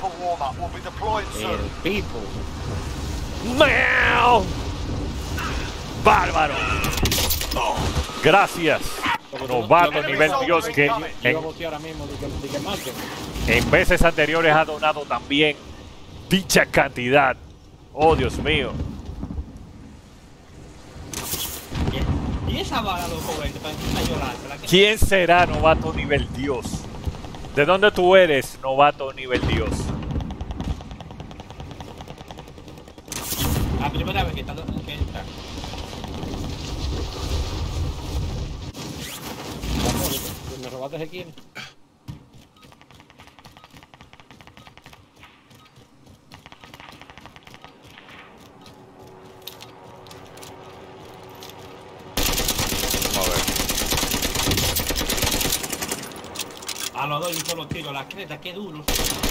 El people. ¡Meow! ¡Bárbaro! Gracias. Novato nivel Dios que en veces anteriores ha donado también dicha cantidad. Oh, Dios mío. Y esa bala, loco, para llorar. ¿Quién será novato nivel Dios? ¿De dónde tú eres, novato nivel Dios? La primera vez que está. ¿Me robaste de quién? A los dos y un solo tiro, la creta, qué duro.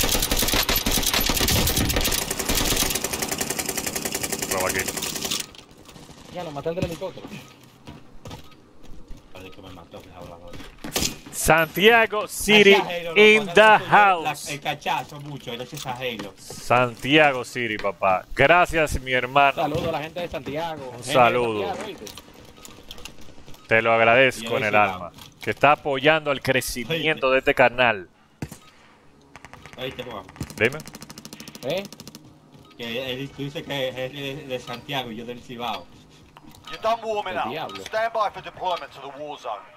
Prueba aquí. Ya lo maté el del helicóptero. Parece que me mató, que hablador. Santiago City in the house. El cachazo mucho, gracias a Halo. Santiago City, papá. Gracias, mi hermano. Saludos a la gente de Santiago. Un saludo. Te lo agradezco en el alma. Que está apoyando el crecimiento de este canal. Ahí te Juan. Dime. Que él dice que es de Santiago y yo del Cibao. You're done warming up. Stand by for deployment to the war zone.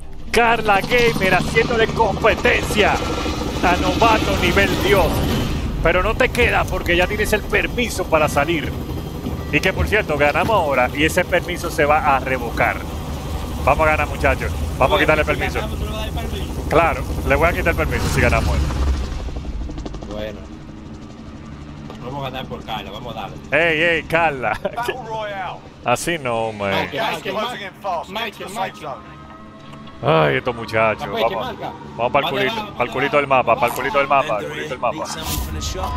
Carla Gamer haciéndole competencia a novato nivel Dios. Pero no te queda porque ya tienes el permiso para salir. Y que por cierto, ganamos ahora y ese permiso se va a revocar. Vamos a ganar, muchachos. Vamos a quitarle el permiso. Claro, le voy a quitar el permiso si ganamos. Bueno. Vamos a ganar por Carla, vamos a darle. Ey, Carla. Battle Royale. Así no, man. Gas is closing in fast. Get to the safe zone. Ay, estos muchachos. Campeche, Vamos, marca. vamos para el culito del mapa, para el culito del mapa, el Vendor culito here. del mapa. Need someone from the shop.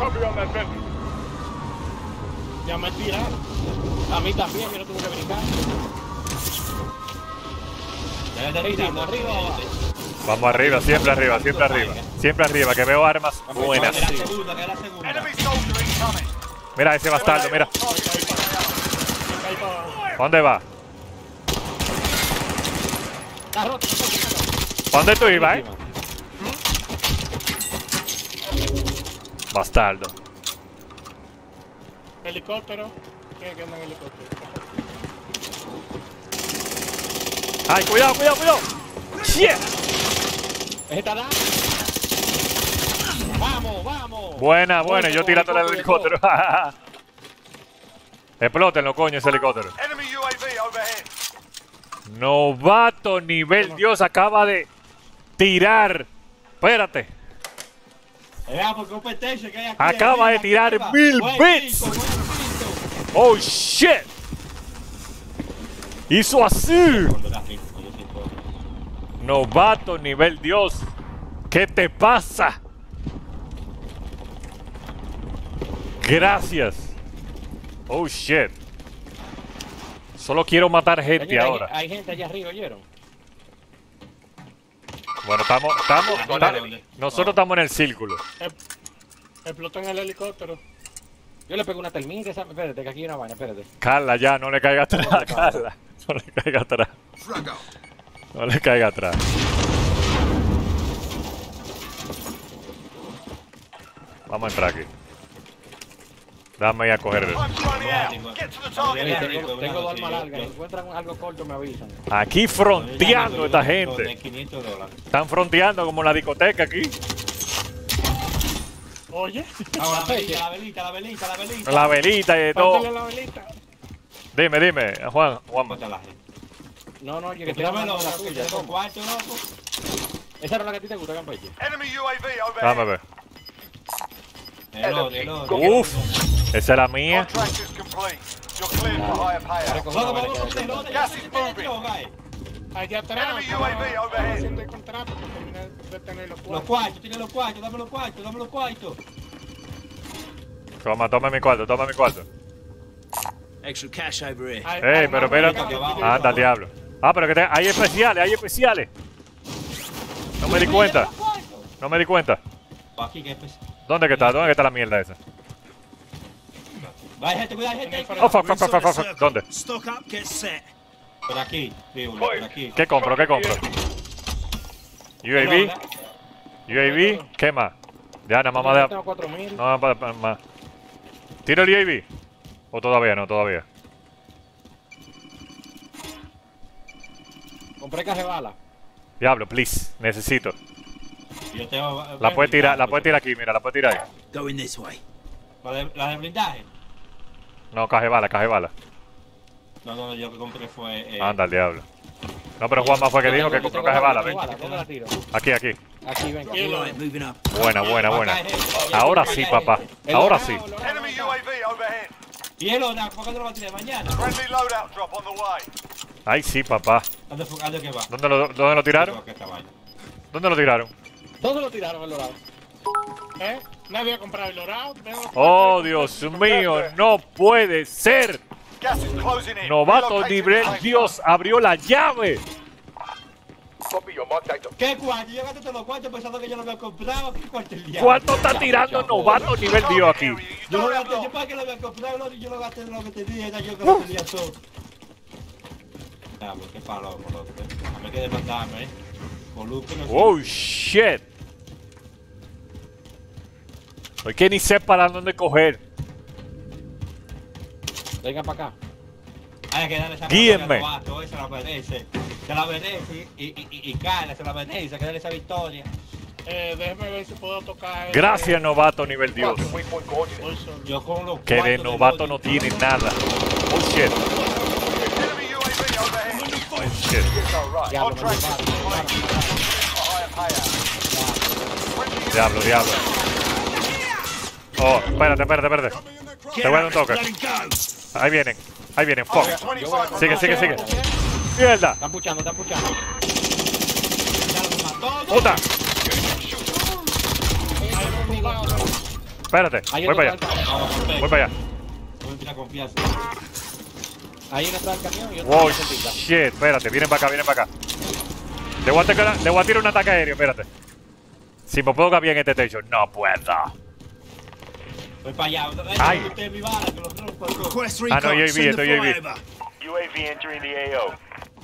Ya me tiraron. A mí también, yo no tuve que brincar. Ya le estoy tirando arriba o abajo. Vamos arriba, siempre arriba, siempre arriba. Siempre arriba, que veo armas buenas. Que la segunda, que la segunda. Enemy soldier incoming. Mira ese bastardo, mira. ¿Dónde va? Está roto, ¿Dónde tú ibas, Bastardo. Helicóptero. ¿Quién es que anda en helicóptero? Ay, cuidado, cuidado, cuidado. Shit. ¿Está da? Vamos, vamos. Buena, buena, yo tirándole al helicóptero. Explótenlo, coño, ese helicóptero. Enemy UAV overhead. Novato nivel Dios acaba de tirar. Espérate. Veamos competencia que hay aquí. Acaba de tirar 1000 bits. Oh shit. Hizo así. Novato nivel Dios. ¿Qué te pasa? Gracias. Oh shit. Solo quiero matar gente Señora, ahora. hay gente allá arriba, ¿oyeron? Bueno, nosotros estamos en el círculo. Explotó en el helicóptero. Yo le pego una termita, espérate, que aquí hay una vaina, espérate. Carla, ya, no le caiga atrás, Carla. No le caiga atrás. No le caiga atrás. Vamos a entrar aquí. Dame a coger. Time's running out. Get to the target Mira, area. tengo dos armas largas, si encuentran algo corto me avisan. Aquí fronteando esta De gente. $500. Están fronteando como en la discoteca aquí. Oye, Ahora, la velita, la velita, la velita. La velita y de todo. pántale la velita. Dime, Juan. Mata a la gente. No, yo que estoy Dámelo, hablando de la tuya. con cuarto, loco. Esa era la que a ti te gusta, Campeche. Enemy UAV Dame overhead. ver. El otro. Uf, esa es la mía. Contract is complete. You're cleared for higher payout. Recoge una vaina que hay. Gas is moving. Allá atrás. Enemy UAV overhead. Haciendo el contrato para terminar de tener los Los cuartos. cuartos, tiene los cuartos, dame los cuartos, dame los cuartos. Toma mi cuarto. Extra cash over here. Ey, pero espérate. Anda, al diablo. Ah, pero que hay especiales. No me di cuenta. Aquí, que pues. ¿Dónde que está la mierda esa? Hay gente, cuidado, hay gente. Oh, fuck. We're inside the circle. ¿Dónde? Stock up, get set. Por aquí, Piulo, por aquí. ¿Qué compro? UAV, ¿qué más? Ya, nada más de... Tengo 4000. No, más. ¿Tiro el UAV? ¿O todavía no? Todavía. Compré caja de bala. Diablo, please. Necesito. Yo tengo. La puede tirar aquí, mira, la puede tirar ahí. Going this way. La de blindaje. No, caje bala. No, yo que compré fue. Anda, al diablo. No, pero Juanma fue que dijo que compró caje bala, ven. ¿Dónde la tiro? Aquí. Aquí, ven. All right, moving up. Buena. Ahora sí, papá. Ahora sí. Enemy UAV overhead. Y el Ona, ¿por qué no lo va a tirar mañana? Friendly loadout drop on the way. Ay, sí, papá. ¿Dónde que va? ¿Dónde lo tiraron? ¿Dónde lo tiraron? ¿Dónde lo tiraron el dorado? Nadie ha comprado el dorado. Oh, Dios mío, no puede ser. Gas is closing in. Novato Relocating libre, the safe Dios abrió la llave. ¿Qué cuarto? Yo gasté todos los cuartos pensando que yo lo había comprado. ¿Qué cuarto el día? ¿Cuánto está tirando novato nivel Dios aquí? area. You Yo lo don't have gasté, yo long. para que lo había comprado, yo lo gasté en lo que tenía, era yo que lo tenía todo. Diablo, qué palomo, loco. Me quedé mandarme, Volúpino. Oh, shit. Hoy que ni sé para dónde coger. Venga para acá. Hay que darle esa Guíenme. victoria a Novato, se la merece. Se la merece y Carla se la merece, que darle esa victoria. Déjeme ver si puedo tocar. Gracias, novato nivel Dios. Waypoint coordinates. Yo con los Que de cuartos novato no Lodi, tiene nada. Oh shit. Enemy UAV overhead. Oh shit. All right. Diablo, me Contract mataron, is me mataron, me complete. mataron. A higher payout. Friendly Diablo, diablo. Oh, espérate. Te voy a dar un toque. Let him go. Ahí vienen, fuck. 25 Sigue. Mierda. Están puchando. ya los mató. Puta. Espérate, Ahí voy para allá. No, perfecto. Voy para allá. No me tiene confianza. Ahí no está el camión y otro Wow, en cerquita. shit, espérate, vienen para acá. Le voy a tirar un ataque aéreo, espérate. Si me puedo cambiar en este techo, no puedo. Voy para allá. Ay. Usted mi bala, que los rompo el coco. Request Ah, no, recon. yo vi, Send estoy the yo vi. flyover. UAV entering the AO.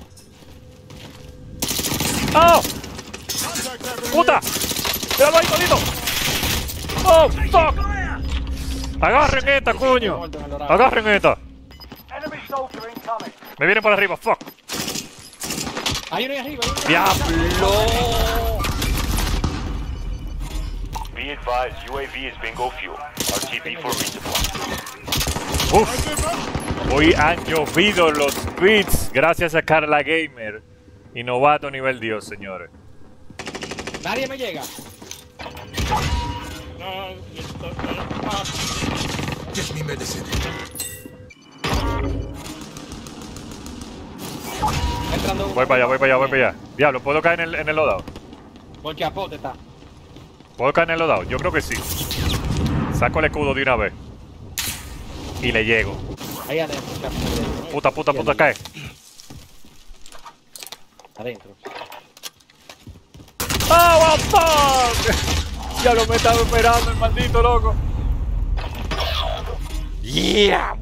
¡Oh! ¡Puta! ¡Míralo ahí, solito! ¡Oh, fuck! ¡Agarren esta, coño! ¡Agarren esta! Enemy soldier incoming. Me vienen por arriba, fuck. Hay uno ahí arriba. ¡Diablo! Be advised, UAV is bingo fuel. RTB for resupply. Uf. Hoy han llovido los beats gracias a Carla Gamer y novato nivel Dios, señores. Nadie me llega. No, Give me medicine. Entrando uno. Voy para allá. Diablo, ¿puedo caer en el loadout? Con chapote está. ¿Puedo caer en el loadout? Yo creo que sí. Saco el escudo de una vez. Y le llego. Ahí adentro, chapote. Puta, cae. Adentro. ¡Oh, fuck! Ya lo me estaba esperando el maldito loco. ¡Diablo!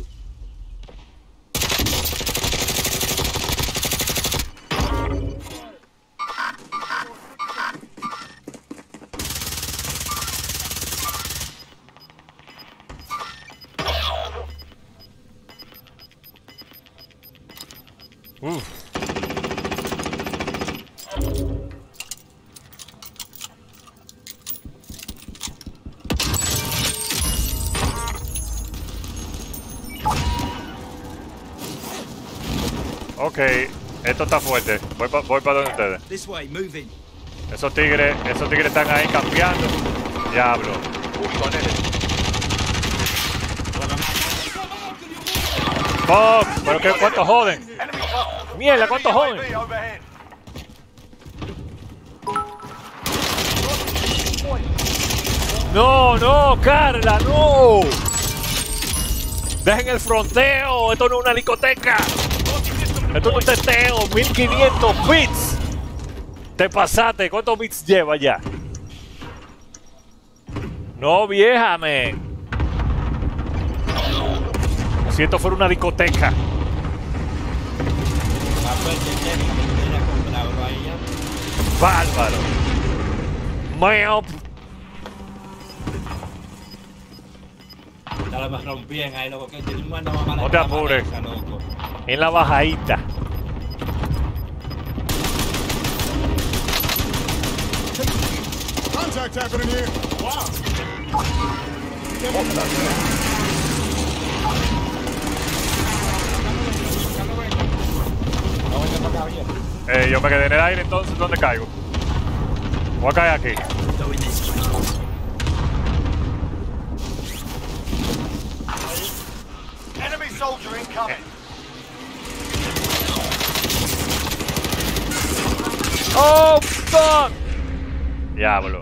Ok, esto está fuerte. Voy para donde ustedes. This way, moving. Esos tigres están ahí campeando. Diablo. Fuck, pero qué, ¿cuántos joden? Enemy cluster. Mierda, ¿cuántos joden? UAV overhead. No, Carla, no. Dejen el fronteo, esto no es una discoteca. Esto es un teteo, 1500 bits. Te pasaste, ¿cuántos bits lleva ya? No, vieja, men. Como si esto fuera una discoteca. Bárbaro. Meop. Ya lo me rompían ahí, loco. Que tiene un mano mamá. No te apures. En la bajadita. Contact happening here. Wow. Yo me quedé en el aire, entonces ¿dónde caigo? Voy a caer aquí. Go in this way. Enemy soldier incoming. ¡Oh, fuck! Diablo.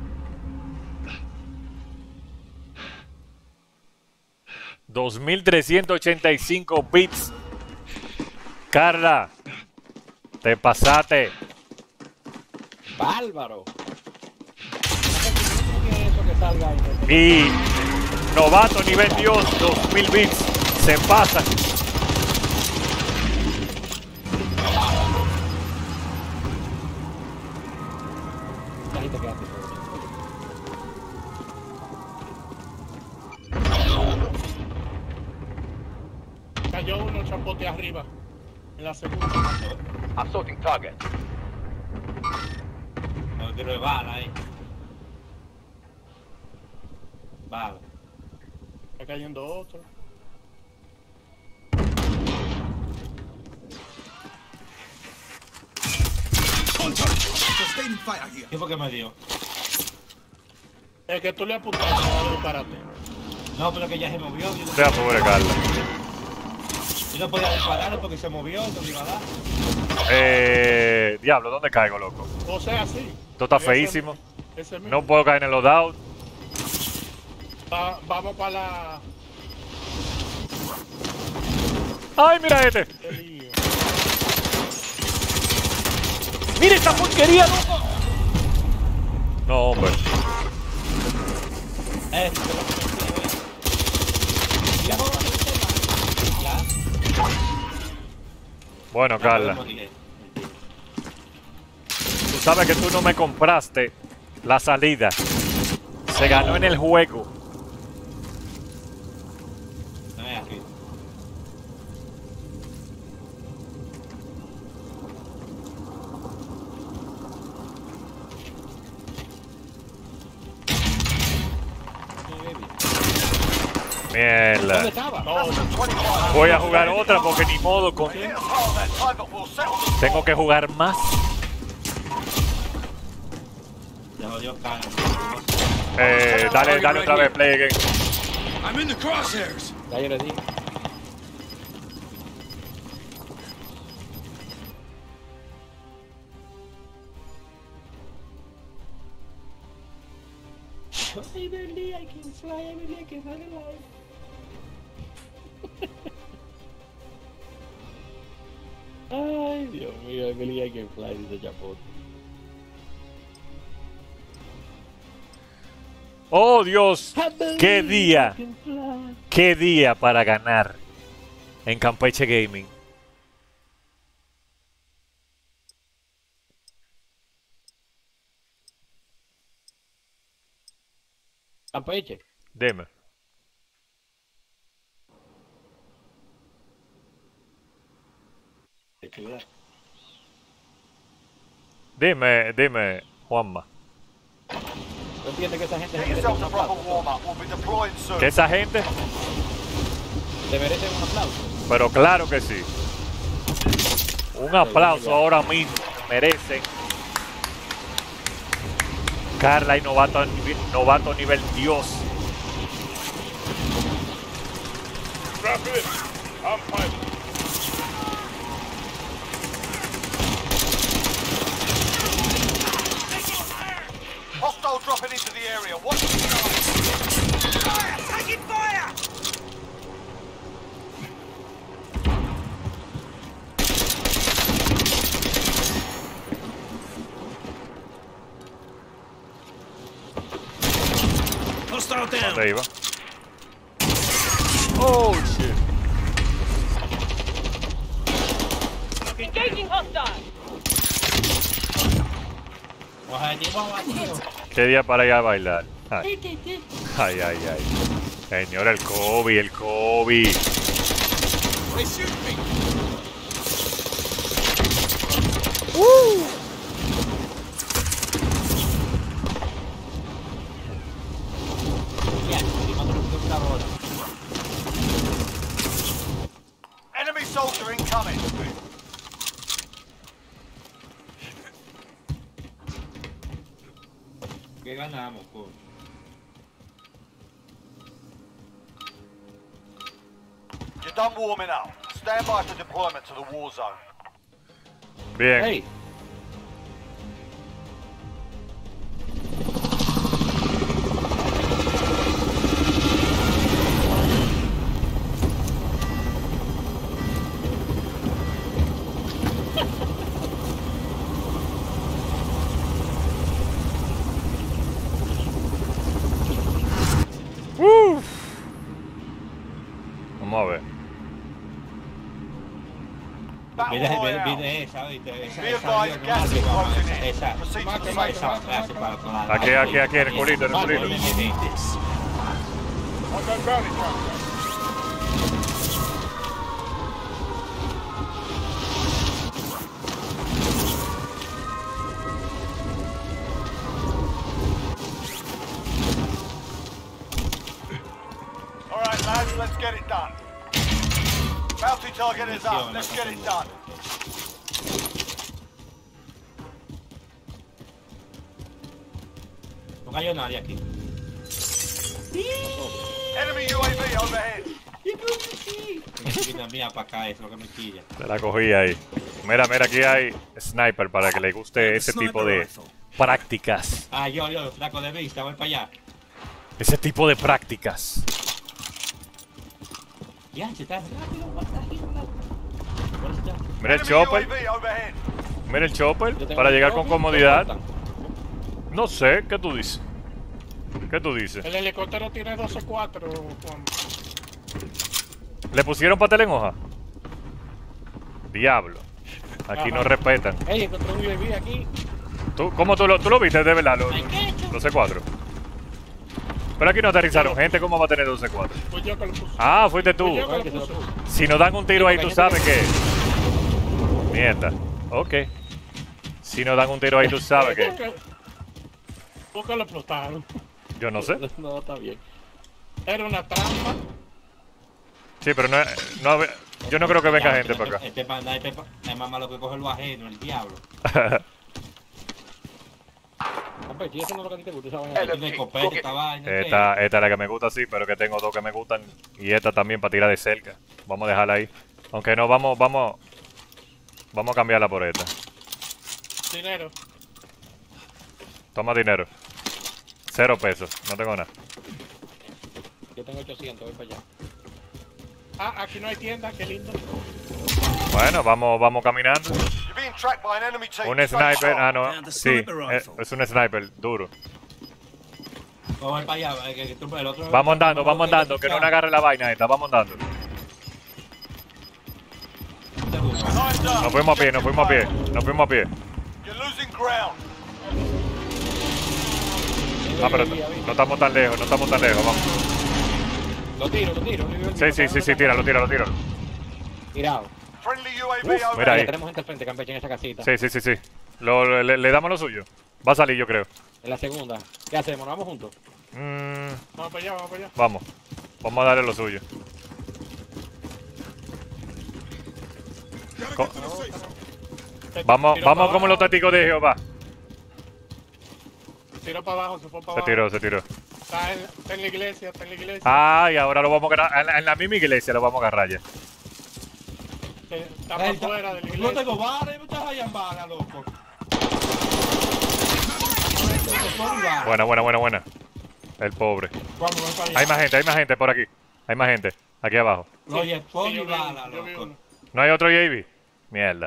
$2,385 bits. Carla, te pasaste. Bárbaro. Eso que salga ahí. Y novato nivel Dios, 2000 bits. Se pasan. Ahí te quedaste. cayó uno chapote arriba. En la segunda. Assaulting target. no quiero de bala, Bala. Está cayendo otro. Sustaining fire here. ¿Qué fue que me dio? Es que tú le apuntaste, no disparaste. No, pero que ya se movió. Yo Sea pobre Carla. no podía dispararlo porque se movió, no le iba a dar. Diablo, ¿dónde caigo, loco? O sea, sí. Esto está Ese- feísimo. ese mismo. No puedo caer en el loadout. Vamos para la... ¡Ay, mira este! Qué lío. ¡Mira esta porquería, loco! No, hombre. Ya. Bueno, Carla, tú sabes que tú no me compraste la salida. Se ganó en el juego. No es aquí. Mierda. ¿Dónde estaba? No, Voy a jugar otra porque ni modo con... Little part of that time, but we'll settle the Tengo que jugar más. Se jodió Carla. Dale otra vez, play again. I'm in the crosshairs. Ya yo le dije. I believe I can fly, I believe I can fly alive. Ay, Dios mío, I believe I can fly, dice Chapote. Oh, Dios. I believe ¡Qué I día! can fly. ¡Qué día para ganar en Campeche Gaming! Campeche. Dime. Dime, Juanma. ¿Tú entiendes que esa gente Get se merece yourself un a proper aplauso? warm-up. We'll be deploying soon. ¿Que esa gente? ¿Te merecen un aplauso? Pero claro que sí. Un aplauso ahora mismo. Merecen. Carla y novato nivel Dios. Drop it. I'm fighting. Hostile dropping into the area. Watch the skies. Fire! Taking fire! Hostile down. ¿Dónde iba? Oh, shit. Engaging hostile. ¿Qué día para ir a bailar? Ay, ay, ay. Señor, el Kobe, el Kobe. They shoot me. Enemy soldier incoming. ¿Qué ganamos, coño? You're done warming up. Stand by for deployment to the war zone. Bien. Hey, Vamos a ver. Battle Viene Royale. esa, ¿viste? Be advised, gas is closing in. Proceed to the safe zone. Aquí, en el culito, en el culito. On that bounty contract. guys, let's get it done. Bounty target is up. Let's get it done. No cayó nadie aquí. Enemy UAV overhead. Mira mía para acá, eso es lo que me quilla. Se la cogí ahí. Mira, mira, aquí hay sniper para que le guste ese tipo de prácticas. Ah, yo, flaco de vista, voy para allá. Ese tipo de prácticas. Ya, se está rápido, Mira el Enemy chopper. UAV overhead. Mira el chopper Yo tengo para un llegar con trophy, comodidad. ¿lo No sé, ¿qué tú dices? ¿Qué tú dices? El helicóptero tiene 12-4, Juan. ¿Le pusieron pastel en hoja? Diablo. Aquí no respetan. Ey, encontré un UAV aquí. ¿Cómo tú lo viste de verdad? Los C4. Pero aquí no aterrizaron gente, ¿cómo va a tener 12-4? Fui yo que lo puse. Ah, fuiste tú. Fui yo que Ay, que se lo lo puse. puse. Si nos dan un tiro ahí, tú sabes que... Mierda. Ok. Si nos dan un tiro ahí, tú sabes que... ¿Por qué lo explotaron? Yo no sé. No, está bien. Era una trampa. Sí, pero yo no creo que venga gente para acá. Este panda es más malo que coger lo ajeno, el diablo. Campeche, ¿y eso no es lo que a ti te gusta? Esa vaina? Tiene escopeta, esta vaina. Esta es la que me gusta, sí, pero que tengo dos que me gustan. Y esta también para tirar de cerca. Vamos a dejarla ahí. Aunque no, vamos a cambiarla por esta. Dinero. Toma dinero. 0 pesos, no tengo nada. Yo tengo 800, voy para allá. Ah, aquí no hay tienda, qué lindo. Bueno, vamos caminando. You're being tracked by an enemy team. Un Stay sniper, sharp. ah no, sí, es un sniper, duro. Voy para allá, que tú, el otro... Vamos andando, que no le agarre la vaina esta, vamos andando. Lines up. Nos fuimos a pie, nos fuimos a pie, nos fuimos a pie. You're losing ground. Ah, pero no estamos tan lejos, vamos. Lo tiro. Sí, tíralo. Tirado. Friendly UAV Mira overhead. ahí. Ya tenemos gente al frente, Campeche, en esa casita. Sí. Le damos lo suyo. Va a salir, yo creo. En la segunda. ¿Qué hacemos? ¿Nos vamos juntos? Vamos para allá, vamos para allá. Vamos a darle lo suyo. Vamos como los testigos de Jehová. Tiró para abajo, se fue para abajo. Se tiró. Está en la iglesia, Ah, y ahora lo vamos a agarrar. En la misma iglesia lo vamos a agarrar ya. Está para afuera de la No iglesia. tengo balas, me estás allá en bala, loco. Buena. El pobre. Vamos, voy para allá. Hay más gente por aquí. Hay más gente. Aquí abajo. Oye, pon Sí, mi bala, yo vi loco. uno. ¿No hay otro JV? Mierda.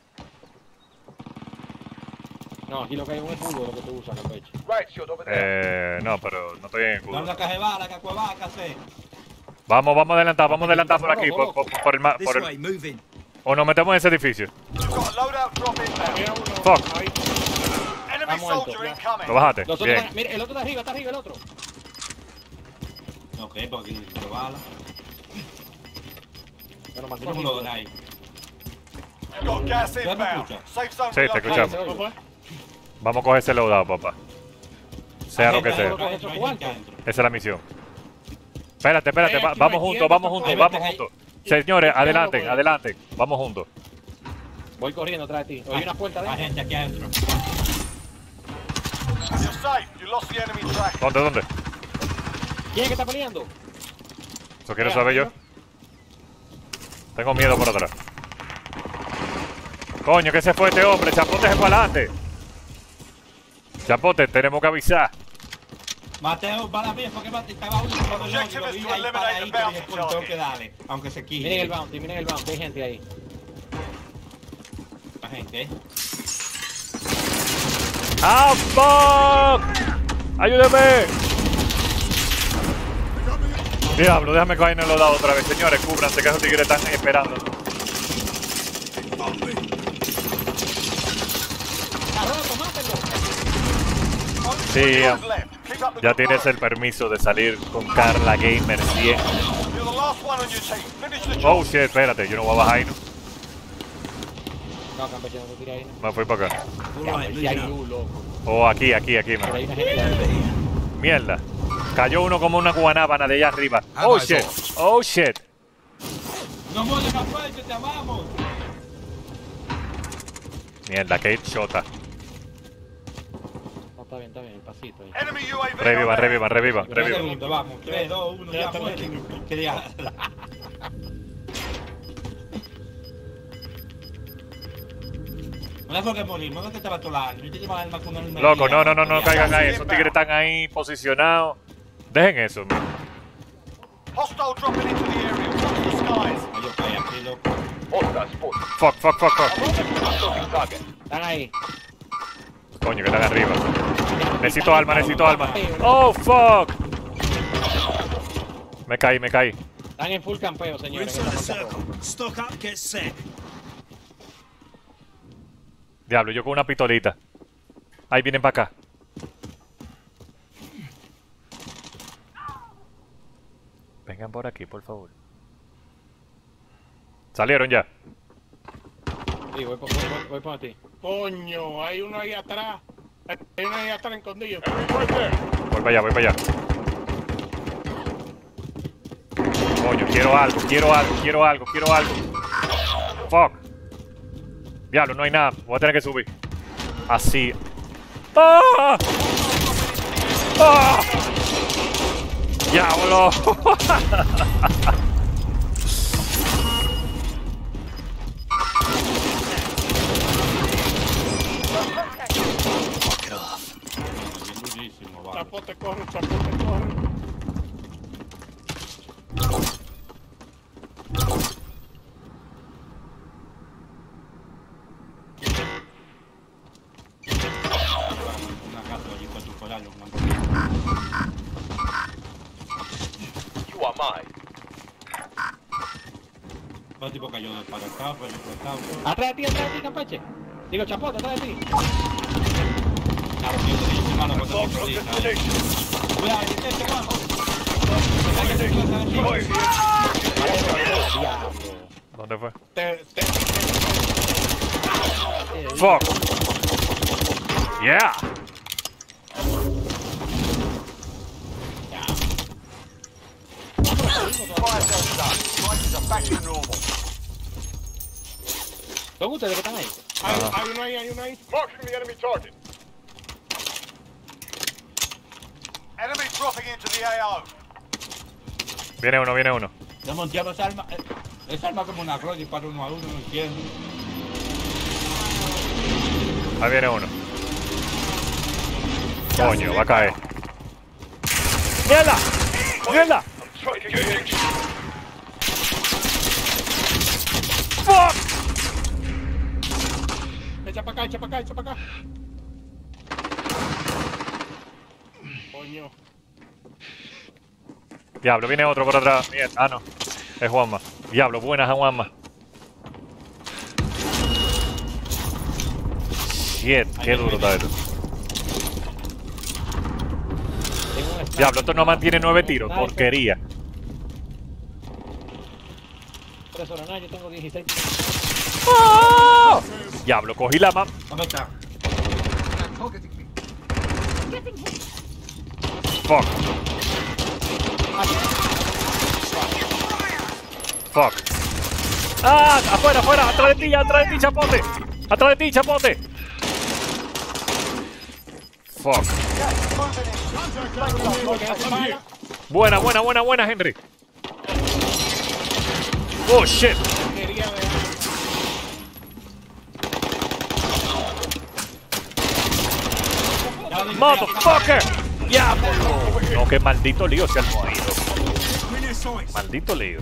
No, aquí lo que hay es un escudo, lo que tú usas, Campeche. Right shield over there. No, pero no estoy en el Dame culo. una caja de bala, cacuavaca, sé. Vamos a adelantar por aquí, por el... moving. O nos metemos en ese edificio. You've got a loadout drop inbound. Había uno Fuck. ahí. Enemy muerto, soldier ya. incoming. Lo bajaste. Los otros Bien. están- mira, el otro está arriba el otro. Ok, porque tengo bala. Pero Tiene un lodo ahí. You've got gas ¿Ya me inbound. escuchas? Safe zone Sí, te relocated. escuchamos. ¿Cómo fue? Vamos a coger ese loadout, papá. Sea lo que sea. No hay gente adentro. Esa es la misión. Espérate, Aquí no vamos hay juntos, tiempo, vamos juntos, papá. vamos juntos. Señores, adelante, vamos juntos. Voy corriendo atrás de ti. Oí una puerta Hay adentro. gente aquí adentro. You're safe. You lost the enemy track. ¿Dónde? ¿Quién es que está peleando? Eso quiero saber yo. Tengo miedo por atrás. Coño, que se fue este hombre, Chapote se fue adelante. Chapote, tenemos que avisar. Mateo, bala mía, porque estaba uno con el Objective odio, is vi to ahí eliminate paradito the y bounty dije, "Coño, tengo target." que darle, aunque se quille. Miren el bounty, hay gente ahí. La gente, ¡Ah, fuck! ¡Ayúdeme! Diablo, déjame coger en el lado otra vez. Señores, cúbranse que esos tigres están esperando. ¡Está roto, mátenlo! Sí, Left. Keep up the ya good tienes work. el permiso de salir con Carla Gamer 100. You're the last one on your team. Finish the Oh, job. shit, espérate, yo no voy a bajar ahí, ¿no? No, Campeche, no te tires ahí. Me fui para acá. All right, Si hay moving out. luz, loco. Oh, aquí, Pero hay man. una gente ahí. Mierda. Cayó uno como una guanábana de allá arriba. Oh shit. Oh shit. No mueres más fuerte, te amamos. Mierda, que shota. No, está bien, el pasito ahí. Enemy UAV. Reviva, overhead. reviva, reviva, Un reviva. segundo, vamos. 3, 2, 1, ya muere. ¿Qué diablos? No es porque morimos, no es que te va a tolar. Yo te llevo alma con una Loco, no caigan ahí. Esos tigres están ahí posicionados. Dejen eso, man. Hostile dropping into the area. Watch the skies. Ay, yo caí aquí, loco. Fuck. Están ahí. Coño, que están arriba. Necesito alma. Oh, fuck. Me caí. Están en full campeo, señores. Inside the circle. Stock up, get set. Diablo, yo con una pistolita. Ahí vienen para acá. Vengan por aquí, por favor. Salieron ya. Sí, voy por ti. Coño, hay uno ahí atrás. Hay uno ahí atrás escondido. Voy para allá. Coño, quiero algo. Fuck. Diablo, no hay nada. Voy a tener que subir. Así. ¡Ah! ¡Ah! ¡Diablo! Durísimo, vale. Chapote corre. Una casa allí para tu colarlo, una You are mine. Un tipo cayó para acá, pero explotado. Atrás de ti, Campeche. Digo, Chapote, atrás de ti. Claro, yo te dije, hermano, cuando te explodí, ¿sabes? Cuidado, este hermano. Diablo. ¿Dónde fue? Te- Fuck. Yeah. Fire sales done. Prices are back to normal. ¿Son ustedes que están ahí? Hay uno ahí. Marking the enemy target. Enemy dropping into the AO. Viene uno. Ya monteamos esa arma. Esa arma como una cross y para uno a uno, no entiendo. Ahí viene uno. Coño, va a caer. ¡Mierda! ¡Fuck! Echa para acá. Coño. Diablo, viene otro por atrás. Mierda. Ah, no. Es Juanma. Diablo, buenas a Juanma. Shit, qué duro está esto. Tengo un sniper. Diablo, esto nomás tiene 9 tiros. Sniper. Porquería. 3 horas, no, yo tengo 16. ¡Oh! Diablo, cogí la map. ¿Dónde está? Fuck. Fuck. ¡Ah! ¡Afuera! ¡Atrás de ti, chapote! ¡Atrás de ti, chapote! Fuck. Buena, Henry. Oh, shit. Quería ver. Motherfucker. Diablo. No, qué maldito lío se armó ahí. Maldito lío.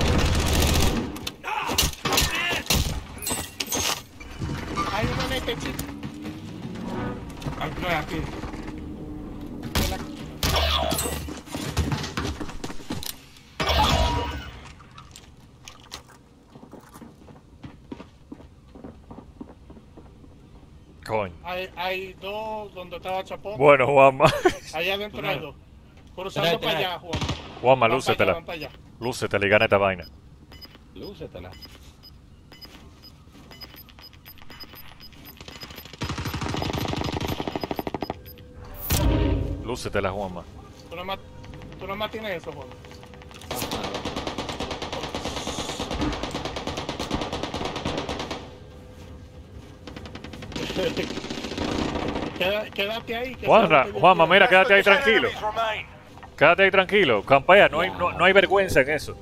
Hay uno en este chico. Aquí. Coño. Hay dos donde estaba Chapote. Bueno, Juanma. Allá adentro hay dos. Cruzando para allá, Juan. Juanma, Van lúcetela. para allá. Lúcetela y gana esta vaina. Lúcetela. Lúcetela, Juanma. Tú nada más Tú nomás tienes eso, Juan. Quédate ahí. Juanma, mira, quédate ahí 10 tranquilo. enemies remain. Quédate ahí tranquilo. Campea, no hay vergüenza en eso.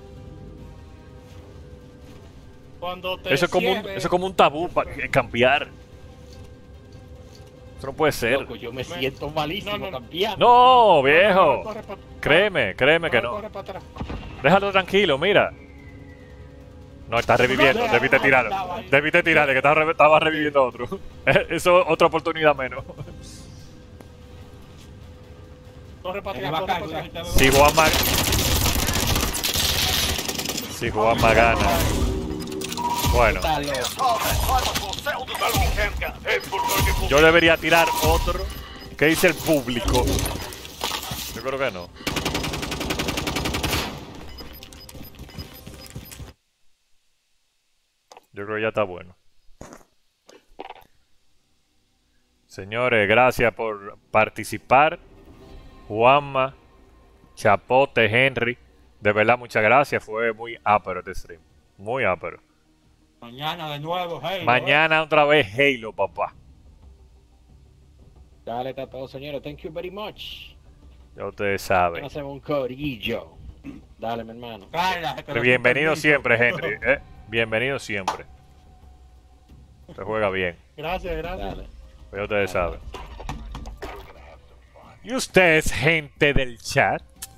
Cuando te Eso es como un tabú para campear. Eso no puede ser. Loco, yo me siento malísimo No. campeando. No, viejo. corre pa- Créeme que no. Corre para atrás. Déjalo tranquilo, mira. No, está reviviendo. Debiste tirarle, que estaba reviviendo a otro. Eso es otra oportunidad menos. Corre para En atrás, el corre bacán, para atrás. Si Juanma gana. Bueno, Está loco. Target Titus will settle the bounty counter. yo debería tirar otro. ¿Qué dice el público? Yo creo que no. Yo creo que ya está bueno. Señores, gracias por participar. Juanma, Chapote, Henry. De verdad, muchas gracias. Fue muy ápero este stream. Muy ápero. Mañana de nuevo, Halo. Mañana otra vez Halo, papá. Dale, está todo, señores. Thank you very much. Ya ustedes saben. Hacemos un corillo. Dale, mi hermano. Carla, que no Bienvenido te siempre, permito. Henry. Bienvenido siempre. Se juega bien. Gracias. Dale. Ya ustedes saben. Y ustedes, gente del chat.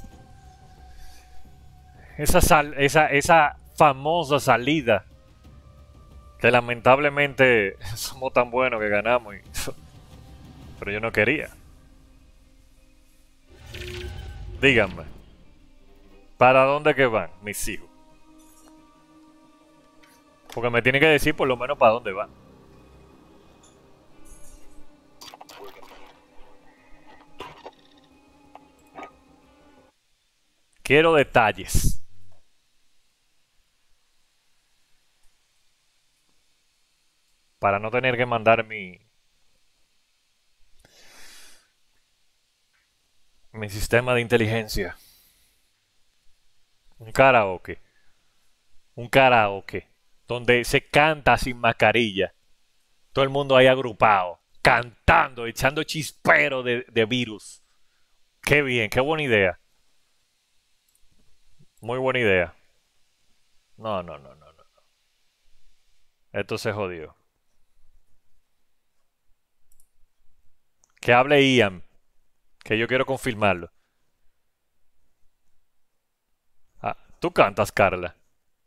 Esa famosa salida. Que lamentablemente somos tan buenos que ganamos. Pero yo no quería. Díganme. ¿Para dónde que van mis hijos? Porque me tienen que decir por lo menos para dónde van. Quiero detalles. Para no tener que mandar mi sistema de inteligencia. Un karaoke. Donde se canta sin mascarilla. Todo el mundo ahí agrupado. Cantando, echando chispero de virus. Qué bien, qué buena idea. Muy buena idea. No. Esto se jodió. Que hable Ian. Que yo quiero confirmarlo. Ah, tú cantas, Carla.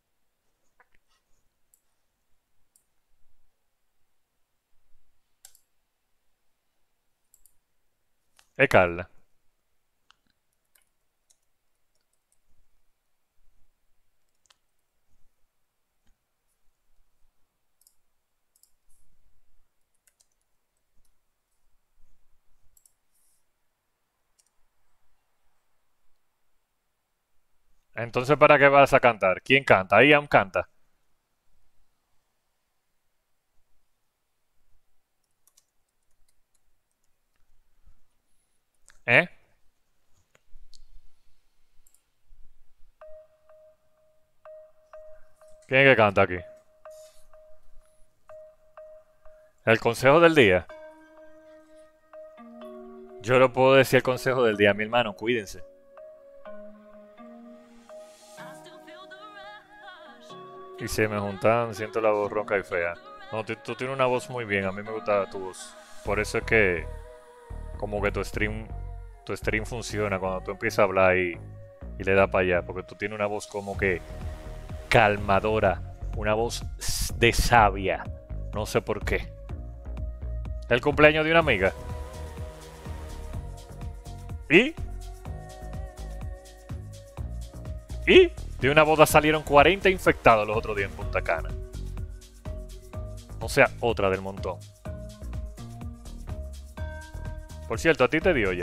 Carla. Entonces, ¿para qué vas a cantar? ¿Quién canta? Ian canta. ¿Eh? ¿Quién es que canta aquí? El consejo del día. Yo no puedo decir el consejo del día, mi hermano, cuídense. Y se me juntan, siento la voz ronca y fea. No, tú tienes una voz muy bien, a mí me gusta tu voz. Por eso es que como que tu stream funciona cuando tú empiezas a hablar y le das para allá. Porque tú tienes una voz como que calmadora, una voz de sabia. No sé por qué. El cumpleaños de una amiga. ¿Y? De una boda salieron 40 infectados los otros días en Punta Cana. O sea, otra del montón. Por cierto, a ti te dio ya.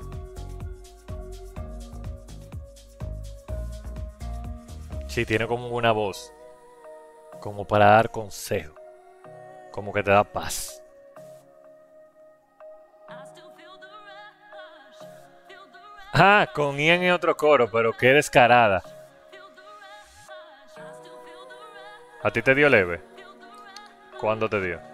Sí, tiene como una voz. Como para dar consejo. Como que te da paz. Ah, con Ian en otro coro, pero qué descarada. ¿A ti te dio leve? ¿Cuándo te dio?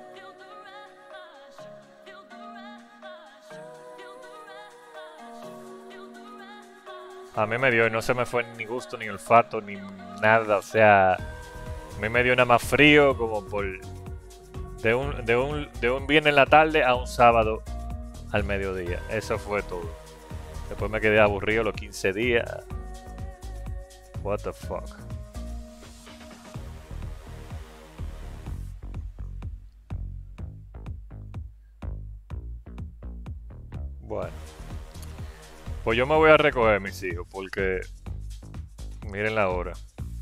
A mí me dio y no se me fue ni gusto, ni olfato, ni nada. O sea, a mí me dio nada más frío como por... De un viernes en la tarde a un sábado al mediodía. Eso fue todo. Después me quedé aburrido los 15 días. What the fuck. Bueno. Pues yo me voy a recoger, mis hijos, porque... Miren la hora.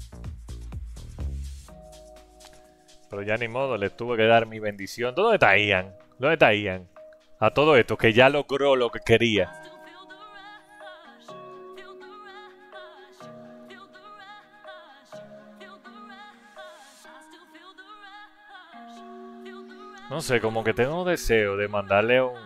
Pero ya ni modo, les tuve que dar mi bendición. ¿Dónde está Ian? ¿Dónde está Ian? A todo esto, que ya logró lo que quería. No sé, como que tengo deseo de mandarle un...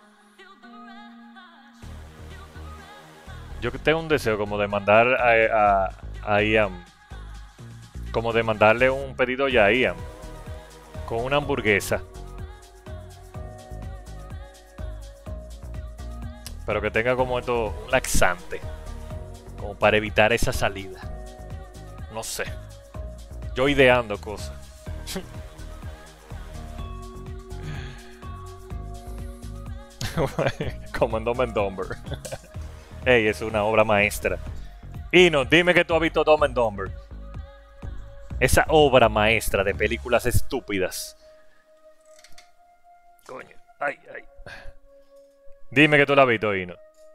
Yo tengo un deseo como de mandar a Ian... Como de mandarle un pedido ya a Ian. Con una hamburguesa. Pero que tenga como esto, un laxante. Como para evitar esa salida. No sé. Yo ideando cosas. Como en Dumb and Dumber. Ey, es una obra maestra. Ino, dime que tú has visto Dumb and Dumber. Esa obra maestra de películas estúpidas. Coño. Ay, ay. Dime que tú la has visto, Ino.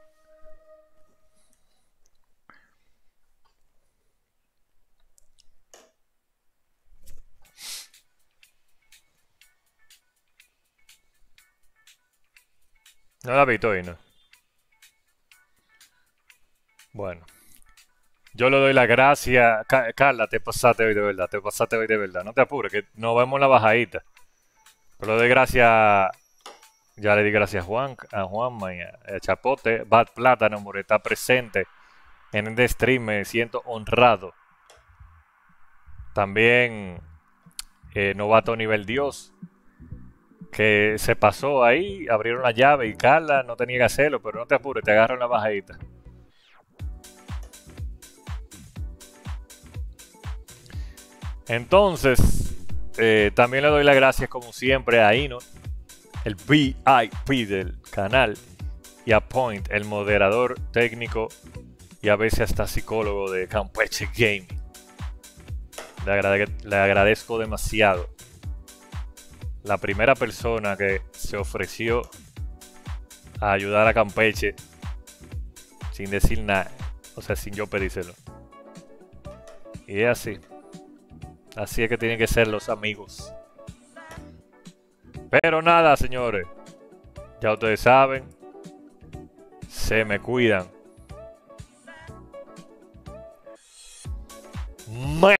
No la has visto, Ino. Bueno. Yo le doy la gracia. Carla, te pasaste hoy de verdad. Te pasaste hoy de verdad. No te apures, que nos vemos en la bajadita. Pero le doy gracias. Ya le di gracias a Juanma y a Chapote. Bad Plátano por estar presente en este stream. Me siento honrado. También Novato Nivel Dios, que se pasó ahí, abrieron la llave y Carla no tenía que hacerlo, pero no te apures, te agarro en la bajadita. Entonces, también le doy las gracias como siempre a Ino, el VIP del canal, y a Point, el moderador técnico y a veces hasta psicólogo de Campeche Gaming. Le agradezco demasiado. La primera persona que se ofreció a ayudar a Campeche sin decir nada, o sea, sin yo pedírselo. Y es así. Así es que tienen que ser los amigos. Pero nada, señores. Ya ustedes saben. Se me cuidan.